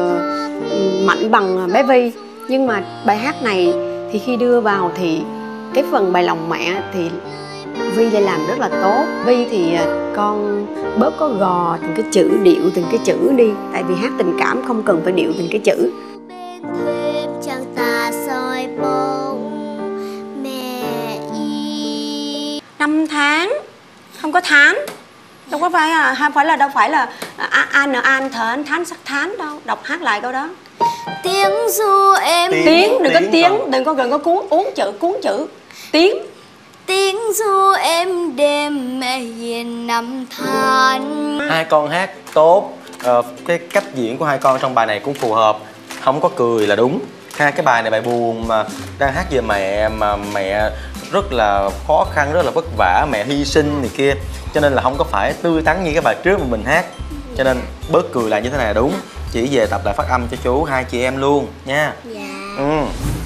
mạnh bằng bé Vi. Nhưng mà bài hát này thì khi đưa vào thì Cái phần bài lòng mẹ thì Vi lại làm rất là tốt. Vi thì con bớt có gò từng cái chữ, điệu từng cái chữ đi. Tại vì hát tình cảm không cần phải điệu từng cái chữ. Chẳng ta soi bóng mẹ y. 5 tháng, không có tháng. Đâu có phải đâu phải là an thán sắc thán đâu. Đọc hát lại câu đó. Tiếng ru em Tiếng, đừng có tiếng, đừng có cuốn chữ. Tiếng ru em đêm mẹ hiền 5 tháng. Hai con hát tốt, cái cách diễn của hai con trong bài này cũng phù hợp. Không có cười là đúng. Hai cái bài này bài buồn mà đang hát về mẹ, mà mẹ rất là khó khăn, rất là vất vả, mẹ hy sinh này kia, cho nên là không có phải tươi tắn như cái bài trước mà mình hát. Cho nên bớt cười lại như thế này là đúng. Chỉ về tập lại phát âm cho chú, hai chị em luôn nha. Dạ.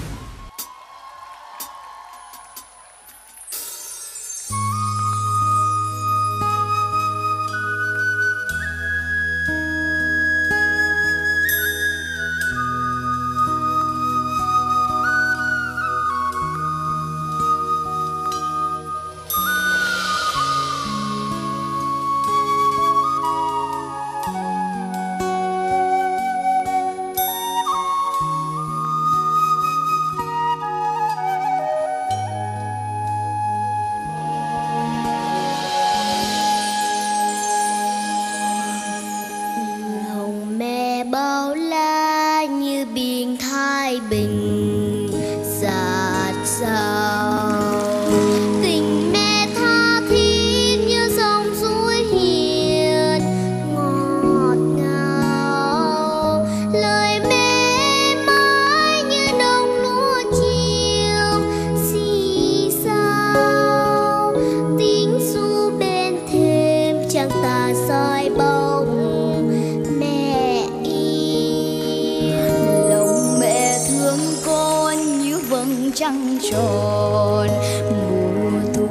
trăng tròn mùa thu.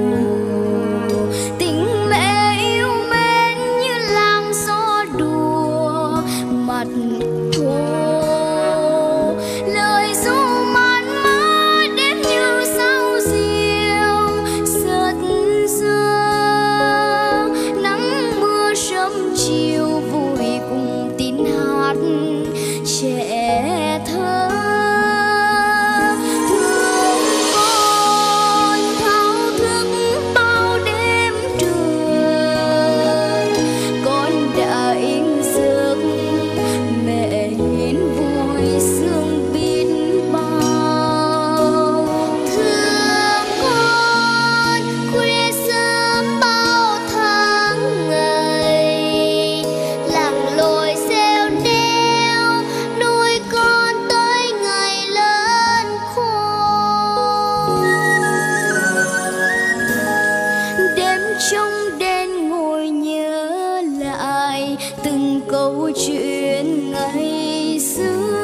Tình mẹ yêu mến như làng gió đùa mặt thô, lời ru man mát đêm như sao diều sớt sương. Nắng mưa sớm chiều vui cùng tin hát trẻ thơ. Trong đêm ngồi nhớ lại từng câu chuyện ngày xưa.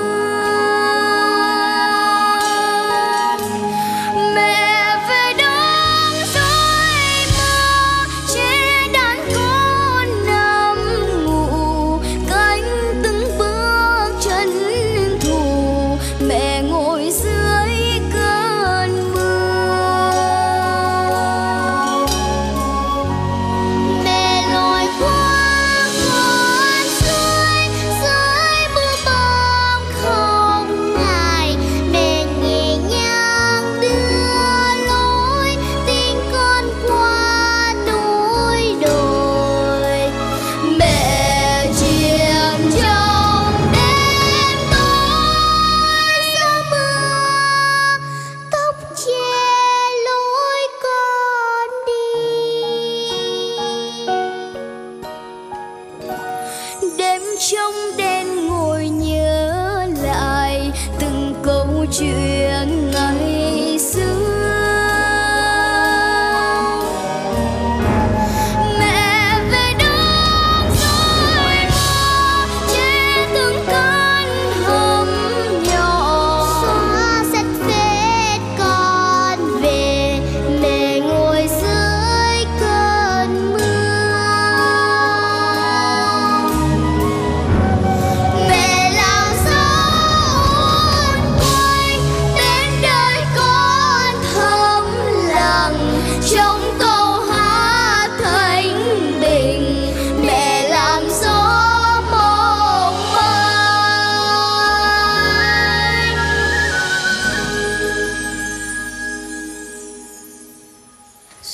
Mẹ về đông rồi mơ trên đàn con nằm ngủ, cánh từng bước chân thù. Mẹ ngồi dưới cơn mưa. Mẹ lội qua con suối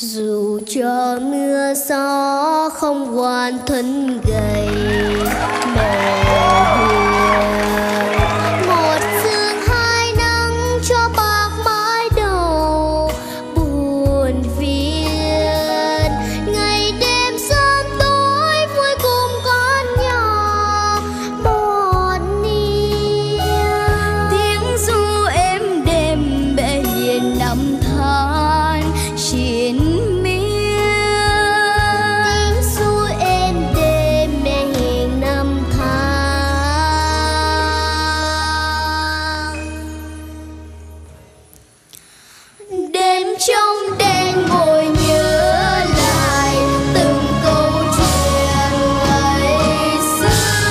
Dù cho mưa gió không hoàn thân gầy mẹ hiền, một sương hai nắng cho bạc mái đầu buồn phiền. Ngày đêm sớm tối vui cùng con nhỏ một niềm. Tiếng ru êm đềm bệ hiền năm tháng trên miên. Tiếng ru êm đềm bệ hiền năm tháng. Đêm trong đêm ngồi nhớ lại từng câu chuyện ngày xưa.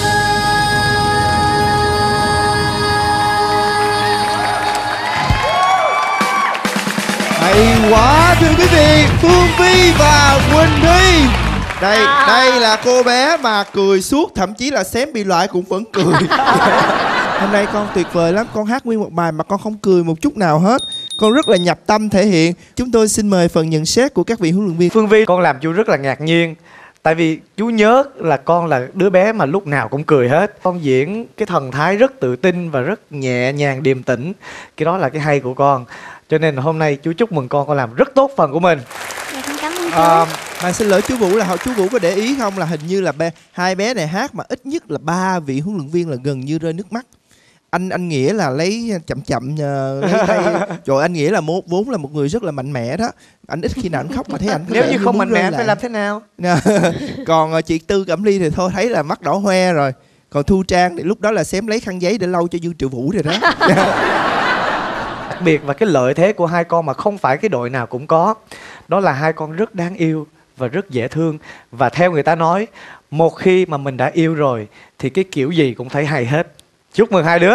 Hay quá thưa quý vị, Phương Vi và Quỳnh Thi. Đây là cô bé mà cười suốt, thậm chí là xém bị loại cũng vẫn cười. Hôm nay con tuyệt vời lắm, con hát nguyên một bài mà con không cười một chút nào hết. Con rất là nhập tâm thể hiện. Chúng tôi xin mời phần nhận xét của các vị huấn luyện viên. Phương Vi, con làm chú rất là ngạc nhiên. Tại vì chú nhớ là con là đứa bé mà lúc nào cũng cười hết. Con diễn cái thần thái rất tự tin và rất nhẹ nhàng điềm tĩnh. Cái đó là cái hay của con. Cho nên là hôm nay chú chúc mừng con làm rất tốt phần của mình. Dạ, con cảm ơn chú. Mà xin lỗi chú Vũ, là chú Vũ có để ý không là hình như là hai bé này hát mà ít nhất là 3 vị huấn luyện viên là gần như rơi nước mắt. Anh Nghĩa là lấy chậm lấy tay. Trời, anh Nghĩa là vốn là một người rất là mạnh mẽ đó. Anh ít khi nào anh khóc mà thấy anh có nếu vẻ như không muốn mạnh mẽ rơi phải lại. làm thế nào? Còn chị Tư Cẩm Ly thì thôi thấy là mắt đỏ hoe rồi. Còn Thu Trang thì lúc đó là xém lấy khăn giấy để lau cho Dương Triệu Vũ rồi đó. Đặc biệt và cái lợi thế của hai con mà không phải cái đội nào cũng có, đó là hai con rất đáng yêu và rất dễ thương. Và theo người ta nói, một khi mà mình đã yêu rồi thì cái kiểu gì cũng thấy hay hết. Chúc mừng hai đứa.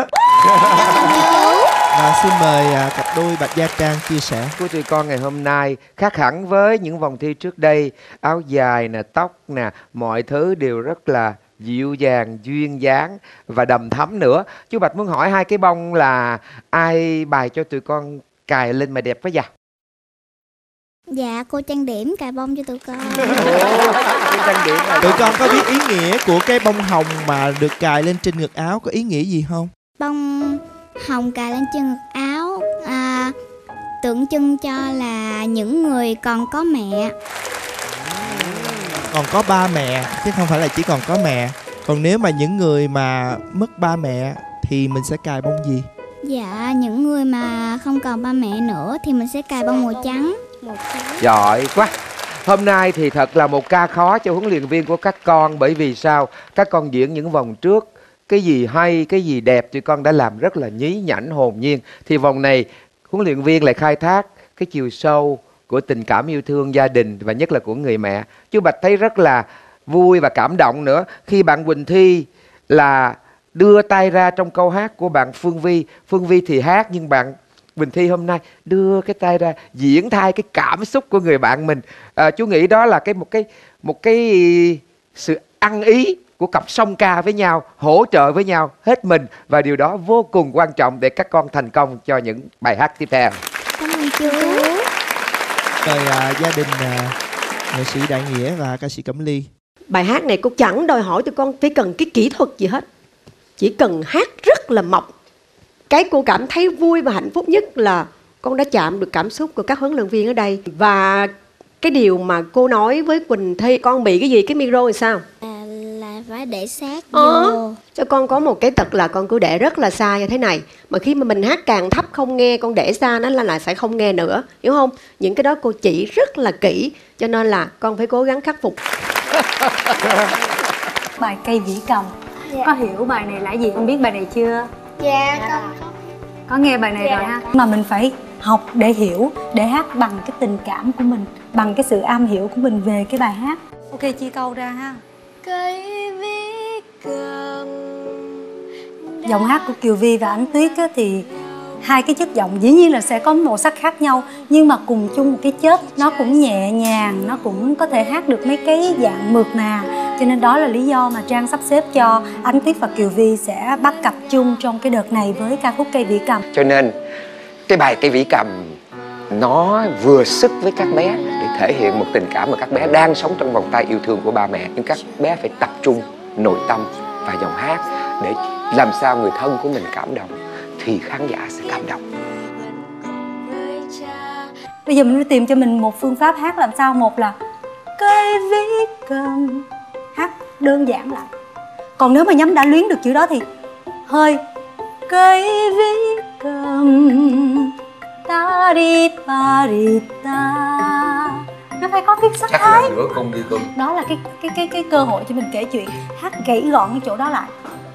Xin mời cặp đôi Bạch Gia Trang chia sẻ. Của tụi con ngày hôm nay khác hẳn với những vòng thi trước đây. Áo dài nè, tóc nè, mọi thứ đều rất là dịu dàng, duyên dáng và đầm thắm nữa. Chú Bạch muốn hỏi hai cái bông là ai bài cho tụi con cài lên mà đẹp quá vậy? Dạ, cô trang điểm cài bông cho tụi con. Tụi con có biết ý nghĩa của cái bông hồng mà được cài lên trên ngực áo có ý nghĩa gì không? Bông hồng cài lên trên ngực áo tượng trưng cho là những người còn có mẹ. Còn có ba mẹ chứ không phải là chỉ còn có mẹ. Còn nếu mà những người mà mất ba mẹ thì mình sẽ cài bông gì? Dạ, những người mà không còn ba mẹ nữa thì mình sẽ cài bông màu trắng. Giỏi quá. Hôm nay thì thật là một ca khó cho huấn luyện viên của các con. Bởi vì sao? Các con diễn những vòng trước, cái gì hay, cái gì đẹp tụi con đã làm rất là nhí nhảnh hồn nhiên. Thì vòng này huấn luyện viên lại khai thác cái chiều sâu của tình cảm yêu thương gia đình và nhất là của người mẹ. Chú Bạch thấy rất là vui và cảm động nữa khi bạn Quỳnh Thi là đưa tay ra trong câu hát của bạn Phương Vi. Phương Vi thì hát nhưng bạn Quỳnh Thi hôm nay đưa cái tay ra diễn thay cái cảm xúc của người bạn mình. Chú nghĩ đó là một cái sự ăn ý của cặp song ca với nhau, hỗ trợ với nhau hết mình, và điều đó vô cùng quan trọng để các con thành công cho những bài hát tiếp theo. Cảm ơn chú. Rồi gia đình nghệ sĩ Đại Nghĩa và ca sĩ Cẩm Ly. Bài hát này cũng chẳng đòi hỏi tụi con phải cần cái kỹ thuật gì hết, chỉ cần hát rất là mộc. Cái cô cảm thấy vui và hạnh phúc nhất là con đã chạm được cảm xúc của các huấn luyện viên ở đây. Và cái điều mà cô nói với Quỳnh Thi, con bị cái gì, cái micro thì sao? Là phải để sát vô. Cho con có một cái tật là con cứ để rất là xa như thế này. Mà khi mà mình hát càng thấp không nghe, con để xa nó là sẽ không nghe nữa, hiểu không? Những cái đó cô chỉ rất là kỹ, cho nên là con phải cố gắng khắc phục. Bài Cây Vĩ Cầm. Có hiểu bài này là gì, con biết bài này chưa? Dạ, con có nghe bài này rồi ha. Mà mình phải học để hiểu, để hát bằng cái tình cảm của mình, bằng cái sự am hiểu của mình về cái bài hát. Ok, chia câu ra ha. Cây vĩ cầm. Giọng hát của Kiều Vi và Ánh Tuyết á, thì hai cái chất giọng dĩ nhiên là sẽ có màu sắc khác nhau, nhưng mà cùng chung một cái chất, nó cũng nhẹ nhàng, nó cũng có thể hát được mấy cái dạng mượt mà. Cho nên đó là lý do mà Trang sắp xếp cho Ánh Tuyết và Kiều Vi sẽ bắt cặp chung trong cái đợt này với ca khúc Cây Vĩ Cầm. Cho nên cái bài Cây Vĩ Cầm nó vừa sức với các bé để thể hiện một tình cảm mà các bé đang sống trong vòng tay yêu thương của ba mẹ. Nhưng các bé phải tập trung nội tâm và giọng hát để làm sao người thân của mình cảm động thì khán giả sẽ cảm động. Bây giờ mình phải tìm cho mình một phương pháp hát làm sao. Một là cây viết cầm, hát đơn giản lại. Còn nếu mà nhóm đã luyến được chữ đó thì hơi cây viết cầm ta đi ta đi ta, nó phải có cái sắc Chắc thái. là nửa cung đi cung. Đó là cái cơ hội cho mình kể chuyện, hát gãy gọn cái chỗ đó lại.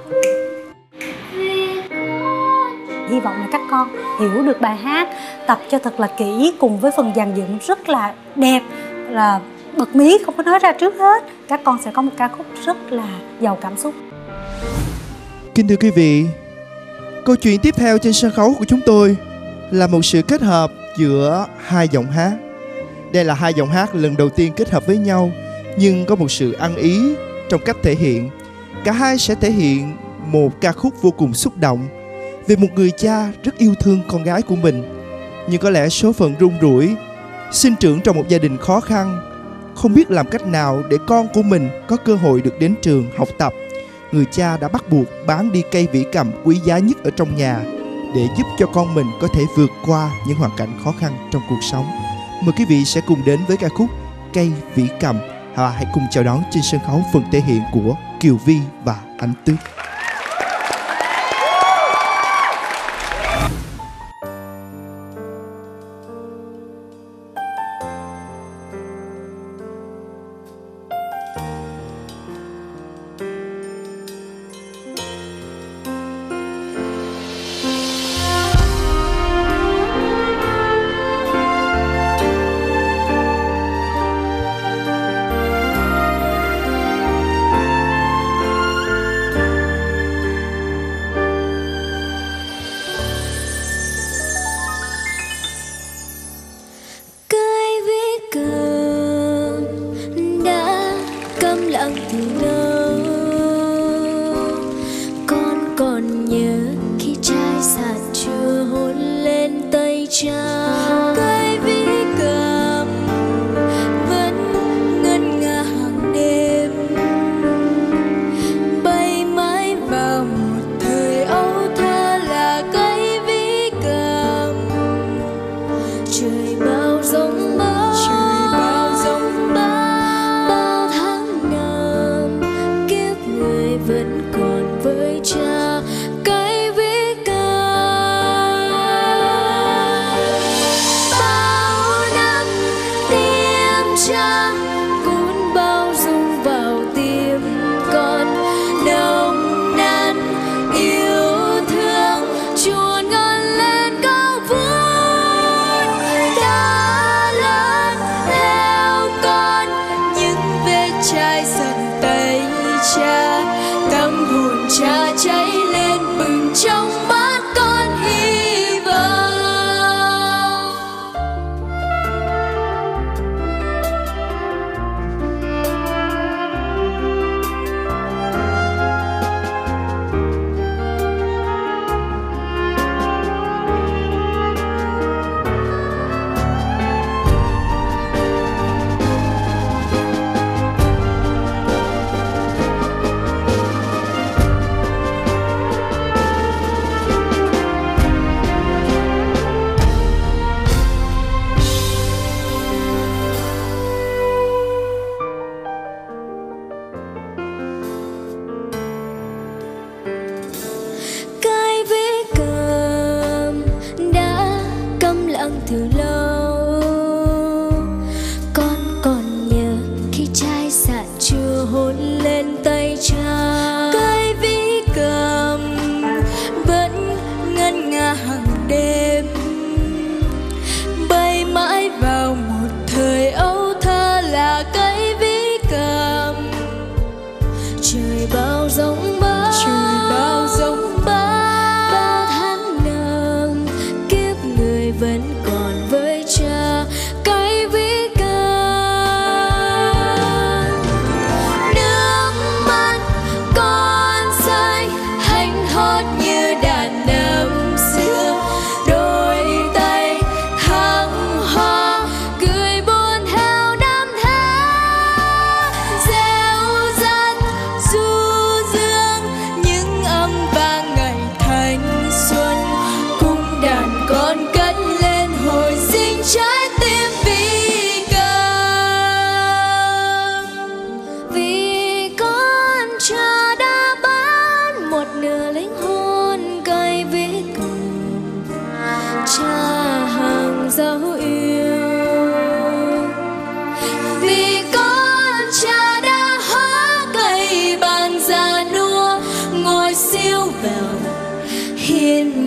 Hy vọng là các con hiểu được bài hát, tập cho thật là kỹ cùng với phần dàn dựng rất là đẹp, là bật mí không có nói ra trước hết. Các con sẽ có một ca khúc rất là giàu cảm xúc. Kính thưa quý vị, câu chuyện tiếp theo trên sân khấu của chúng tôi là một sự kết hợp giữa hai giọng hát. Đây là hai giọng hát lần đầu tiên kết hợp với nhau, nhưng có một sự ăn ý trong cách thể hiện. Cả hai sẽ thể hiện một ca khúc vô cùng xúc động về một người cha rất yêu thương con gái của mình, nhưng có lẽ số phận run rủi, sinh trưởng trong một gia đình khó khăn, không biết làm cách nào để con của mình có cơ hội được đến trường học tập. Người cha đã bắt buộc bán đi cây vĩ cầm quý giá nhất ở trong nhà để giúp cho con mình có thể vượt qua những hoàn cảnh khó khăn trong cuộc sống. Mời quý vị sẽ cùng đến với ca khúc Cây Vĩ Cầm, và hãy cùng chào đón trên sân khấu phần thể hiện của Kiều Vi và Ánh Tuyết.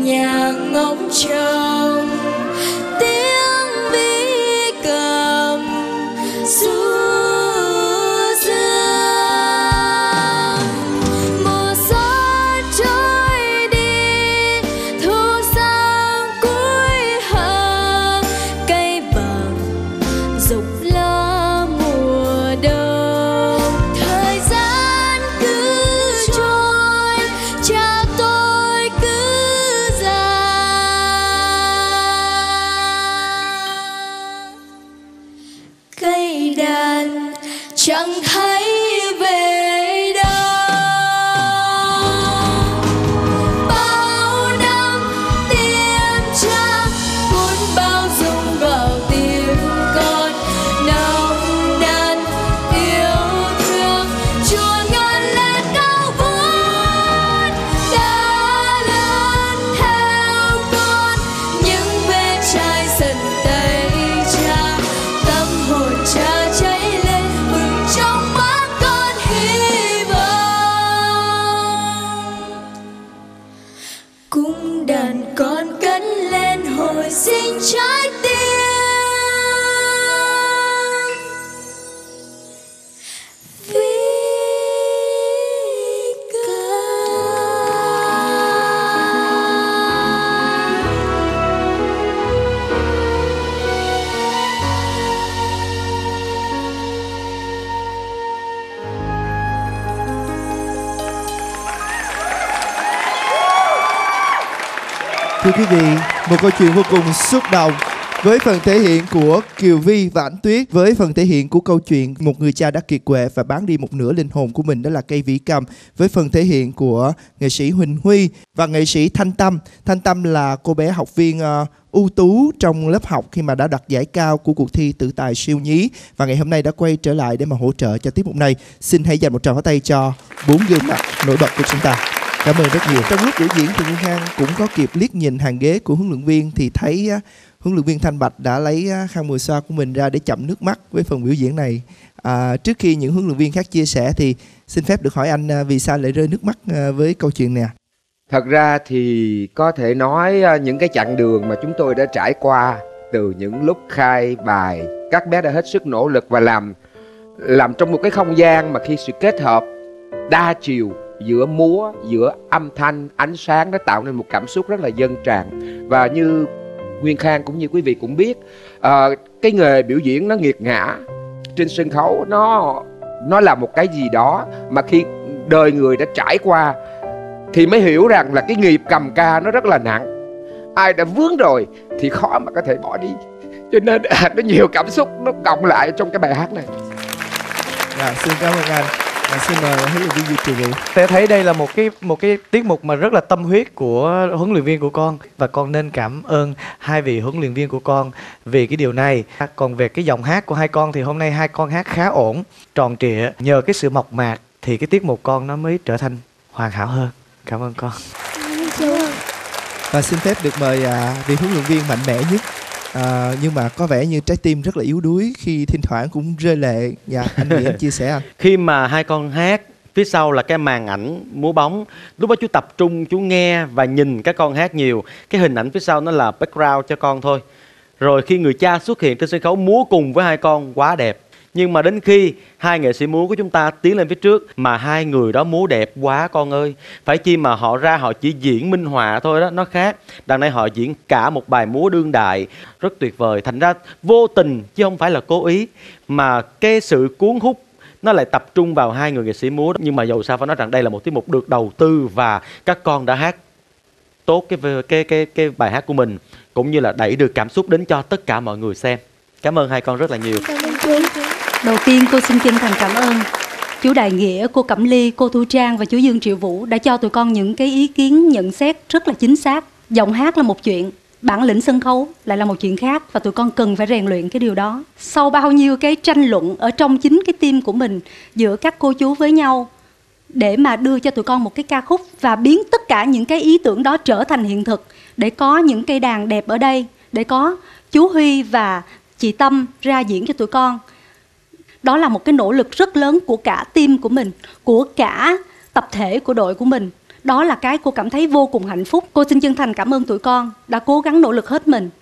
nhạc ngóng trông tiếng bí cầm du dương. Mùa gió trôi đi thu sang cuối hạ, cây bằng rụng lá mùa đông. Thời gian cứ trôi, cha tôi cứ già. Cây đàn chẳng thấy về đâu. Bao năm tiếng cha muốn bao dung vào tiếng con, nồng nàn yêu thương chua ngân lên cao vút. Đã lớn theo con những vết chai dần tay cha, tâm hồn cha cháy lên bừng trong mắt con hy vọng. Cung đàn con cất lên hồi sinh trái tim. Vì Thưa quý vị, một câu chuyện vô cùng xúc động với phần thể hiện của Kiều Vi và Ánh Tuyết, với phần thể hiện của câu chuyện một người cha đã kiệt quệ và bán đi một nửa linh hồn của mình, đó là cây vĩ cầm, với phần thể hiện của nghệ sĩ Huỳnh Huy và nghệ sĩ Thanh Tâm. Thanh Tâm là cô bé học viên ưu tú trong lớp học khi mà đã đoạt giải cao của cuộc thi Tự Tài Siêu Nhí, và ngày hôm nay đã quay trở lại để mà hỗ trợ cho tiết mục này. Xin hãy dành một tràng pháo tay cho 4 gương mặt nổi bật của chúng ta. Cảm ơn rất nhiều. Trong lúc biểu diễn thì Nguyên Khang cũng có kịp liếc nhìn hàng ghế của huấn luyện viên, thì thấy huấn luyện viên Thanh Bạch đã lấy khăn mùi xoa của mình ra để chậm nước mắt với phần biểu diễn này. Trước khi những huấn luyện viên khác chia sẻ thì xin phép được hỏi anh vì sao lại rơi nước mắt với câu chuyện này? Thật ra thì có thể nói những cái chặng đường mà chúng tôi đã trải qua, từ những lúc khai bài, các bé đã hết sức nỗ lực và làm trong một cái không gian mà khi sự kết hợp đa chiều giữa múa, giữa âm thanh, ánh sáng, nó tạo nên một cảm xúc rất là dâng tràn. Và như Nguyên Khang cũng như quý vị cũng biết, cái nghề biểu diễn nó nghiệt ngã. Trên sân khấu nó là một cái gì đó mà khi đời người đã trải qua thì mới hiểu rằng là cái nghiệp cầm ca nó rất là nặng. Ai đã vướng rồi thì khó mà có thể bỏ đi. Cho nên nó nhiều cảm xúc nó cộng lại trong cái bài hát này. Xin cảm ơn anh. Xin mời huấn luyện viên Duy Trì Vũ. Tôi thấy đây là một cái tiết mục mà rất là tâm huyết của huấn luyện viên của con, và con nên cảm ơn hai vị huấn luyện viên của con vì cái điều này. Còn về cái giọng hát của hai con thì hôm nay hai con hát khá ổn, tròn trịa. Nhờ cái sự mộc mạc thì cái tiết mục con nó mới trở thành hoàn hảo hơn. Cảm ơn con. Và xin phép được mời vị huấn luyện viên mạnh mẽ nhất, nhưng mà có vẻ như trái tim rất là yếu đuối khi thỉnh thoảng cũng rơi lệ. Dạ, anh nghĩ em chia sẻ anh. Khi mà hai con hát, phía sau là cái màn ảnh múa bóng. Lúc đó chú tập trung, chú nghe và nhìn các con hát nhiều. Cái hình ảnh phía sau nó là background cho con thôi. Rồi khi người cha xuất hiện trên sân khấu múa cùng với hai con quá đẹp. Nhưng mà đến khi hai nghệ sĩ múa của chúng ta tiến lên phía trước mà hai người đó múa đẹp quá con ơi. Phải chi mà họ ra họ chỉ diễn minh họa thôi đó, nó khác. Đằng này họ diễn cả một bài múa đương đại rất tuyệt vời. Thành ra vô tình chứ không phải là cố ý, mà cái sự cuốn hút nó lại tập trung vào hai người nghệ sĩ múa. Nhưng mà dầu sao phải nói rằng đây là một tiết mục được đầu tư và các con đã hát tốt cái bài hát của mình, cũng như là đẩy được cảm xúc đến cho tất cả mọi người xem. Cảm ơn hai con rất là nhiều. Đầu tiên cô xin chân thành cảm ơn chú Đại Nghĩa, cô Cẩm Ly, cô Thu Trang và chú Dương Triệu Vũ đã cho tụi con những cái ý kiến nhận xét rất là chính xác. Giọng hát là một chuyện, bản lĩnh sân khấu lại là một chuyện khác, và tụi con cần phải rèn luyện cái điều đó. Sau bao nhiêu cái tranh luận ở trong chính cái team của mình giữa các cô chú với nhau để mà đưa cho tụi con một cái ca khúc và biến tất cả những cái ý tưởng đó trở thành hiện thực, để có những cây đàn đẹp ở đây, để có chú Huy và chị Tâm ra diễn cho tụi con. Đó là một cái nỗ lực rất lớn của cả team của mình, của cả tập thể của đội của mình. Đó là cái cô cảm thấy vô cùng hạnh phúc. Cô xin chân thành cảm ơn tụi con đã cố gắng nỗ lực hết mình.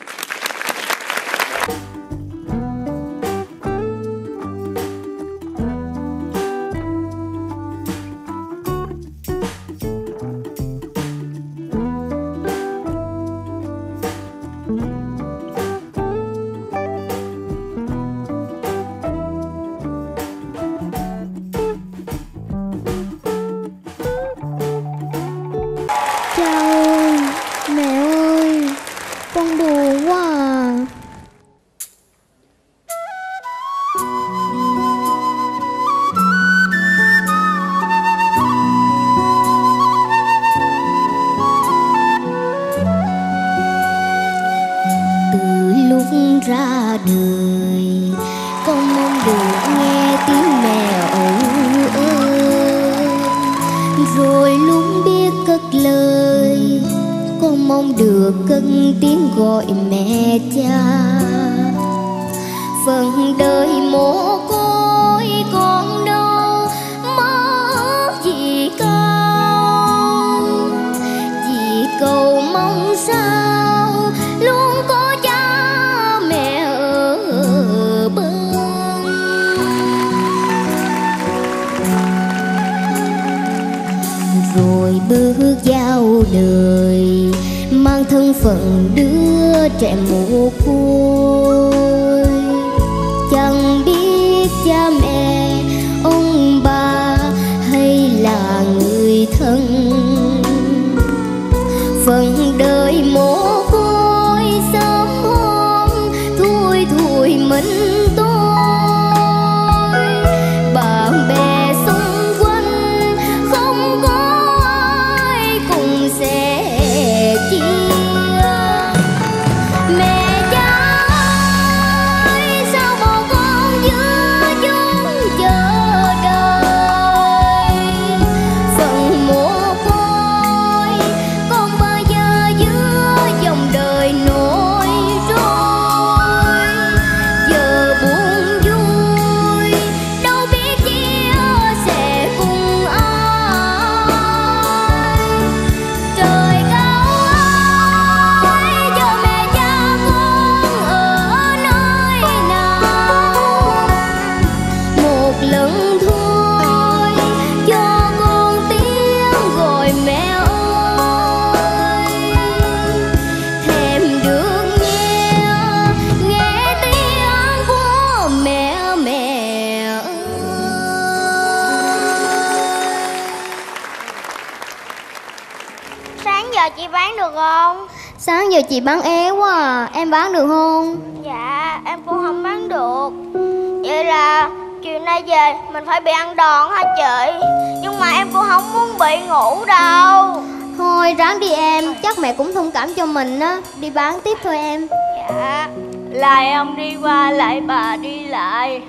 Chị bán é quá à. Em bán được không? Dạ em cũng không bán được. Vậy là chiều nay về mình phải bị ăn đòn hả chị? Nhưng mà em cũng không muốn bị ngủ đâu. Thôi ráng đi em, chắc mẹ cũng thông cảm cho mình á. Đi bán tiếp thôi em. Dạ. Lại ông đi qua lại bà đi lại.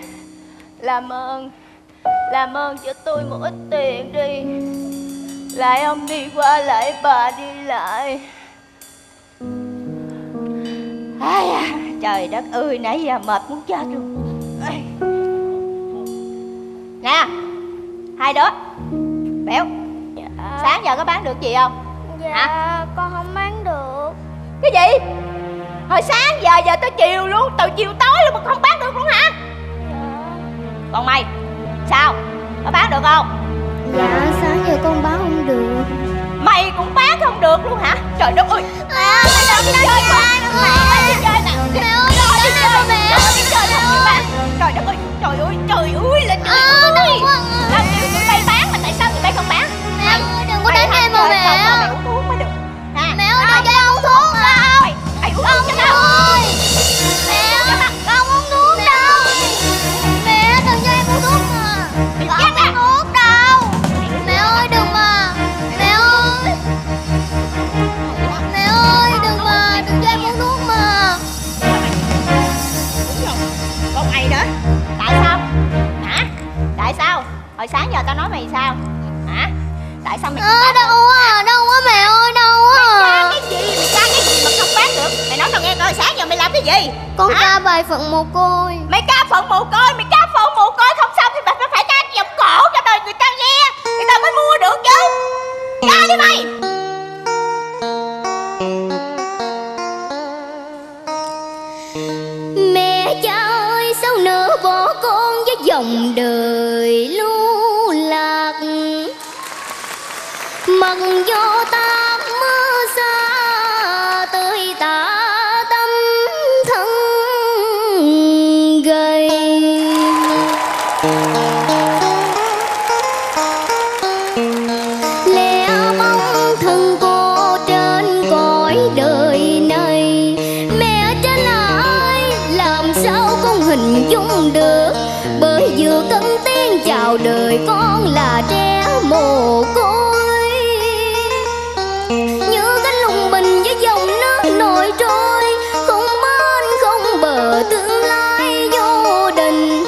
Làm ơn cho tôi một ít tiền đi. Lại ông đi qua lại bà đi lại. Ai à, trời đất ơi, nãy giờ mệt muốn chết luôn. Nè, hai đứa Béo, sáng giờ có bán được gì không? Dạ hả? Con không bán được. Cái gì? Hồi sáng giờ tới chiều luôn, từ chiều tối luôn mà không bán được luôn hả? Còn mày, sao? Có bán được không? Dạ sáng giờ con bán không được. Mày cũng bán không được luôn hả? Trời đất ơi. Mày đi chơi mà. Mày đi chơi nè. Mẹ ơi, đi chơi mẹ. Đi chơi nè. Trời đất ơi, trời ơi là trời ơi. Làm gì tụi bay bán mà tại sao tụi bay không bán? Mẹ ơi, đừng có đánh em mà mẹ. Mày uống thuốc mới được. Mẹ ơi, đừng cho con uống thuốc đâu. Mày uống thuốc cho tao. Mẹ ơi, con uống thuốc đâu. Mẹ đừng cho em uống thuốc mà. Con uống thuốc đâu. Mẹ ơi, đừng mà. Mẹ ơi. Mẹ ơi, đừng mà, đừng cho em uống thuốc mà. Còn mày nữa. Tại sao? Hả? Tại sao? Hồi sáng giờ tao nói mày sao? Hả? Tại sao mày không bán đâu á, đâu á mẹ ơi, đâu á. Mày ca cái gì mà không bán được? Mày nói tao nghe coi sáng giờ mày làm cái gì? Con ca bài phận mồ côi. Mày ca phận mồ côi, mày ca phận mồ côi không xong thì mày phải ca vòng cổ cho đời người ta nghe, người ta mới mua được chứ. Ra đi mày. Mẹ cha ơi sao nỡ bỏ con với dòng đời lưu lạc, mặc gió tan mưa xa tới tả tâm thân gầy. Lẽ mong thân cô trên cõi đời này, mẹ trên là ai làm sao con hình dung được, bởi vừa cất tiếng chào đời con là trẻ mồ côi. Như cánh lùng bình với dòng nước nổi trôi, không bên không bờ tương lai vô định.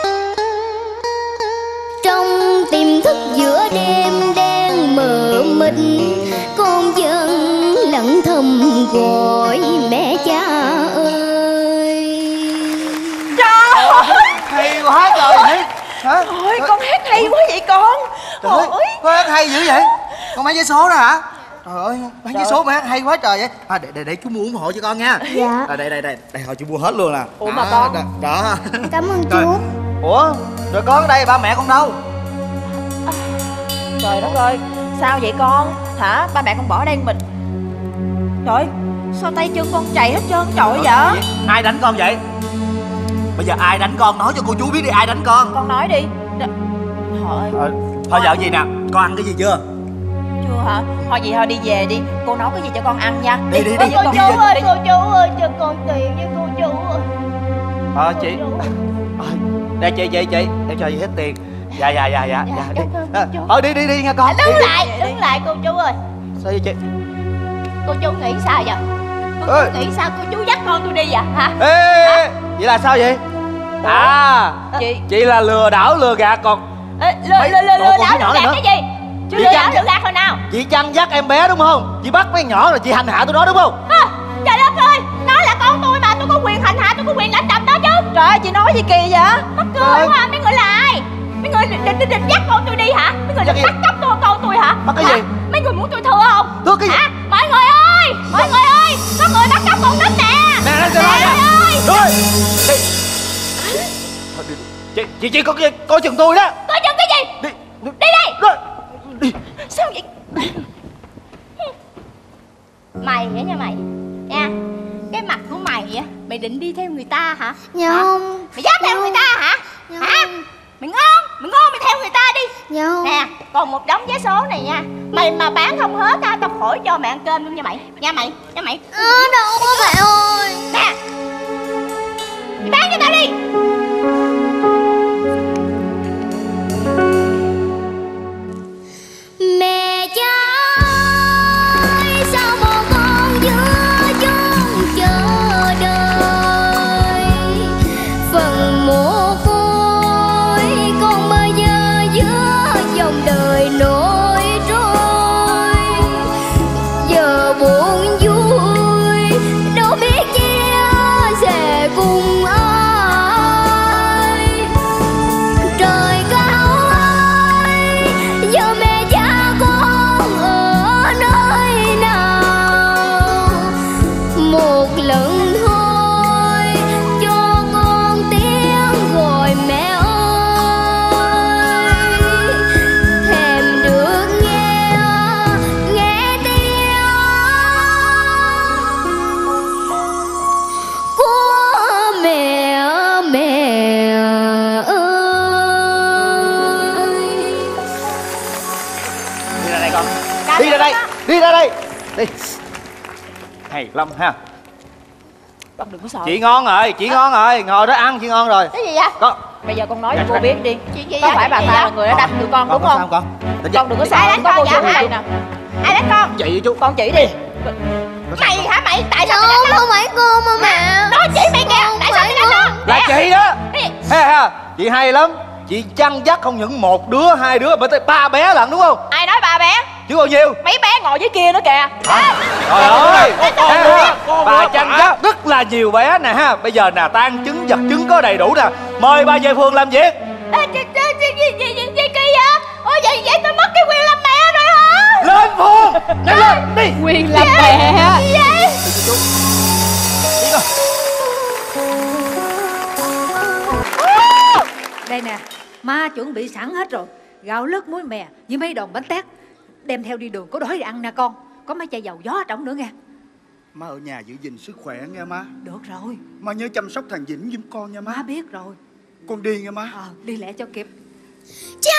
Trong tiềm thức giữa đêm đen mờ mịt, con vẫn lặng thầm gọi mẹ cha ơi. Trời ơi, hay quá trời ơi. Hả? Ôi, con hát hay quá vậy con. Trời ơi, có hát hay dữ vậy? Con bán vé số đó hả? Trời ơi, bán vé số mà hát hay quá trời vậy. Để chú mua ủng hộ cho con nha. Dạ. Đây hồi chú mua hết luôn nè. Ủa mà con? Đó. Cảm ơn chú. Ủa, rồi con ở đây, ba mẹ con đâu? Trời đất ơi, sao vậy con? Hả? Ba mẹ con bỏ đây mình. Trời, sao tay chân con chảy hết trơn trọi vậy? Ai đánh con vậy? Bây giờ ai đánh con? Nói cho cô chú biết đi, ai đánh con? Con nói đi. Thôi. Thôi giờ gì nè, con ăn cái gì chưa? Chưa hả? Thôi vậy thôi đi về đi. Cô nấu cái gì cho con ăn nha. Đi. Cô chú ơi, cô chú ơi, cho con tiền với cô chú ơi. Chị. Đây chị, em cho chị hết tiền. Dạ. Đi. Thôi đi nha con. Đứng lại cô chú ơi. Sao vậy chị? Cô chú nghĩ sao vậy? Cô chú nghĩ sao cô chú dắt con tôi đi vậy hả? Ê, vậy là sao vậy? À, chị là lừa đảo lừa gạt còn lừa đảo lừa gạt cái gì? Chú lừa đảo lừa gạt hồi nào? Chị chăn dắt em bé đúng không? Chị bắt mấy nhỏ rồi chị hành hạ tụi nó đúng không? Trời đất ơi, nó là con tôi mà, tôi có quyền hành hạ, tôi có quyền lãnh đập nó chứ. Trời ơi, chị nói gì kỳ vậy? Mắc cười quá. Mấy người là ai? Mấy người định dắt con tôi đi hả? Mấy người định bắt cóc con tôi hả? Bắt cái gì? Mấy người muốn tôi thưa không? Thưa cái gì? Mọi người ơi, có người bắt cóc con nít nè. Nè, ơi. Chị coi chừng tôi đó. Coi chừng cái gì? Đi đây. Sao vậy? Mày vậy nha mày. Nha. Cái mặt của mày á, mày định đi theo người ta hả? Dạ không. Mày dám theo người ta hả? Hả? Mày ngon mày theo người ta đi. Dạ không. Nè, còn một đống vé số này nha. Mày mà bán không hết á, tao khỏi cho mày ăn cơm luôn nha mày. Nha mày. Đâu có mẹ ơi. Nè, mày bán cho tao đi. Mẹ cha ơi, sao một con giữa chốn chờ đợi, phần mồ côi con bây giờ giữa dòng đời nổi trôi. Giờ buồn vui đâu biết chia sẻ cùng ai. Trời cao ơi, giờ mẹ cha con ở nơi nào, một lần thôi cho con tiếng gọi mẹ ơi. Thèm được nghe tiếng của mẹ ơi. Đi ra đây con. Đi ra đây. Đi. Hay lắm ha. Con đừng có sợ. Chị ngon rồi, ngồi đó ăn chị ngon rồi. Cái gì vậy? Con. Bây giờ con nói cho cô biết đi. Chuyện gì Có vậy? phải bà ta là người đã đánh tụi con đúng không? Con Con đừng có sợ, Ai đánh có con cô chú vậy hả? chị nè. Ai đánh con? Chị với chú. Con chỉ đi. Mày hả mày? Tại sao mày đánh nó? Không phải cô mà mẹ. Nó chỉ mày kìa. Tại sao mày đánh nó? Là chị đó. Ha, chị hay lắm. Chị chăn dắt không những một đứa, hai đứa mà tới 3 bé lận đúng không? Ai nói bà bé? Chứ bao nhiêu? Mấy bé ngồi dưới kia nữa kìa. Trời ơi, bà chăn dắt rất là nhiều bé nè ha. Bây giờ nè, tang chứng vật chứng có đầy đủ nè. Mời bà về phường làm việc. Gì kỳ vậy? Ôi vậy tôi mất cái quyền làm mẹ rồi hả? Lên Phương, nhanh lên đi. Quyền làm mẹ. Gì vậy? Đây nè, má chuẩn bị sẵn hết rồi. Gạo lứt, muối mè với mấy đòn bánh tét. Đem theo đi đường có đói thì ăn nè con. Có mấy chai dầu gió ở trong nữa nghe. Má ở nhà giữ gìn sức khỏe nghe má. Được rồi. Má nhớ chăm sóc thằng Vĩnh giùm con nha má. Má biết rồi. Con đi nghe má. Đi lẹ cho kịp. Cha!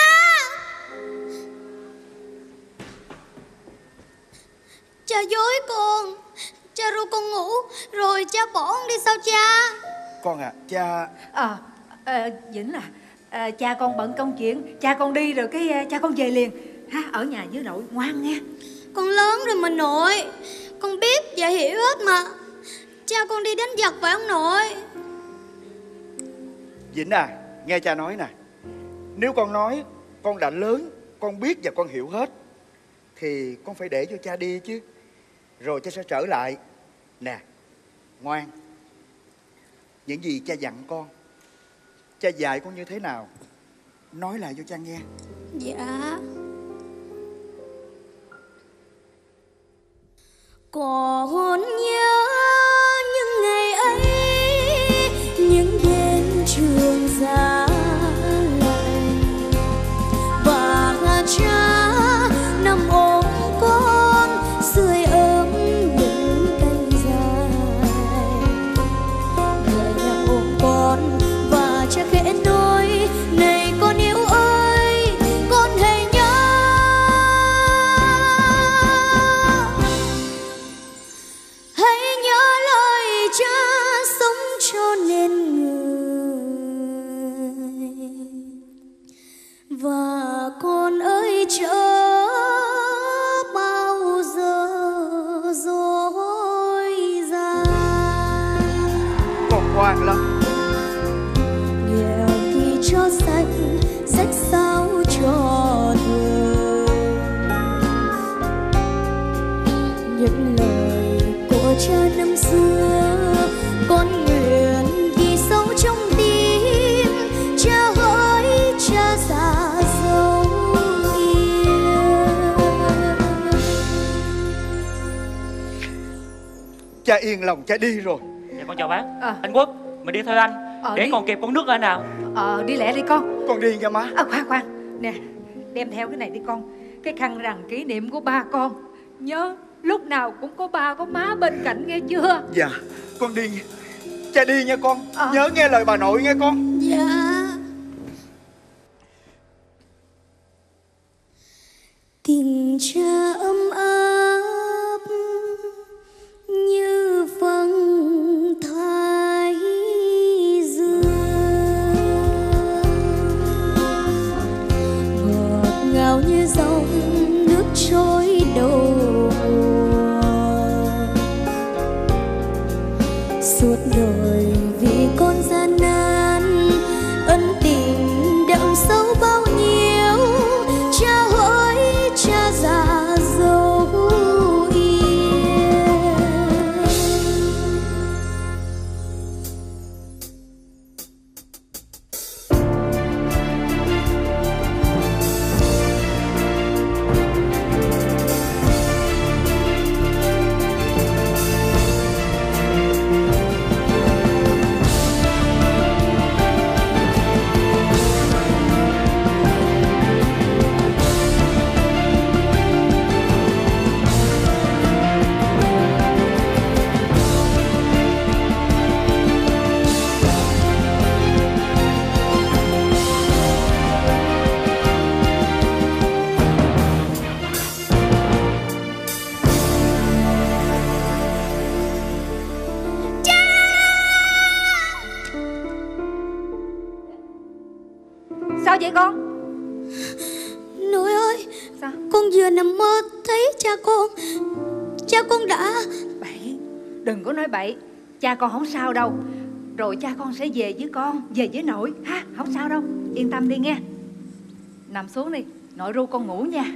Cha dối con. Cha ru con ngủ rồi cha bỏ con đi sao cha? Con à, cha... Vĩnh cha con bận công chuyện. Cha con đi rồi cái cha con về liền ha. Ở nhà với nội ngoan nghe. Con lớn rồi mà nội. Con biết và hiểu hết mà. Cha con đi đánh giặc phải không nội? Vĩnh à, nghe cha nói nè. Nếu con nói con đã lớn, con biết và con hiểu hết, thì con phải để cho cha đi chứ. Rồi cha sẽ trở lại. Nè, ngoan. Những gì cha dặn con, cha dạy con như thế nào, nói lại cho cha nghe. Dạ. Còn nhớ những ngày ấy, những đêm trường giá lạnh, và cha nằm ôm con sưởi ấm những cánh dài. Người nằm ôm con và cha khẽ nói: này con yêu ơi, con hãy nhớ. Hãy nhớ lời cha sống cho nên người. Và con ơi chớ bao giờ dối gian. Con ngoan lắm. Nghèo thì cho sách, sách sao cho thường. Những lời của cha năm xưa con nguyện ghi sâu trong tim. Cha hỡi cha già dấu yêu. Cha yên lòng, cha đi rồi. Dạ con chào bác. Anh Quốc, mình đi theo anh. Để đi. còn kịp con nước anh nào. Đi lẹ đi con. Con đi nha má. Khoan. Nè, đem theo cái này đi con. Cái khăn rằn kỷ niệm của ba con. Nhớ lúc nào cũng có ba có má bên cạnh nghe chưa? Dạ, con đi. Cha đi nha con. Nhớ nghe lời bà nội nghe con. Dạ. Tình cha ấm áp như vầng thái dương, ngọt ngào như dòng nước trôi đầu mùa. Suốt đời vì con gian nan, ân tình đậm sâu bao nhiêu. Cha hỡi cha già dấu yêu. Sao vậy con? Nội ơi, sao? Con vừa nằm mơ thấy cha con. Cha con đã... Bậy, đừng có nói bậy. Cha con không sao đâu. Rồi cha con sẽ về với con, về với nội ha. Không sao đâu, yên tâm đi nghe. Nằm xuống đi, nội ru con ngủ nha.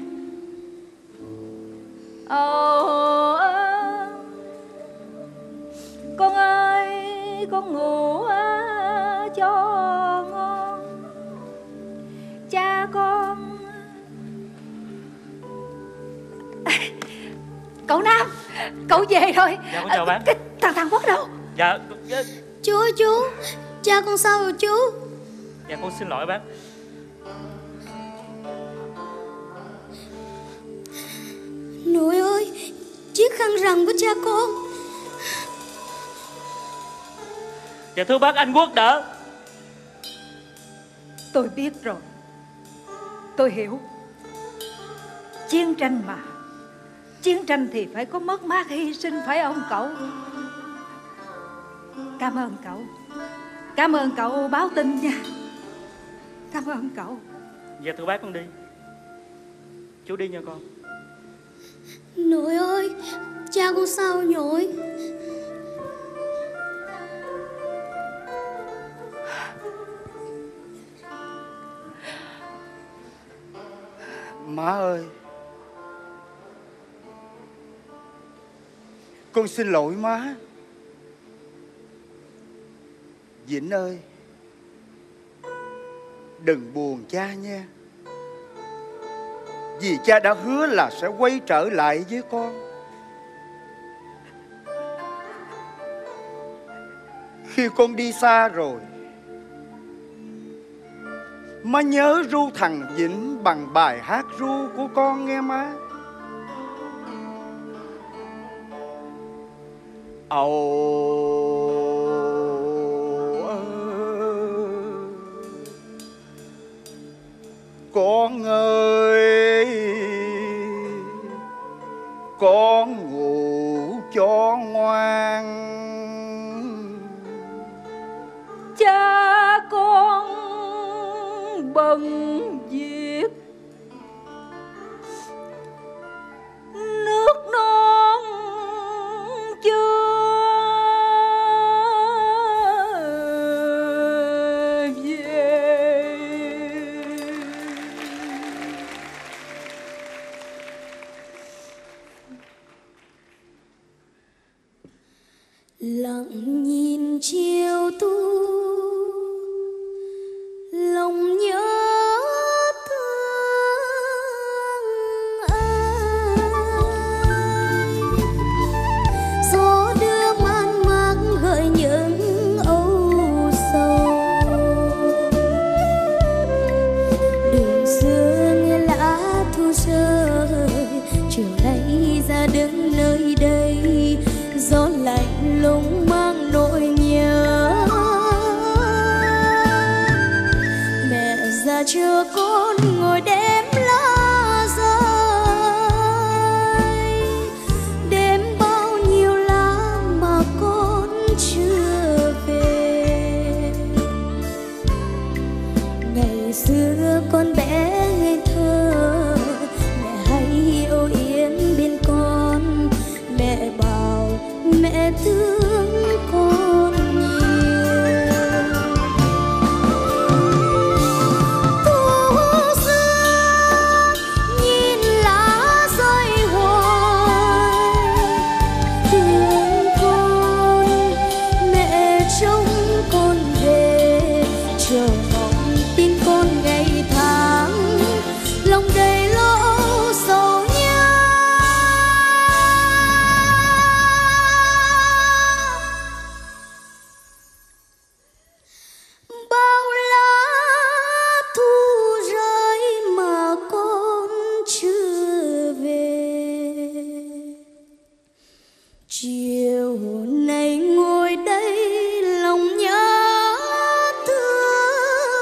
Con ơi, con ngủ cho ngon. Cha con Cậu về rồi. Dạ con chào bác. Cái thằng Quốc đâu? Dạ Chú, cha con sao rồi chú? dạ con xin lỗi bác. Nội ơi, chiếc khăn rằn của cha con. Dạ thưa bác, anh Quốc đỡ. Tôi biết rồi. Tôi hiểu. Chiến tranh mà. Chiến tranh thì phải có mất mát hy sinh, phải không cậu? Cảm ơn cậu. Cảm ơn cậu báo tin nha. Cảm ơn cậu. Dạ thưa bác, con đi. Chú đi nha con. Nội ơi, cha con sao nội? Má ơi, con xin lỗi má. Vĩnh ơi, đừng buồn cha nha. Vì cha đã hứa là sẽ quay trở lại với con. Khi con đi xa rồi, má nhớ ru thằng Vĩnh bằng bài hát ru của con nghe má. Con ơi, con ngủ cho ngoan. Cha con bận việc nước non chưa về. Lặng nhìn chiều tu, lòng nhớ thương ai. Gió đưa man mác gợi những âu sầu. Đường xưa nghe lá thu rơi, chiều nay ra đứng nơi đây. Gió lạnh lùng mang nỗi nhớ. Mẹ già chờ con ngồi đêm lá rơi. Đêm bao nhiêu lá mà con chưa về. Ngày xưa con bé ngây thơ, mẹ hay âu yếm bên con. Mẹ bảo mẹ thương con nhiều. Thu xưa nhìn lá rơi hoài. Thương con, mẹ trông con về. Chờ mong tin con ngày tháng, lòng đầy lo sầu nhớ. Bao lá thu rơi mà con chưa về. Chiều nay ngồi đây lòng nhớ thương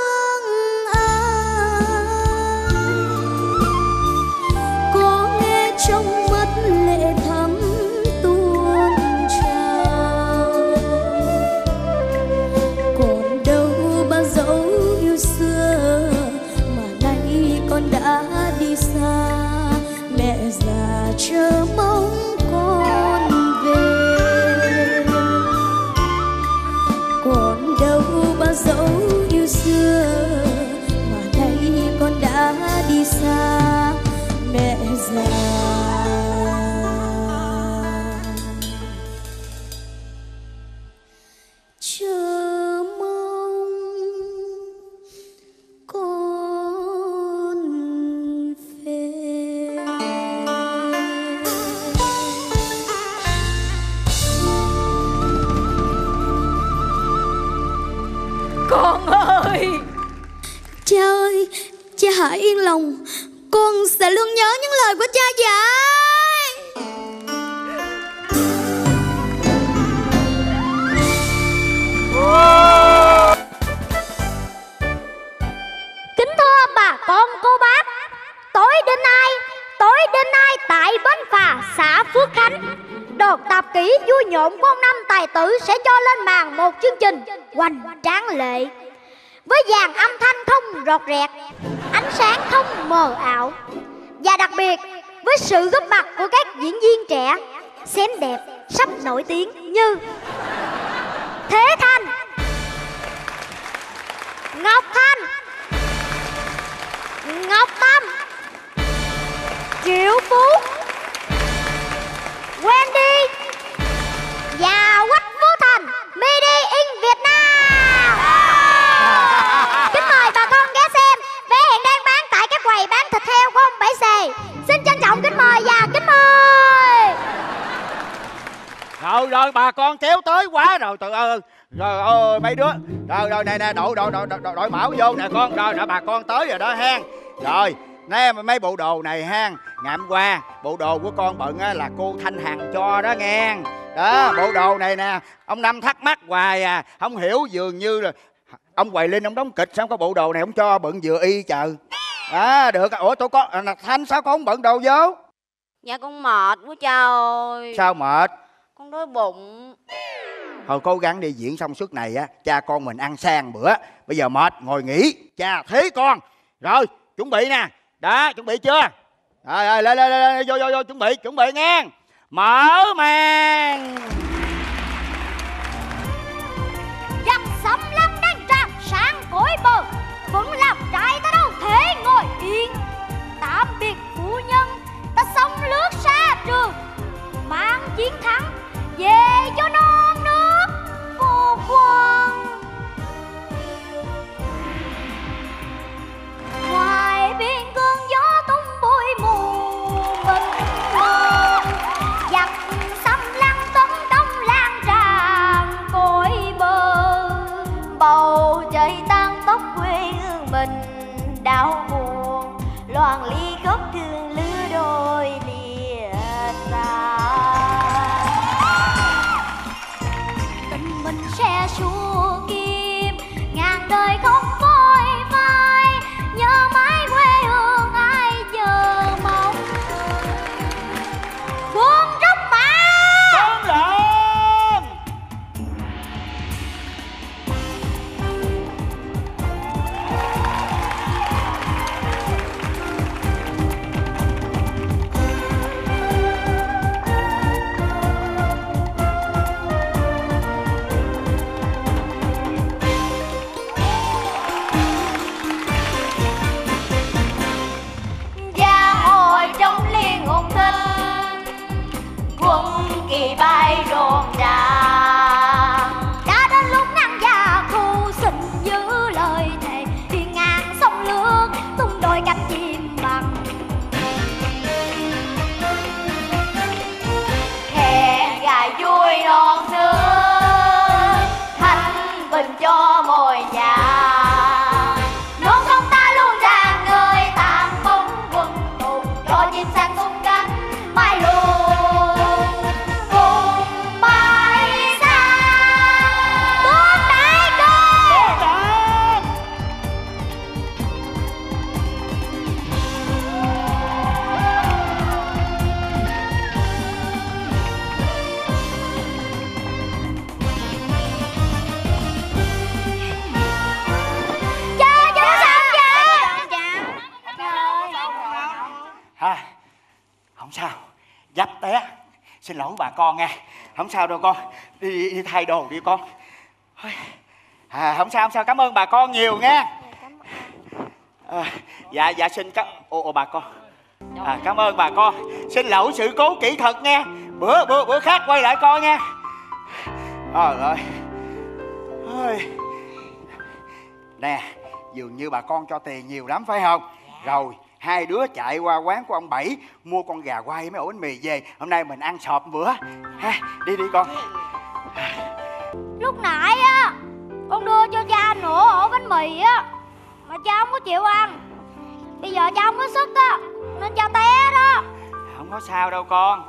Con ơi! Cha ơi, cha hãy yên lòng, con sẽ luôn nhớ những lời của cha dạy. Kính thưa bà con cô bác, tối đến nay tại bến phà xã Phước Khánh, đoàn tạp kỹ vui nhộn của ông Năm tài tử sẽ cho lên màn một chương trình hoành tráng lệ, với dàn âm thanh không rọt rẹt, ánh sáng không mờ ảo, và đặc biệt với sự góp mặt của các diễn viên trẻ xém đẹp sắp nổi tiếng như Thế Thanh, Ngọc Thanh, Ngọc Tâm, Triệu Phú, Wendy và Quách Phú Thành, Made in Việt Nam. Kính mời bà con ghé xem, vé hiện đang bán tại các quầy bán thịt heo của ông Bảy Xề. Xin trân trọng kính mời và kính mời. Rồi bà con kéo tới quá rồi, rồi ơi mấy đứa. Rồi nè đội mão vô nè con. Rồi nè bà con tới rồi đó ha. Rồi nè mấy bộ đồ này ha. Ngày hôm qua bộ đồ của con bận á, là cô Thanh Hằng cho đó nghe. Đó bộ đồ này nè, ông Năm thắc mắc hoài à, không hiểu, dường như là ông Hoài Linh ông đóng kịch sao có bộ đồ này ông cho bận vừa y chờ. Được. Ủa tụi con Thanh sao con không bận đồ vô? Dạ con mệt quá cha ơi. Sao mệt? Con đói bụng. Thôi cố gắng đi, diễn xong suốt này á, cha con mình ăn sang bữa. Bây giờ mệt ngồi nghỉ, cha thế con. Rồi chuẩn bị nè. Đó chuẩn bị chưa? Rồi lên vô chuẩn bị nghe. Mở màn. Dòng sông lăng đang tràn sang cõi bờ, vẫn làm trai ta đâu thể ngồi yên. Tạm biệt phu nhân, ta sông lướt xa trường, mang chiến thắng về cho non nước vô quan. Ngoài biên cương gió tung bụi mù bình mông, giặc xâm lăng tấn công lan tràn cõi bờ. Bầu trời tan tóc quê hương mình đau buồn, loạn ly khóc thương lứa đôi lìa xa. Tình mình sẽ xua kim ngàn đời không phôi phai, nhớ mãi quê hương ai chờ mong. Buông rút mà Con lợn. giang hồ trong liên hùng thinh, quân kỳ bay rộn ràng. Đã đến lúc ngăn già thu xin giữ lời thề, hiên ngang sông lướt tung đôi cánh chim bằng. Hẹn gà vui non nước, thanh bình cho mồi vàng. Non sông ta luôn rạng ngời tàn bóng quân tù, cho chim sang tung cánh mai luôn cùng bay xa. Bốn đại cơ Không sao, dấp té. Xin lỗi bà con nha. Không sao đâu con. Đi thay đồ đi con. Không sao, cảm ơn bà con nhiều nha. Dạ xin bà con. Cảm ơn bà con. Xin lỗi sự cố kỹ thuật nha. Bữa khác quay lại coi nha. Trời ơi. Nè, dường như bà con cho tiền nhiều lắm phải không? Rồi hai đứa chạy qua quán của ông Bảy mua con gà quay mấy ổ bánh mì về. Hôm nay mình ăn sọp bữa ha. Đi con. lúc nãy á con đưa cho cha nữa mì á, mà cha không có chịu ăn. Bây giờ cha không có sức á, nên cha té đó. Không có sao đâu con.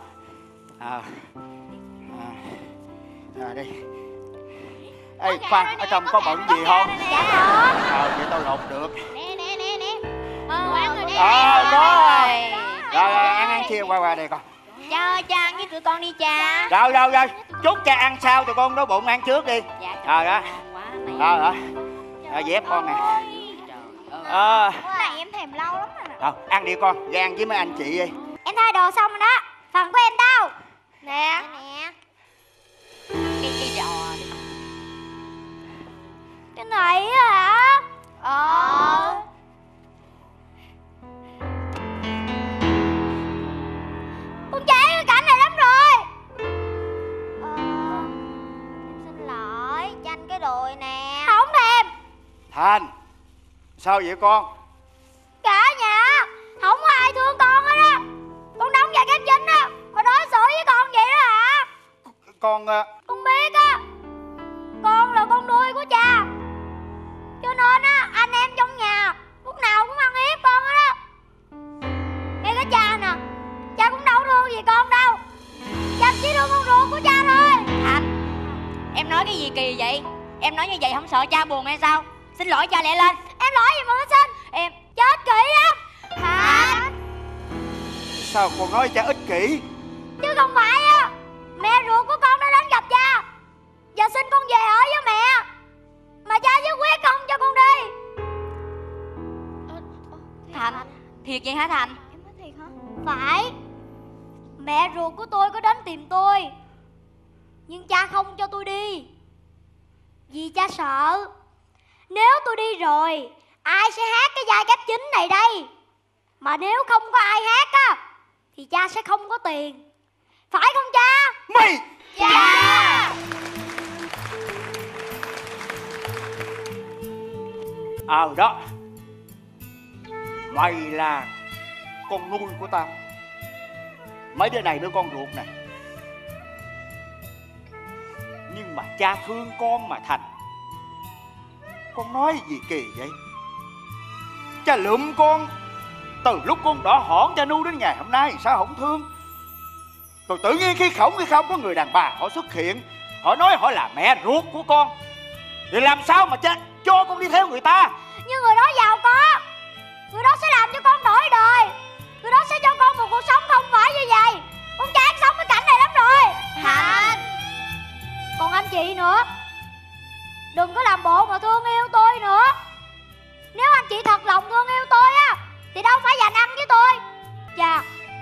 Đi. Ê khoan, ở trong có bận gì không? Dạ có. Vậy tao lột được. Nè. Có rồi. Rồi ăn chia qua đây con. Cha ơi, cha ăn với tụi con đi cha. Rồi. Chút cha ăn sau, tụi con đói bụng ăn trước đi. Rồi đó. Rồi dép con nè. Cái này em thèm lâu lắm rồi. Rồi ăn đi con, ra ăn với mấy anh chị đi. Em thay đồ xong rồi đó. Phần của em đâu? Nè. Cái giò đi. Cái này á hả? Con chán cái cảnh này lắm rồi. Em xin lỗi, cho anh cái đùi nè. Không thèm. Thành, sao vậy con? Cả nhà không có ai thương con hết á. Con đóng vai kép chính á, mà đối xử với con vậy đó hả? Con Con biết á, con là con nuôi của cha, cho nên á anh em trong nhà lúc nào cũng ăn hiếp con hết á. Ngay cái cha nè, cha cũng đâu thương gì con đâu, cha chỉ thương con ruột của cha thôi. Thành, em nói cái gì kỳ vậy? Em nói như vậy không sợ cha buồn hay sao? Xin lỗi cha lẹ lên. Em lỗi gì mà có xin? Em chết kỹ lắm. Thành, sao con nói cha ích kỷ? chứ không phải á, mẹ ruột của con đã đến gặp cha và xin con về ở với mẹ, mà cha nhất quyết không cho con đi. Thành, thiệt vậy hả Thành? Em nói thiệt hả? Phải. Mẹ ruột của tôi có đến tìm tôi, nhưng cha không cho tôi đi, vì cha sợ nếu tôi đi rồi ai sẽ hát cái vai kép chính này đây, mà nếu không có ai hát á thì cha sẽ không có tiền. Phải không cha? Mày! Cha! Đó. Mày là con nuôi của tao. Mấy đứa này đứa con ruột nè. Nhưng mà cha thương con mà Thành. Con nói gì kỳ vậy? Cha lượm con từ lúc con đỏ hỏn cha nuôi đến ngày hôm nay, sao không thương? Rồi tự nhiên khi không có người đàn bà họ xuất hiện, họ nói họ là mẹ ruột của con, thì làm sao mà cha cho con đi theo người ta? Nhưng người đó giàu có, người đó sẽ làm cho con đổi đời, người đó sẽ cho con một cuộc sống không phải như vậy. Con chán sống cái cảnh này lắm rồi. Thành, còn anh chị nữa, đừng có làm bộ mà thương yêu tôi nữa. Nếu anh chị thật lòng thương yêu tôi á thì đâu phải dành ăn với tôi. Chà,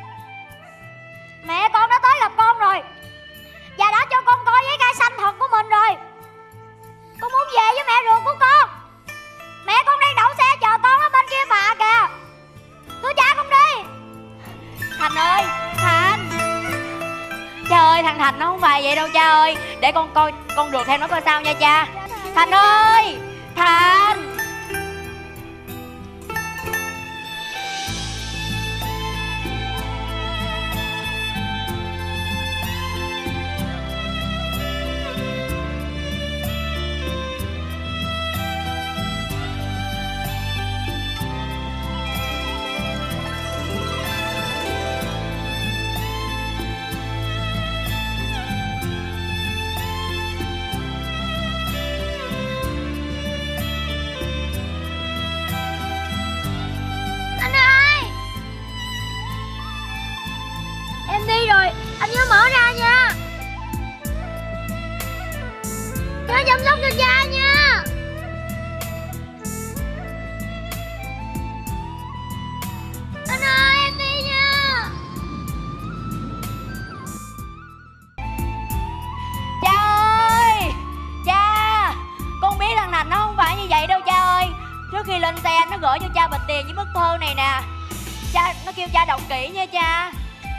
mẹ con đã tới gặp con rồi và đã cho con coi giấy khai sinh thật của mình rồi. Con muốn về với mẹ ruột của con. Mẹ con đang đậu xe chờ con ở bên kia phà kìa. Tôi cha con đi. Thành ơi, Thành. Cha ơi, thằng Thành nó không phải vậy đâu cha ơi. Để con coi con ruột theo nó coi sao nha cha. Thành ơi, Thành. Anh ơi, em đi rồi, anh nhớ mở ra nha. Nhớ chăm sóc cho cha nha. Anh ơi, em đi nha. Cha ơi, cha. Con biết thằng Thành nó không phải như vậy đâu cha ơi. Trước khi lên xe nó gửi cho cha bịch tiền với bức thơ này nè. Cha, nó kêu cha đọc kỹ nha cha.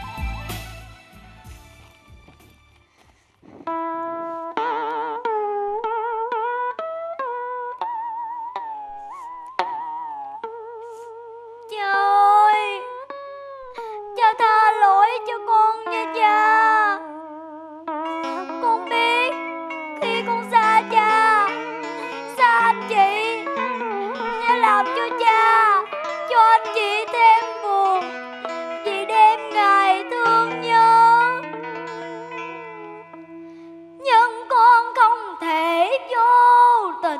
Cha ơi, cha tha lỗi cho con nha cha. Con biết khi con xa cha, xa anh chị, làm cho cha, cho anh chị thêm buồn vì đêm ngày thương nhớ. Nhưng con không thể vô tình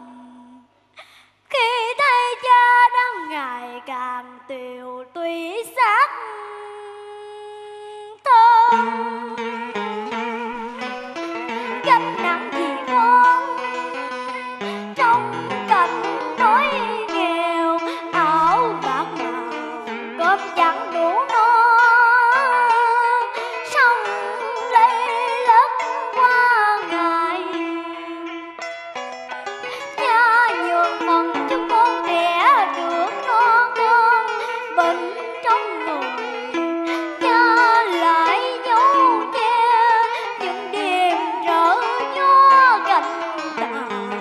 khi thấy cha đang ngày càng tiều tụy xác thân. Gánh nặng vì con trong cảnh đói nghèo, áo bạc màu cơm chẳng đủ no, sống lây lất qua ngày. Cha nhường phần cho con trẻ được no cơm bệnh trong người, cha lại dấu che những đêm rỡ nhó cành tàn.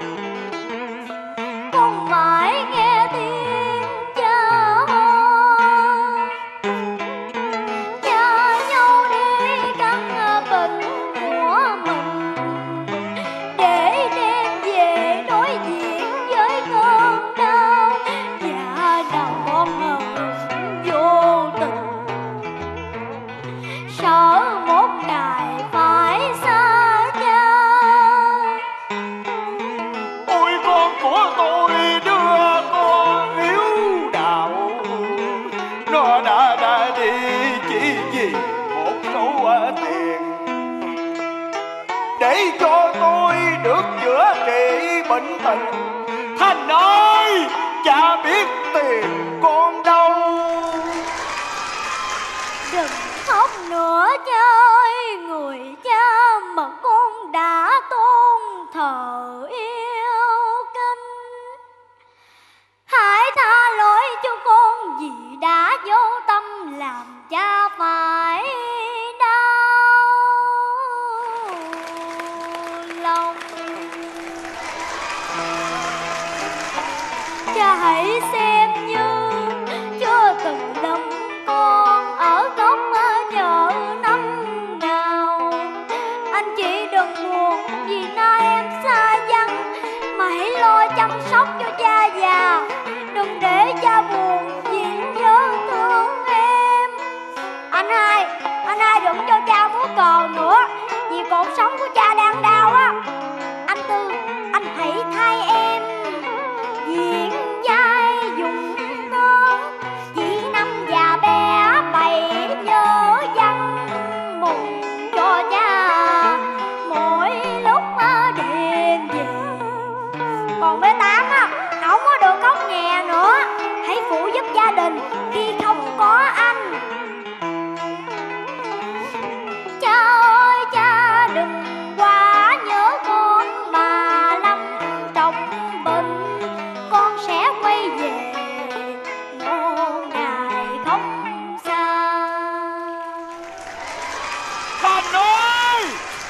Con mãi nghe tiếng cha hô, cha nhau để căn bệnh của mình, để đem về đối diện với cơn đau. Dạ nào con hờn vô tình, sợ một ngày phải xa cha. Ôi con của tôi, đứa con hiếu đạo, nó đã đi chỉ vì một số tiền, để cho tôi được chữa trị bệnh tình. Thành ơi, cha biết tiền con đâu. Đừng khóc nữa cha ơi, người cha mà con đã tôn thờ yêu kính. Hãy tha lỗi cho con vì đã vô tâm làm cha phải đau lòng. Cha hãy xem như chưa từng lầm con ở góc chợ năm nào. Anh chị đừng buồn vì nay em xa vắng, mà hãy lo chăm sóc cho cha già. Đừng để cha buồn vì nhớ thương em. Anh hai đừng cho cha múa cờ nữa, vì cuộc sống của cha đang đau á. Anh Tư, anh hãy thay em diễn vai dùng nón, vì năm già bé bày nhớ văn mùng cho cha mỗi lúc đêm về. Còn bé Tám á, không có được khóc nhè nữa, hãy phụ giúp gia đình khi không có anh. Cha ơi cha đừng quá nhớ con mà lâm trọng bệnh, con sẽ quay về một ngày không xa. Thành ơi!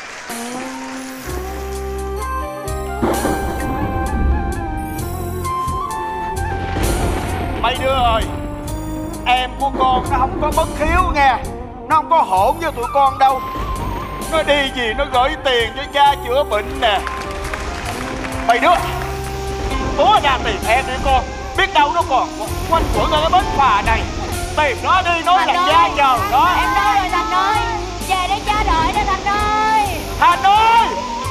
Mấy đứa ơi, em của con nó không có bất hiếu nghe, nó không có hỗn với tụi con đâu. Nó đi gì nó gửi tiền cho cha chữa bệnh nè. Mấy đứa túa ra tìm em đi con, biết đâu nó còn quanh quẩn ở cái bến phà này. Tìm nó đi, nói là cha chờ đó. Em đâu rồi Thành ơi, về đây cha đợi đó Thành ơi. Thành ơi!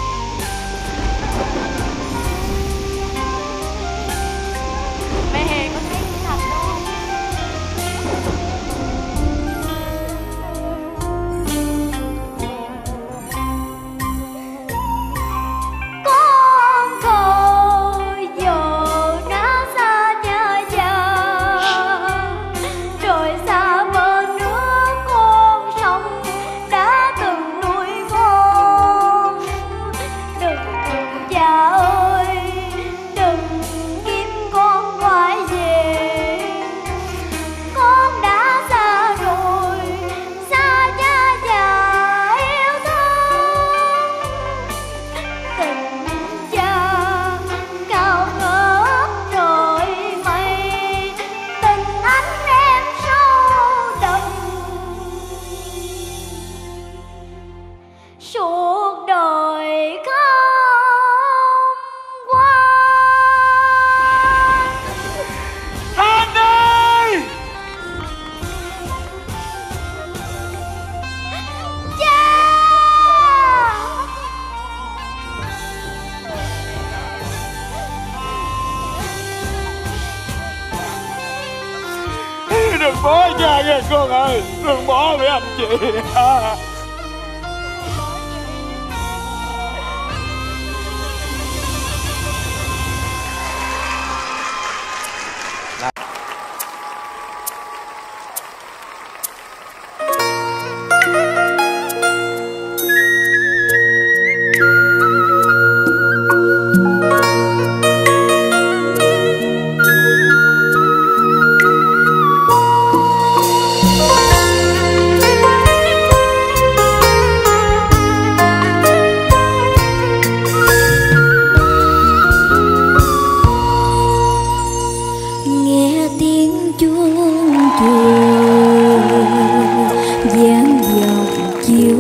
Mẹ Hiền có thấy Thành không? Con thôi giờ đã xa cha già, rồi xa bên nước con sông đã từng nuôi con. đừng bỏ cha nha con ơi. Đừng bỏ mấy anh chị. Nghe tiếng chuông chùa vang vọng chiều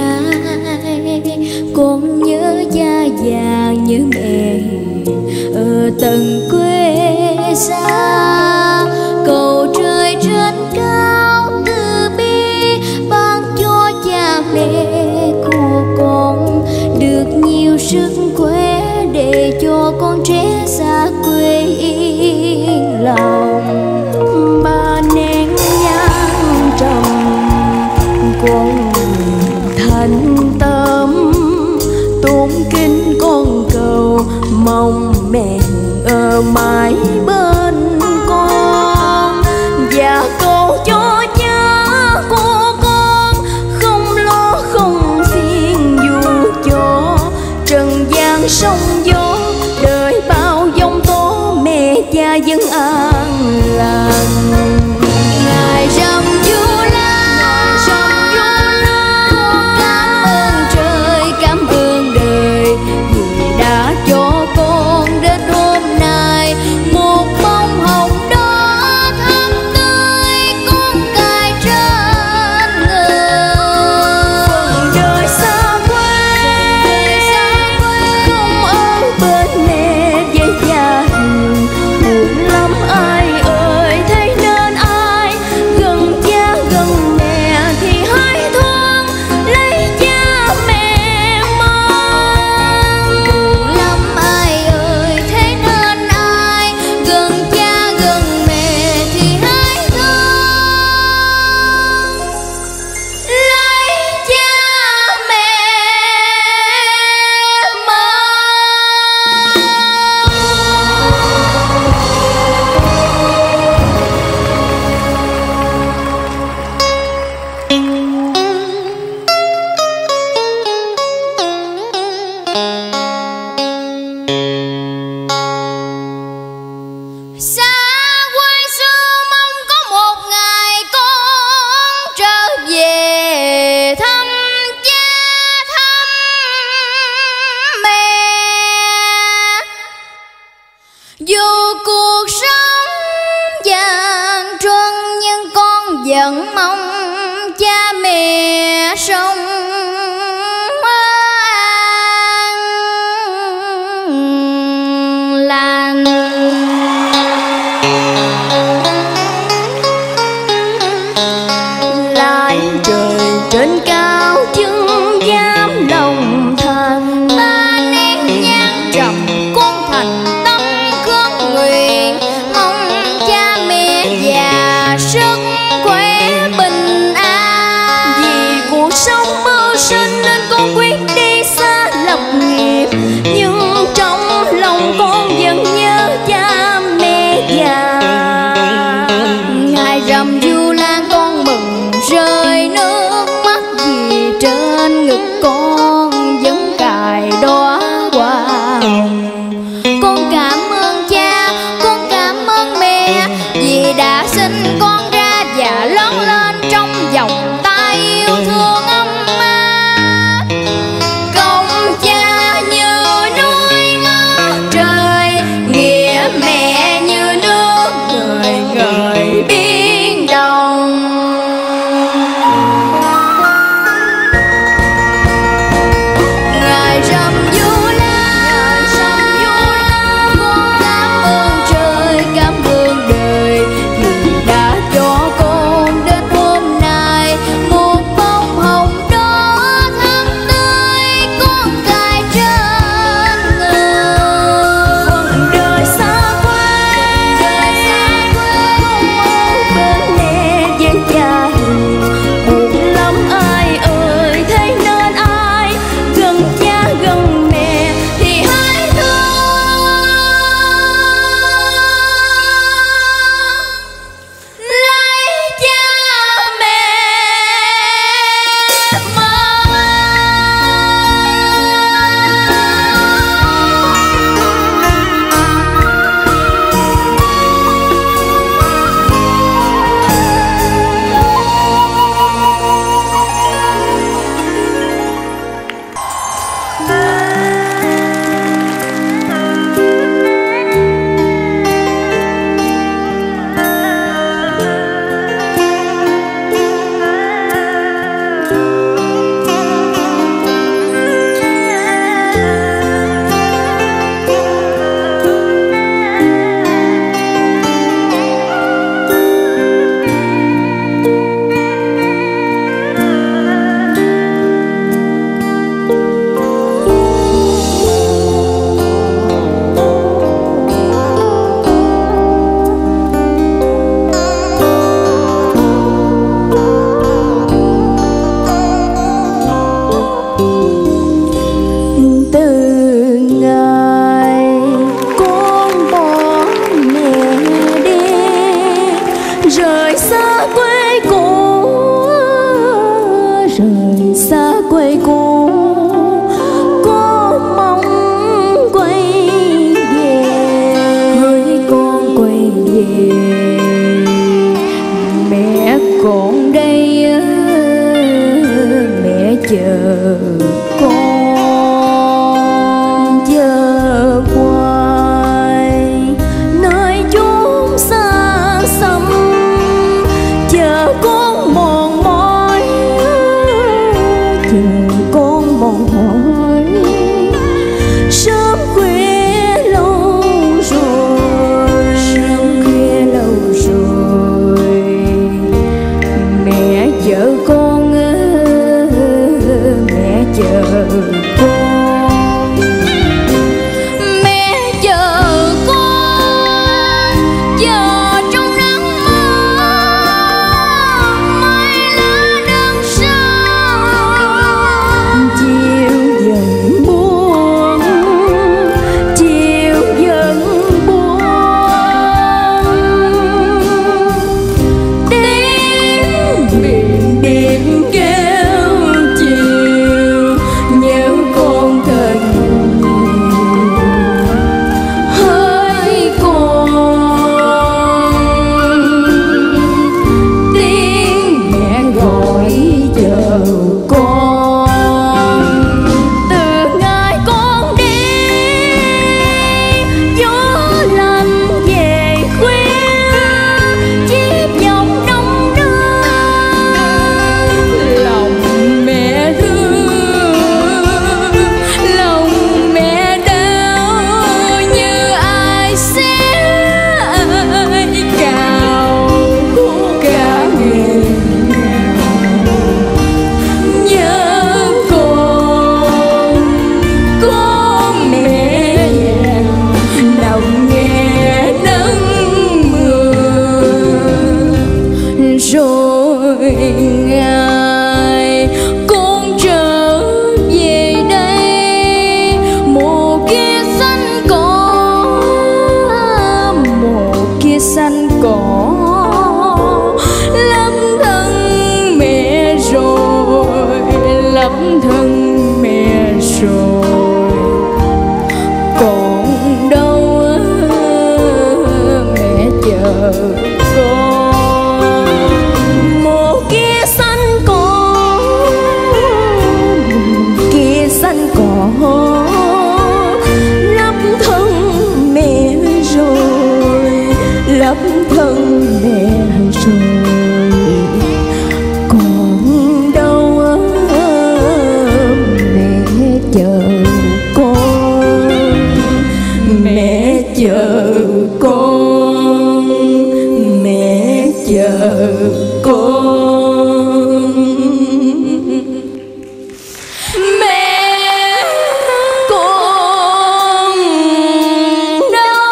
nay, con nhớ cha già như mẹ ở tận quê xa. Cầu trời trên cao từ bi ban cho cha mẹ của con được nhiều sức khỏe để cho con trẻ xa quê yên lòng. Ba nén nhang trầm con thành tâm, tôn kính con cầu mong mẹ ở mãi bên con, và cầu cho cha của con không lo không phiền dù cho trần gian sóng gió, đời bao giông tố mẹ cha vẫn an lành. Ngài rằm Vu Lan, con cảm ơn trời, cảm ơn đời vì đã cho con đến hôm nay một bông hồng đỏ thắm tươi con cài trên người. Phần đời xa quê không ở bên mẹ với gia đình, buồn lắm ai ơi, thế nên ai gần cha gần mẹ thì hãy thương lấy cha mẹ mong. Buồn lắm ai ơi, thế nên ai gần cha gần mẹ thì hãy thương lấy cha mẹ xa quê xưa, mong có một ngày con trở về thăm cha thăm mẹ. Dù cuộc sống gian truân nhưng con vẫn mong cha mẹ sống an lành. Lại trời trên cao chứng giam lòng thành, ba nén nhang trầm con thành tâm khấn nguyện mong cha mẹ già sức khỏe chờ con chờ hoài nơi chốn xa xăm, chờ con mòn mỏi, chờ con mòn mỏi. Sớm khuya lâu rồi, sớm khuya lâu rồi, mẹ chờ con ơi, mẹ chờ con, mẹ chờ con, chờ trong nắng mưa mai lá đơn sơ, chiều dần buông, chiều dần buông. Tiếng miền đêm kêu chiều nhớ con thật nhiều, hỡi con. Tiếng mẹ gọi chờ con, từ ngày con đi gió lạnh về khuya, chiếc vòng đông đưa lòng mẹ thương, lòng mẹ đau như ai xé ai cào khúc ca nghẹn ngào. Nhớ con mẹ già nằm nghe nắng mưa, rồi ngày con trở về đây, mùa kia xanh cỏ, mùa kia xanh cỏ lấp thân mẹ rồi, lấp thân mẹ rồi. Còn đâu mẹ chờ con, mùa kia xanh cỏ, mùa kia xanh cỏ lấp thân mẹ rồi, lấp thân mẹ rồi. Còn đâu mẹ chờ con, mẹ chờ con, mẹ chờ con, mẹ con đâu.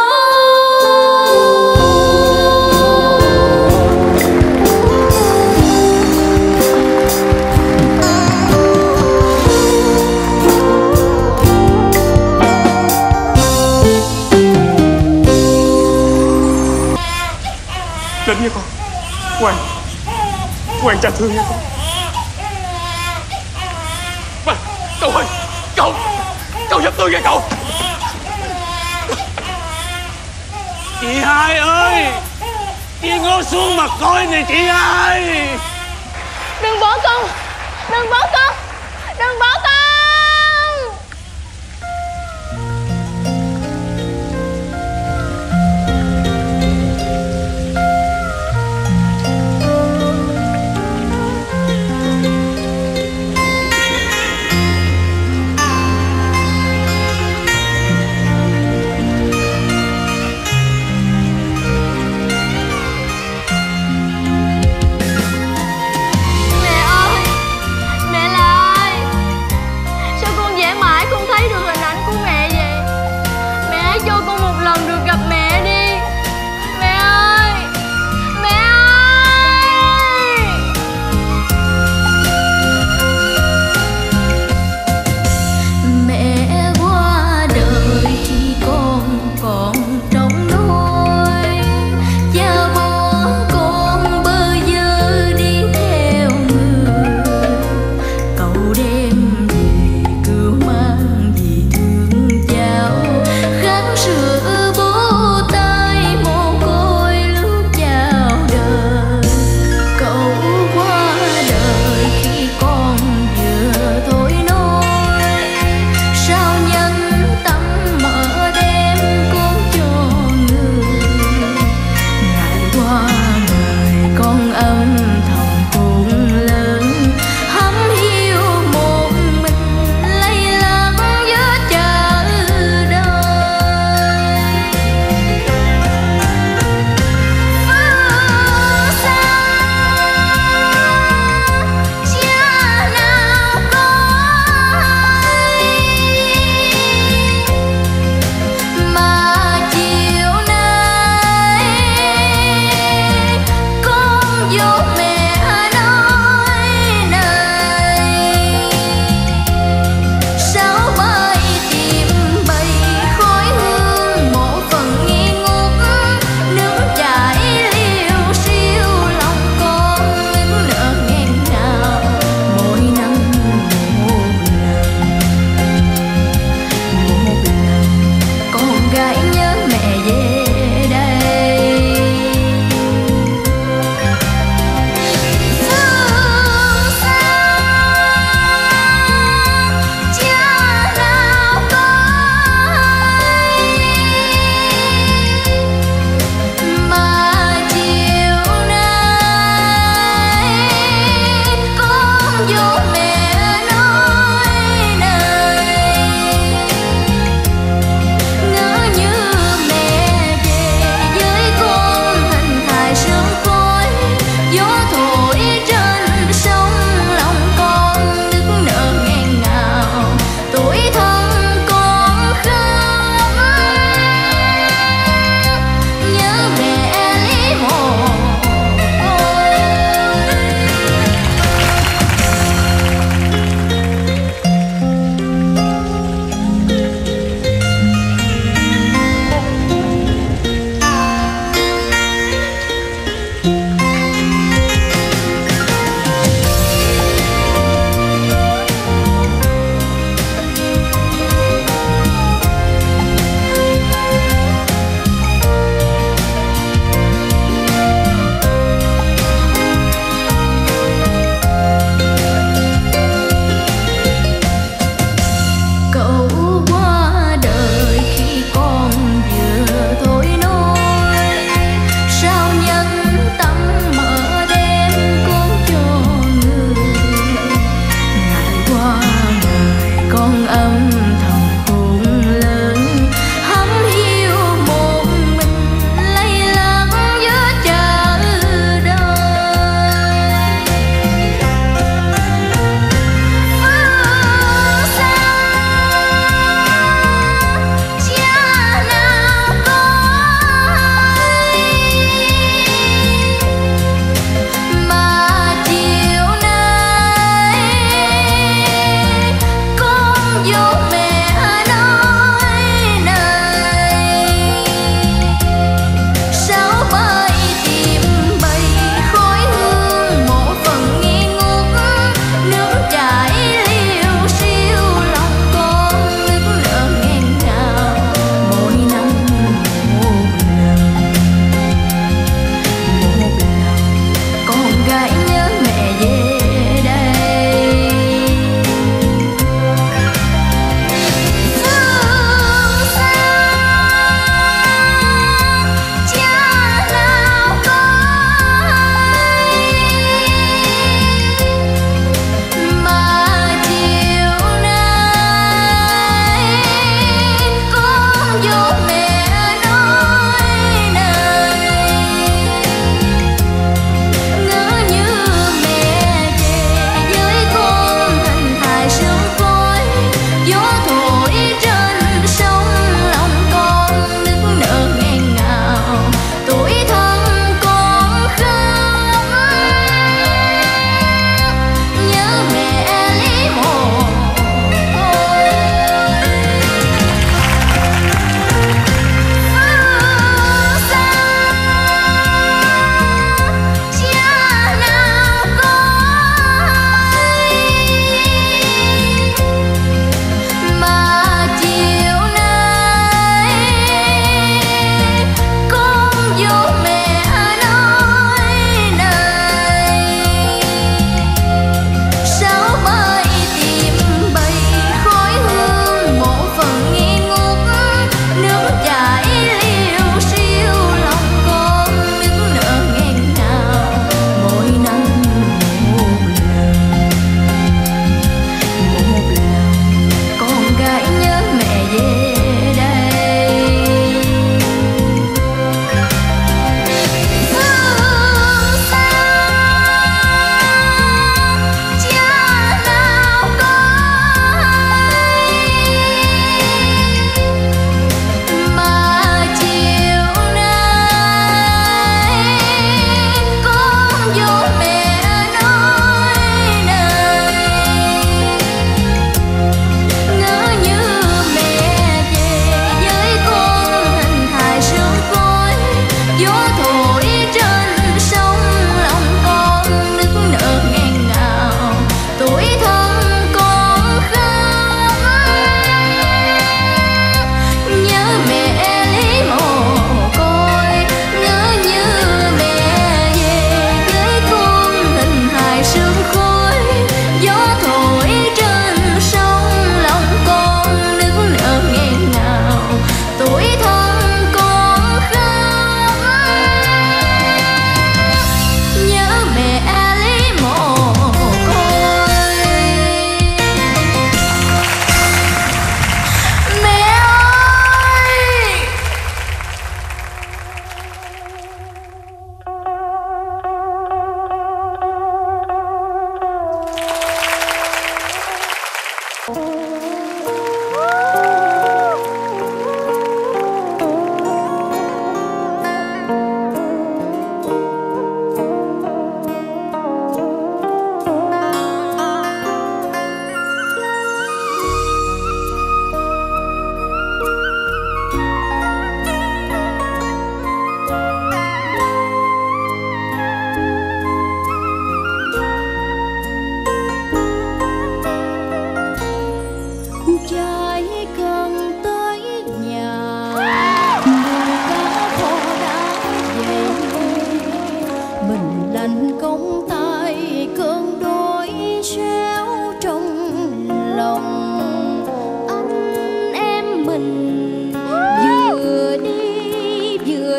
Đến nha con. Hoàng, Hoàng cha thương nha con. Mà, cậu ơi, cậu giúp tôi kìa cậu. Chị hai ơi, chị ngồi xuống mà coi nè chị hai. Đừng bỏ con, đừng bỏ con, đừng bỏ con. Mẹ ơi, mẹ là ai?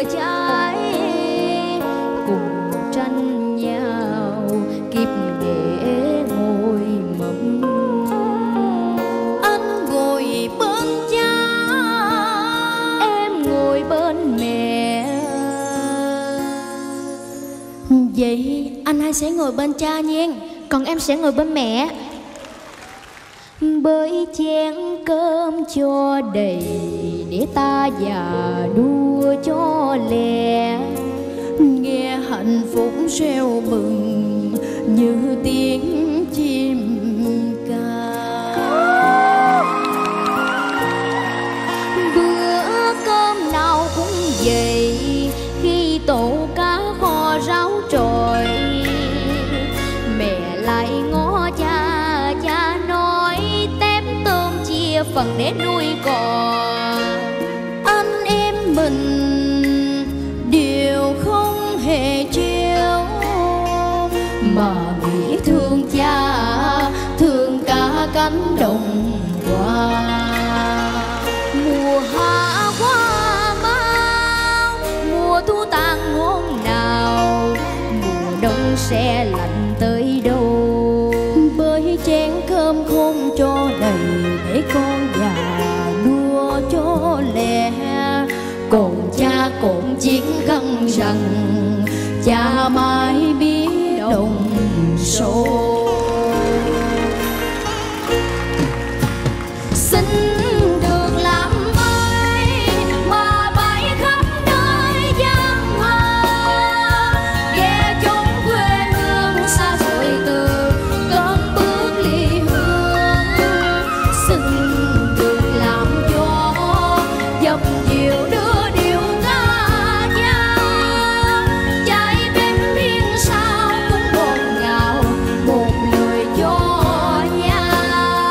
lửa cháy, cùng tranh nhau kiếp để ngồi mộng. Anh ngồi bên cha, em ngồi bên mẹ. Vậy anh hai sẽ ngồi bên cha nha, còn em sẽ ngồi bên mẹ. Bởi chén cơm cho đầy để ta già đua cho lẹ, nghe hạnh phúc reo mừng như tiếng chim ca. Bữa cơm nào cũng vậy, khi tổ cá kho ráo trồi, mẹ lại ngó cha, cha nói tém tôm chia phần để nuôi cò. Anh em mình đều không hề trêu, mà nghĩ thương cha, thương cả cánh đồng hoa. Mùa hạ hoa mau, mùa thu tàn hôm nào, mùa đông sẽ lạnh tới đâu. Bởi chén cơm không cho đầy để con già đua cho lẹ, còn cha còn chiến khăn rằng cha mãi biết đồng số. Xin được làm ơi mà bay khắp nơi giang hoa, ghé chốn quê hương xa xôi từ cơn bước ly hương. Xin được làm cho dòng diều đưa điệu ca nhau, trái bên biên sao cũng ngọt ngào một lời cho nhau.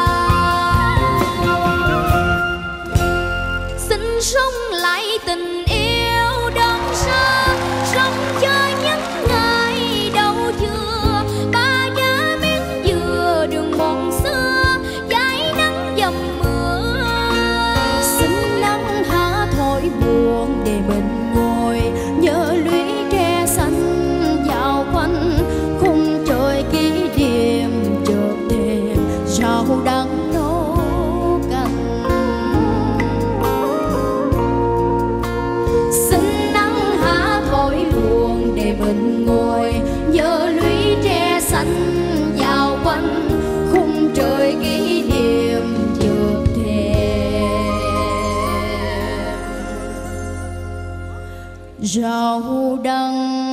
Xin sống lại tình yêu đơn sơ, sống chơi những ngày đầu chưa, ba giá miếng dừa đường mòn xưa, dãi nắng dầm mưa. Xin nắng há thổi buồn để mình ngồi, nhớ lũy tre xanh dạo quanh khung trời kỷ niệm, chợt thềm rau đắng nấu canh. Xin nắng há thổi buồn để mình ngồi, nhớ lũy tre xanh dạo quanh khung trời kỷ niệm, chợt thềm rau đắng.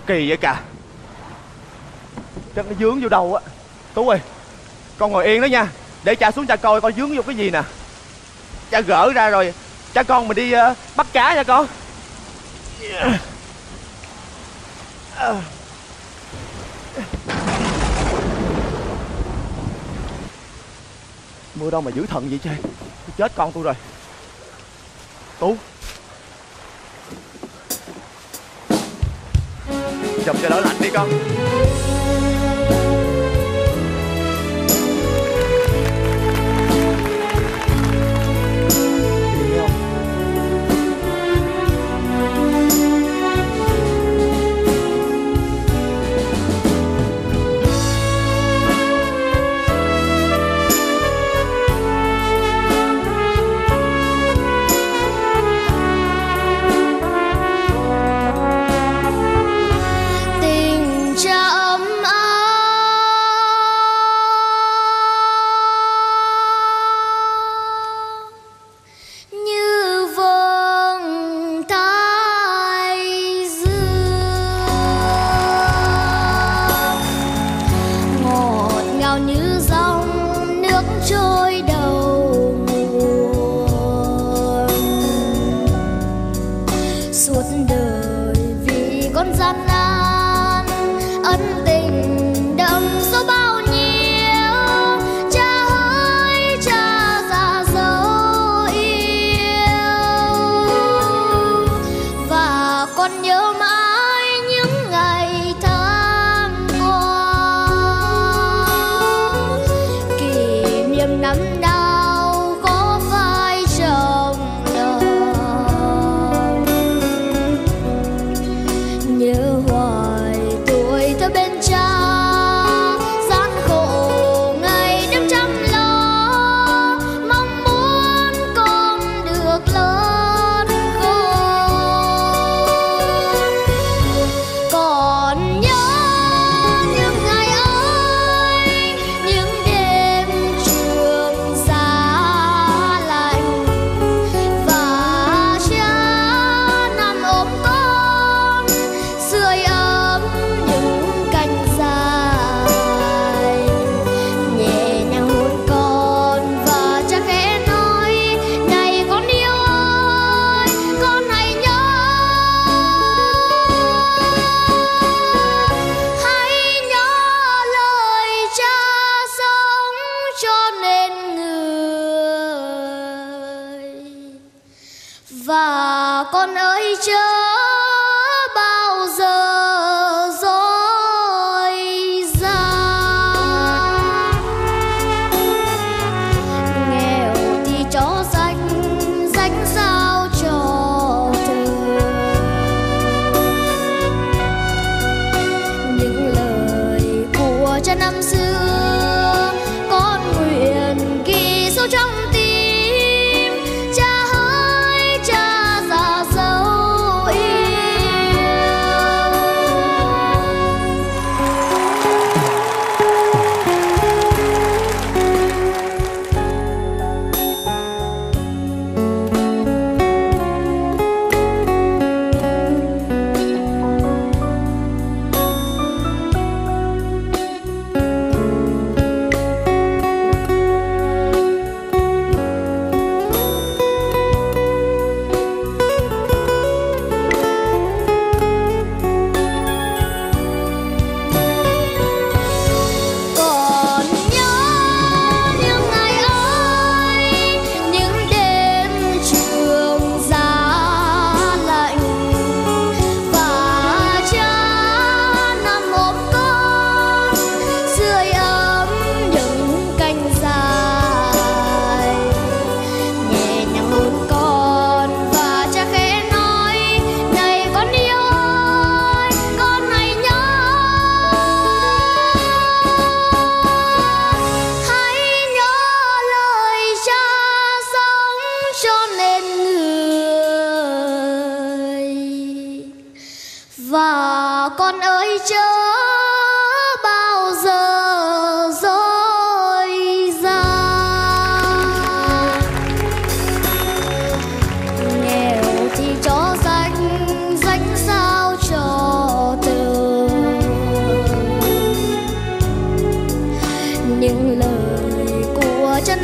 kỳ vậy cả? Chắc nó dướng vô đâu á. Tú ơi, con ngồi yên đó nha, để cha xuống cha coi coi dướng vô cái gì nè. Cha gỡ ra rồi cha con mình đi bắt cá nha con. Mưa đâu mà giữ thần vậy Trang? Chết con tôi rồi. Tú, chụp cho đỡ lạnh đi con. Nhớ hoài tuổi thơ bên cha, dáng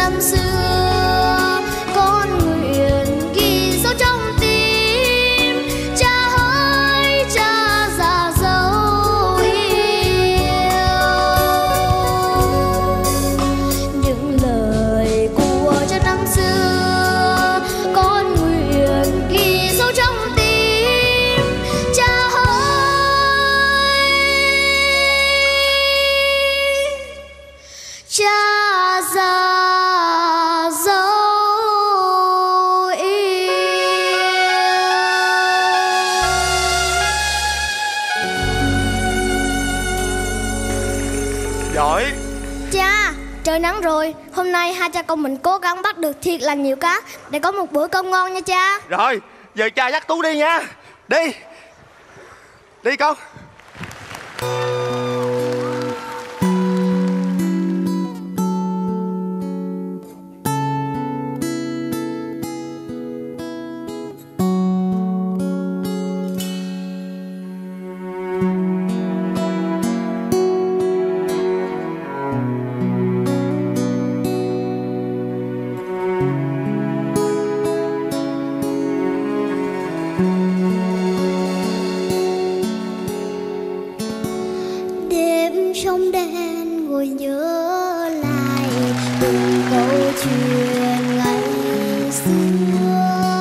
năm xưa, con nguyện ghi dấu trong tim. Cha ơi cha già dấu yêu, những lời của cha năm xưa con nguyện ghi dấu trong tim. Cha ơi cha già dấu Giỏi. Cha, trời nắng rồi. Hôm nay hai cha con mình cố gắng bắt được thiệt là nhiều cá để có một bữa cơm ngon nha cha. Rồi, giờ cha dắt Tú đi nha. Đi. Đi con. Đêm trong đen ngồi nhớ lại từng câu chuyện ngày xưa.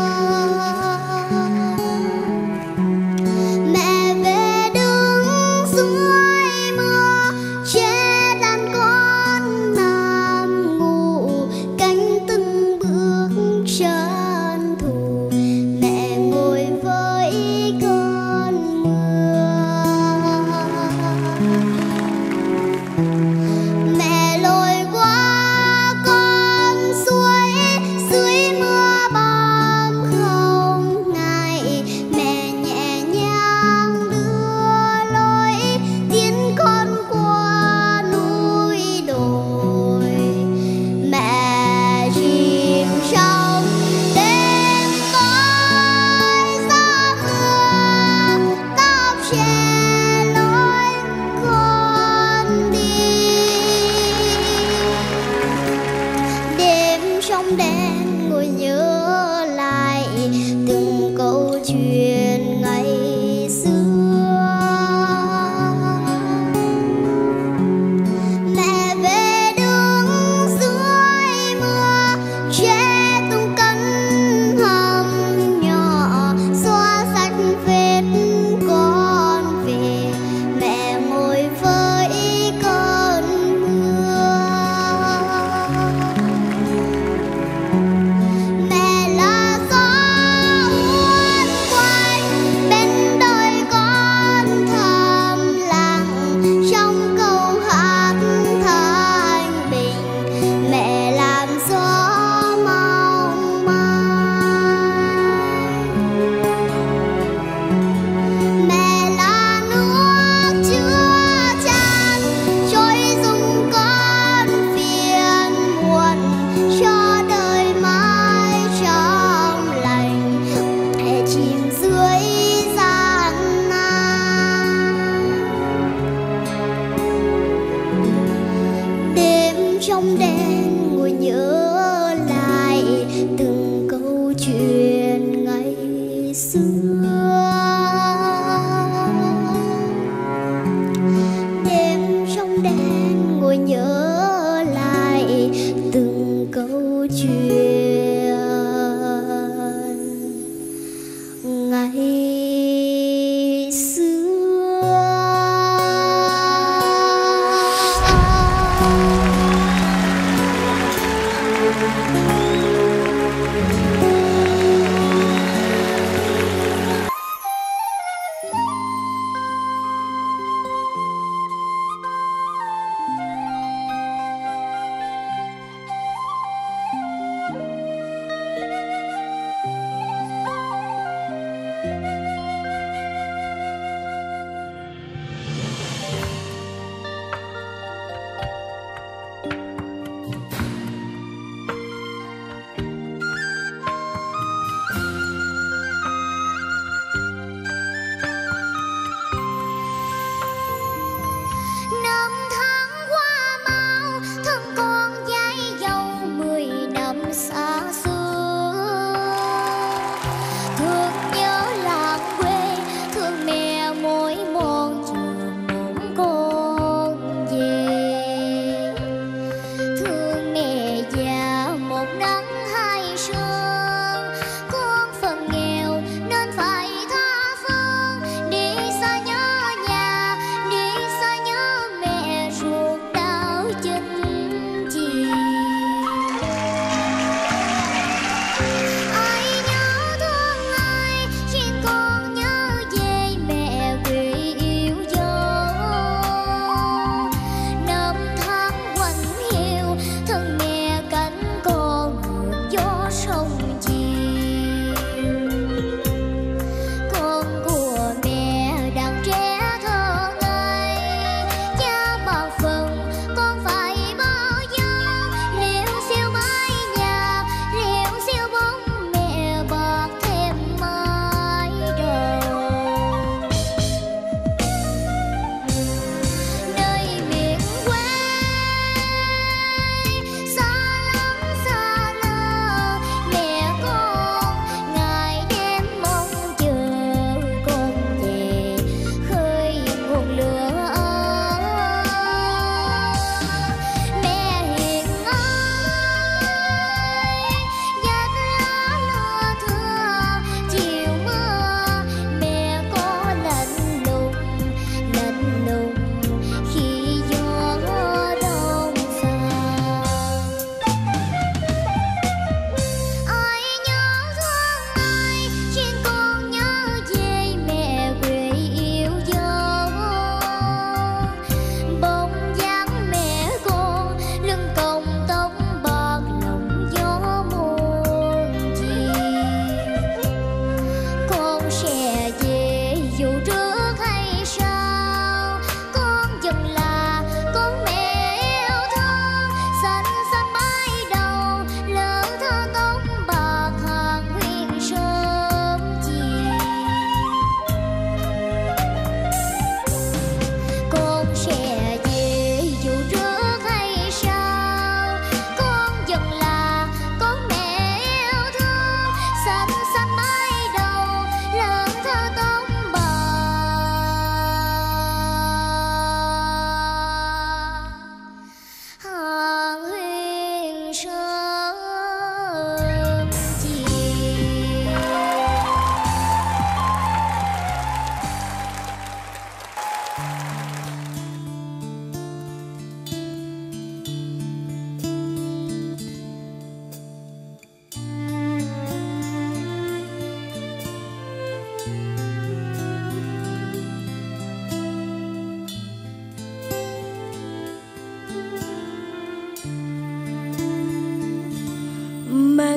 Mẹ về đứng dưới mưa, che đàn con nằm ngủ, canh từng bước chân thủ. Mẹ ngồi với cơn mưa, mẹ lội qua con suối dưới mưa bom không ngày. Mẹ nhẹ nhàng đưa lối tiến con qua núi đồi. Mẹ chìm trong đêm tối gió mưa, tóc che lối con đi. Đêm trong đen ngồi nhớ lại từng câu chuyện ngày xưa. Mẹ về đứng dưới mưa, che tung cánh hầm nhỏ, xóa sạch vết con về. Mẹ ngồi với cơn mưa, mẹ là gió uốn quanh bên đời con thầm lặng trong câu hát thanh bình. Mẹ làm gió mong manh, mẹ là nước chứa chan trôi dung con phiền muộn cho đời mãi trong lành. Mẹ chìm dưới gian nan, đêm trong đen ngồi nhớ lại từng câu chuyện ngày xưa. Đêm trong đen ngồi nhớ lại từng câu chuyện ngày xưa.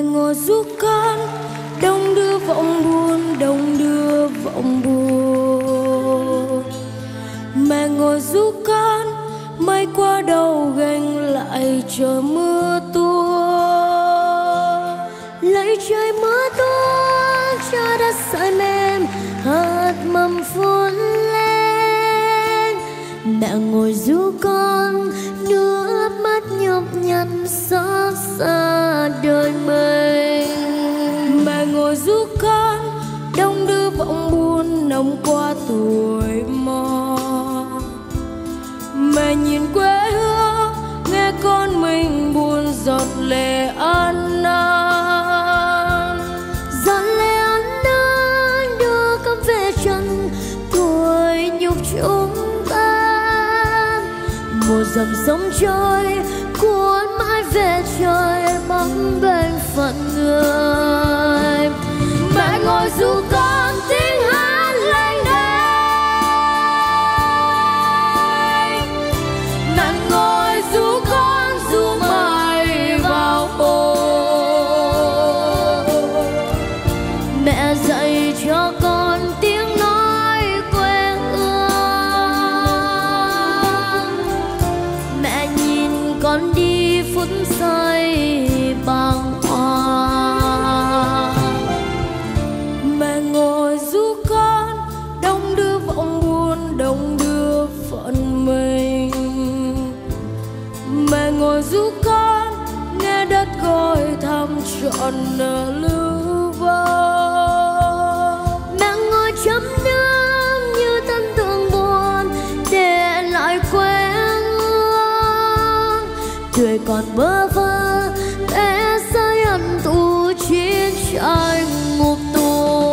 ngồi giúp con đông đưa vọng buồn, đông đưa vọng buồn. Mẹ ngồi giúp con mây qua đầu gành lại trời mưa tuôn, lấy trời mưa tuôn cho đất sợi mềm hạt mầm phun lên. Mẹ ngồi giúp con nước mắt nhấp nhằn xót xa đời mình. Mẹ ngồi giúp con đông đưa vọng buồn nồng qua tuổi mòn. Mẹ nhìn quê hương nghe con mình buồn giọt lệ ăn năn, giọt lệ ăn năn đưa con về chân tuổi nhục chúng ta. Một dòng sông trôi cuốn mãi về trời bóng bên phận người. Mẹ ngồi ru con tiếng hát lên đây, mẹ ngồi ru con ru mày vào hồ. Mẹ dạy cho con tiếng nói quê hương, mẹ nhìn con đi phút giây bàng hoàng. Mẹ ngồi giúp con đông đưa vọng buồn, đông đưa phận mình. Mẹ ngồi giúp con nghe đất gọi thăm trọn nở lưu vong. Mẹ ngồi chấm nước như tâm tượng buồn để lại quê hương. Tuổi còn bơ vơ thế giới ẩn tù chiến tranh ngục tù.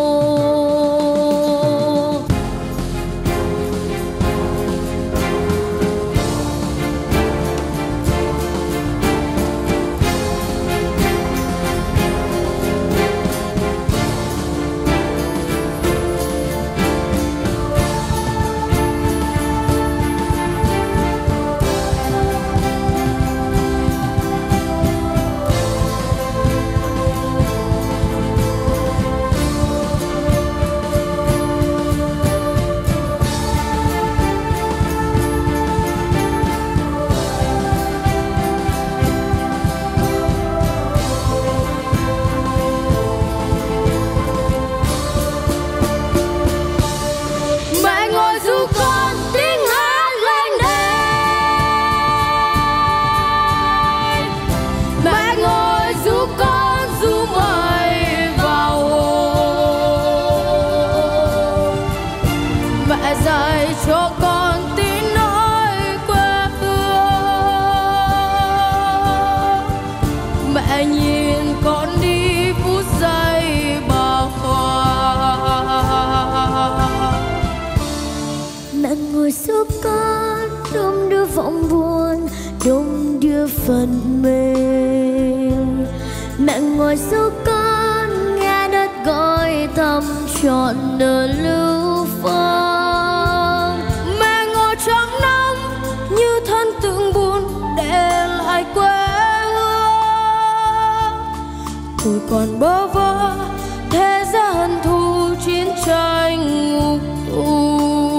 Giúp con đông đưa vọng buồn, đông đưa phận mình. Mẹ ngồi giúp con nghe đất gọi thăm trọn nở lưu vong. Mẹ ngồi trong nắng như thân tượng buồn để lại quê hương. Tuổi còn bơ vơ thế gian hận thù chiến tranh ngục tù.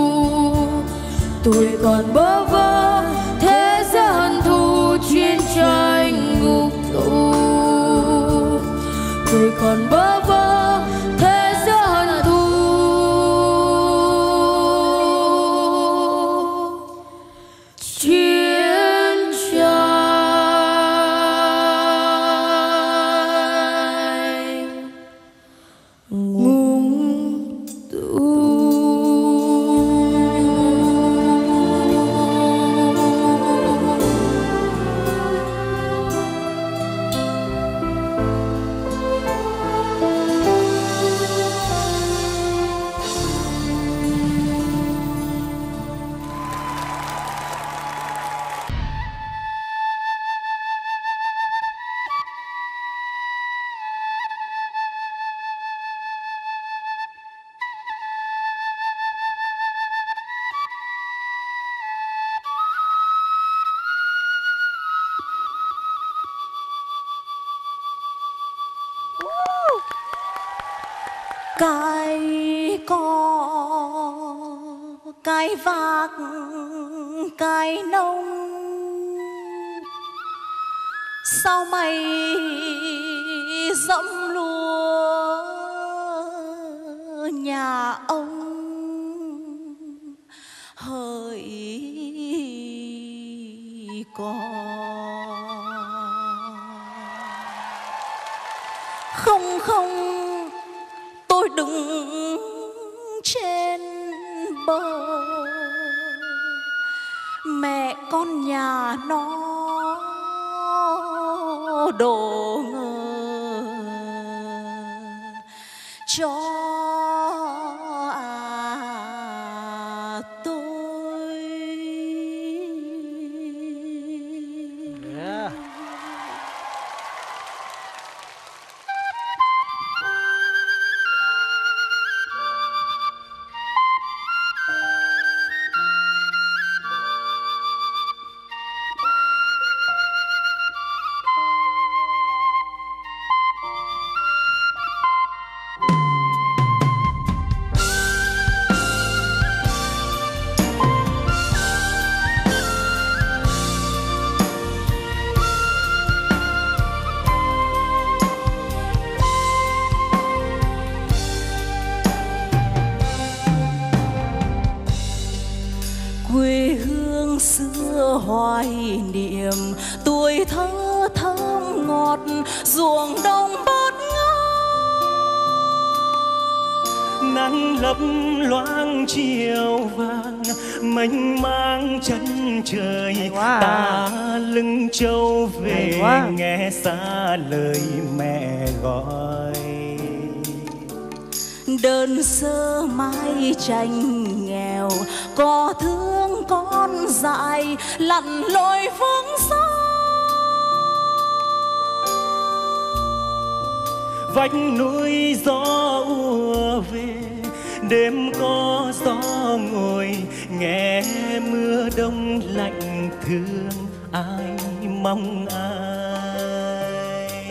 Tuổi còn bơ vơ thế giới hận thù chiến tranh ngục tù. Tuổi còn bơ vơ thế giới hận thù chiến tranh ngục tù. Cái cò, cái vạc, cái nông, sao mày dẫm lúa nhà ông hỡi cò. Không không, tôi đứng trên bờ, mẹ con nhà nó đổ ngờ cho tôi. Yeah. Quê hương xưa hoài niệm, tuổi thơ thơm ngọt, ruộng đồng bát ngát. Nắng lấp loáng chiều vàng, mênh mang chân trời. Ta lưng trâu về nghe xa lời mẹ gọi. Đơn sơ mái tranh nghèo, có thương con dại lặn lội phương xa. Vách núi gió ùa về, đêm có gió ngồi, nghe mưa đông lạnh thương ai mong ai.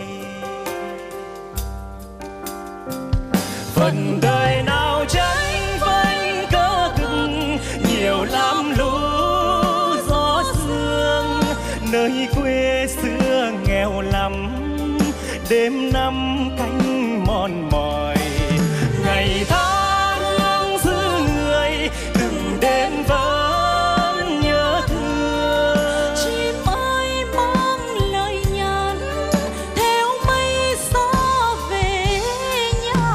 Phần đời nào tranh vanh cơ cực, nhiều lắm lũ gió sương. Nơi quê xưa nghèo lắm, đêm năm cánh mòn mỏi. Ngày tháng giữ người, từng đêm vẫn nhớ thương. Chim ơi mang lời nhắn, theo mây xa về nhà.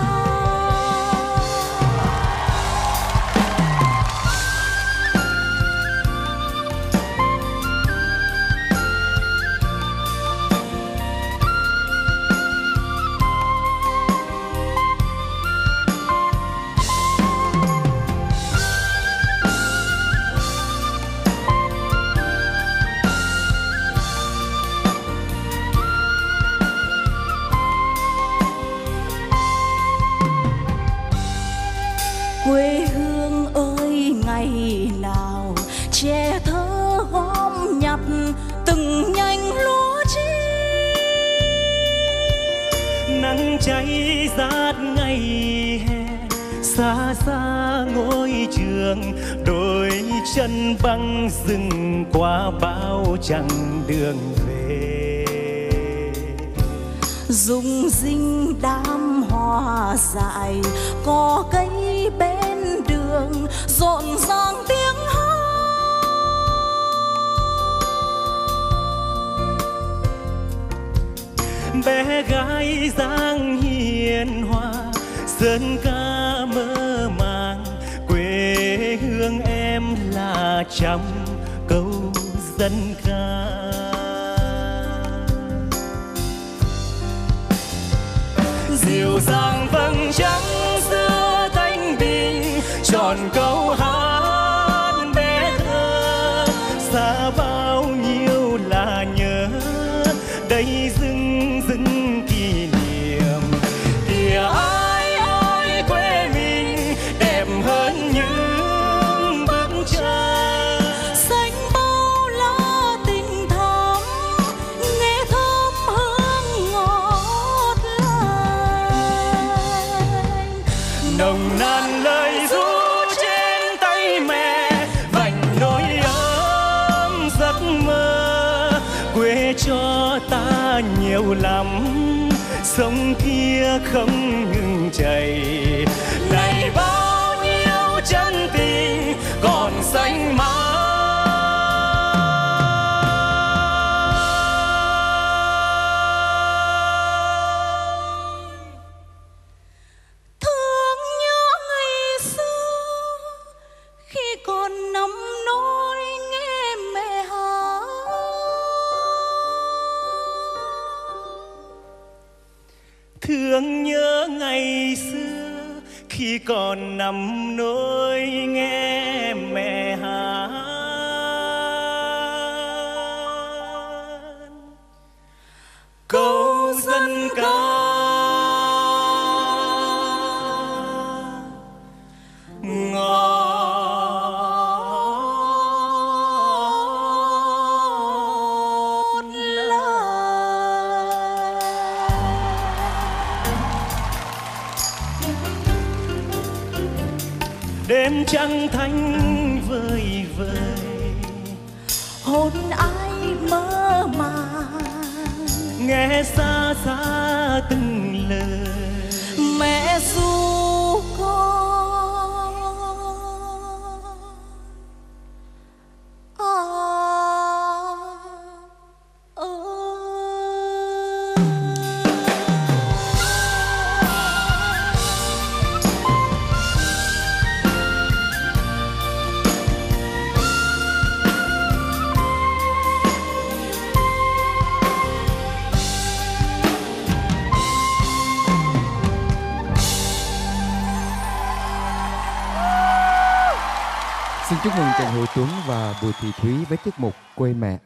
Quê hương ơi ngày nào trẻ thơ gom nhặt từng nhành lúa chín. Nắng cháy rát ngày hè, xa xa ngôi trường. Đôi chân băng rừng qua bao chặng đường về. Rung rinh đám hoa dại, có cây bên đường rộn ràng tiếng hát. Bé gái dáng hiền hòa, sơn ca mơ màng. Quê hương em là trong câu dân ca. Dịu dàng vầng trăng giữa thanh bình, tròn câu hát bé thơ. Xa bao nhiêu là nhớ, đây dưng dưng kỷ niệm. Kìa ai ơi quê mình đẹp hơn những bức tranh. Xanh bao la tình thắm, nghe thơm hương ngọt lành. quê cho ta nhiều lắm, sông kia không ngừng chảy. Này bao nhiêu chân tình còn xanh mãi. Thương nhớ ngày xưa khi còn nằm nỗi nghe mẹ hát. Thương nhớ ngày xưa khi còn nằm nỗi nghe mẹ hát. Câu dân ca đêm trăng thanh vơi vơi, hôn ai mơ màng, nghe xa xa từng lời mẹ ru con. Xin chúc mừng Trần Hữu Tuấn và Bùi Thị Thúy với tiết mục Quê Mẹ.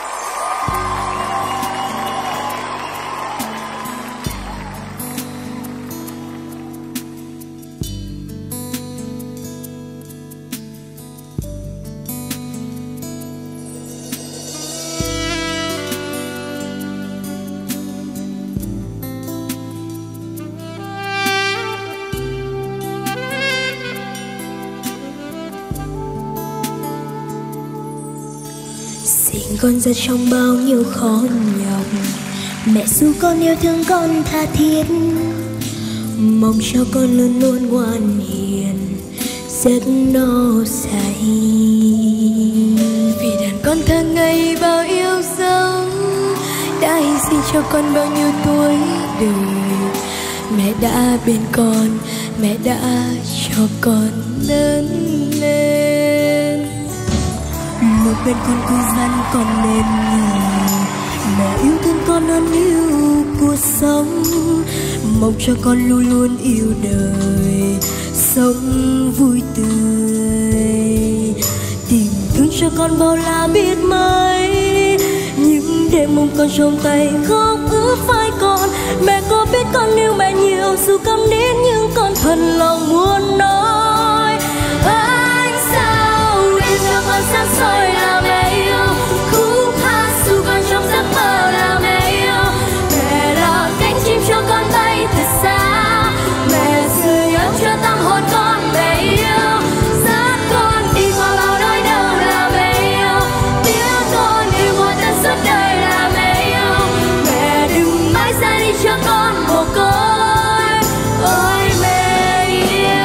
Con ra trong bao nhiêu khó nhọc, mẹ ru con yêu thương con tha thiết, mong cho con luôn luôn ngoan hiền, giấc no say. Vì đàn con thơ ngây bao yêu dấu, đã hy sinh cho con bao nhiêu tuổi đời. Mẹ đã bên con, mẹ đã cho con lớn lên. Một bên con cứ dặn con nên người, mẹ yêu thương con hơn yêu cuộc sống, mong cho con luôn luôn yêu đời, sống vui tươi. Tình thương cho con bao la biết mấy, những đêm mong con trong tay khóc ướt vai con. Mẹ có biết con yêu mẹ nhiều, dù câm nín nhưng con thật lòng muốn nói. Anh sao nên cho con sáng soi là mẹ yêu, khúc hát dù con trong giấc mơ là mẹ yêu. Mẹ là cánh chim cho con bay thật xa, mẹ sưởi ấm cho tâm hồn con. Mẹ yêu dắt con đi qua bao nỗi đau là mẹ yêu, tiếng con yêu qua tận suốt đời là mẹ yêu. Mẹ đừng mãi ra đi cho con mồ côi, ôi mẹ yêu.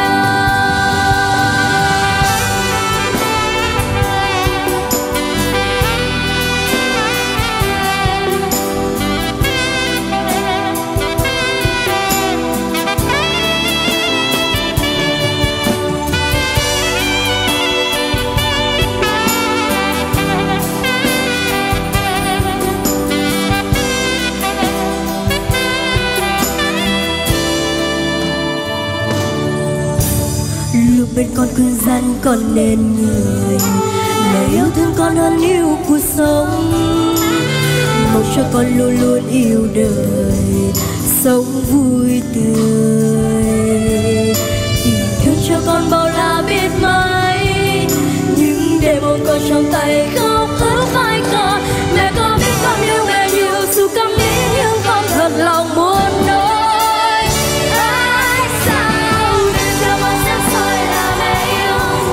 Lúc bên con cứ dặn con nên người, mẹ yêu thương con hơn yêu cuộc sống, mong cho con luôn luôn yêu đời, sống vui tươi. Tình thương cho con bao la biết mấy, những đêm ôm con trong tay khóc ướt vai con. Mẹ có biết con yêu mẹ nhiều, dù câm nín nhưng con thật lòng muốn nói.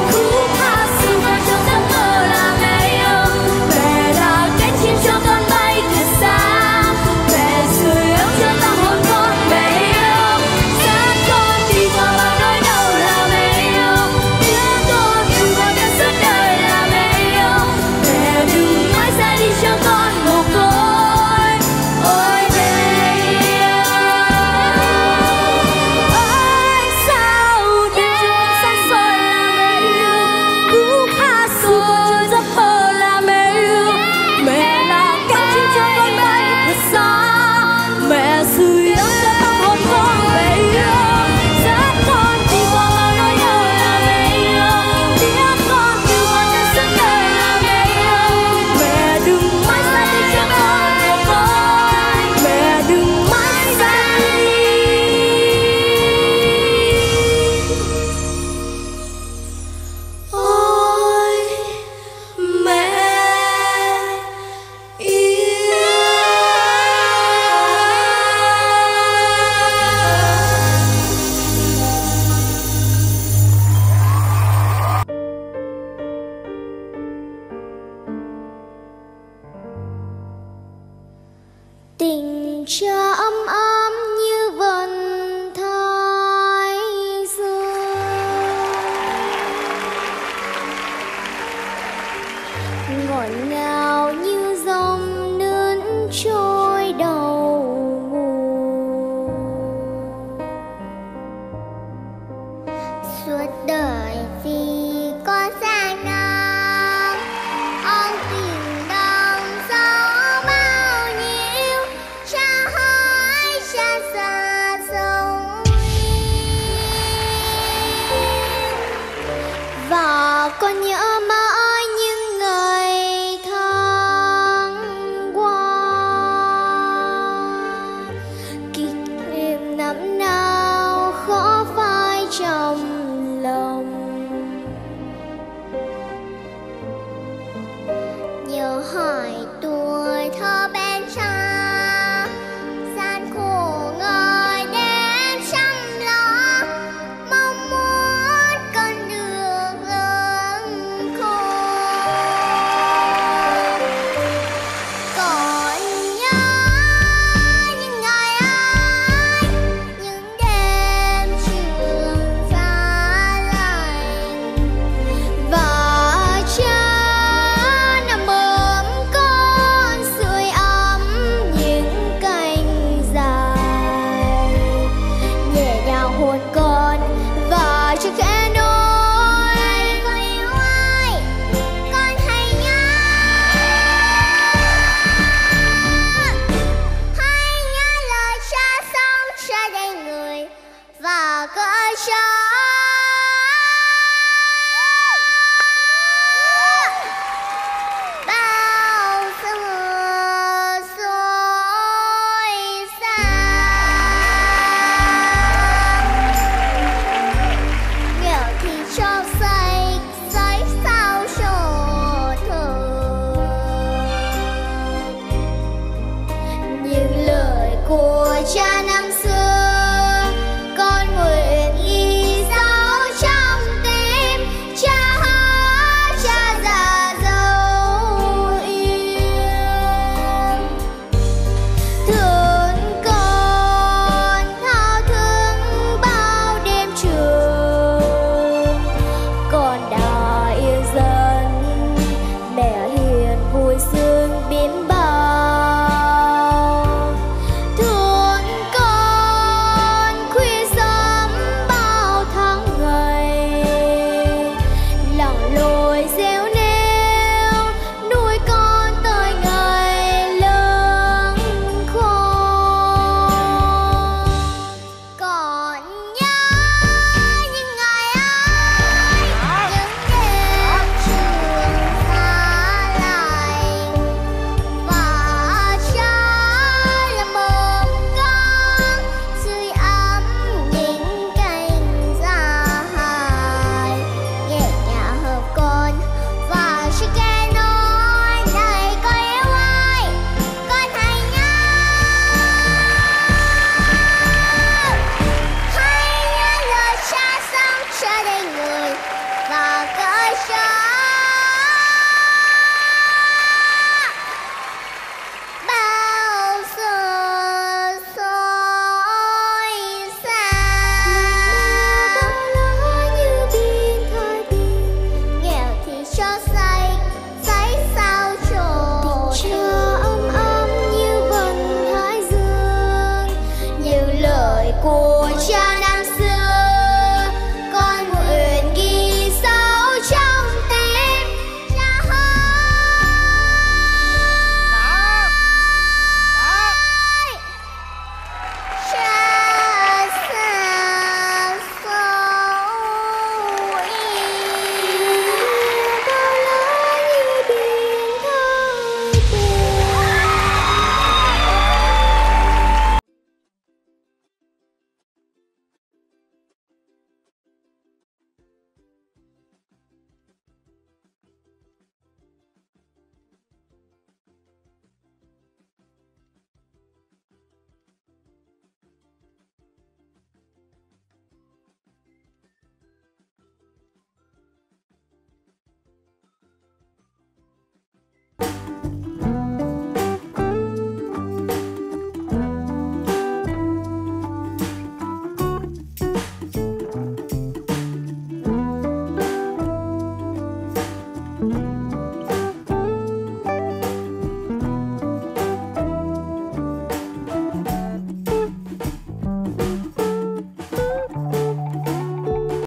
Cho con bay tìm cha ấm ấm như vần thái dương. Ngọt ngào như dòng nước trôi đầu nguồn. Suốt đời vì con sang ngang, ông tình đồng sâu bao nhiêu, cha hỏi cha xa sông và con nhớ mãi những ngày tháng qua. Kỷ niệm năm nào khó phai trong lòng, nhớ hỏi tuổi thơ bên cha, gian khổ ngời đêm chăm lo, mong muốn con được lớn khôn. Còn nhớ những ngày ấy, những đêm trường xa lạnh, và cha nằm ôm con sưởi ấm những cành dài, nhẹ nhàng hôn con và chưa khẽ nói con yêu ai, con hãy nhớ lời cha sống cha đầy người và cõi cha. Bao giờ xôi xa, nghèo thì cho say sao cho thơ. Những lời của cha năm xưa con nguyện ghi dấu trong tim, cha hát cha già dấu yêu. Thương con thao thức bao đêm trường, con đã yêu dần mẹ hiền vui sướng biến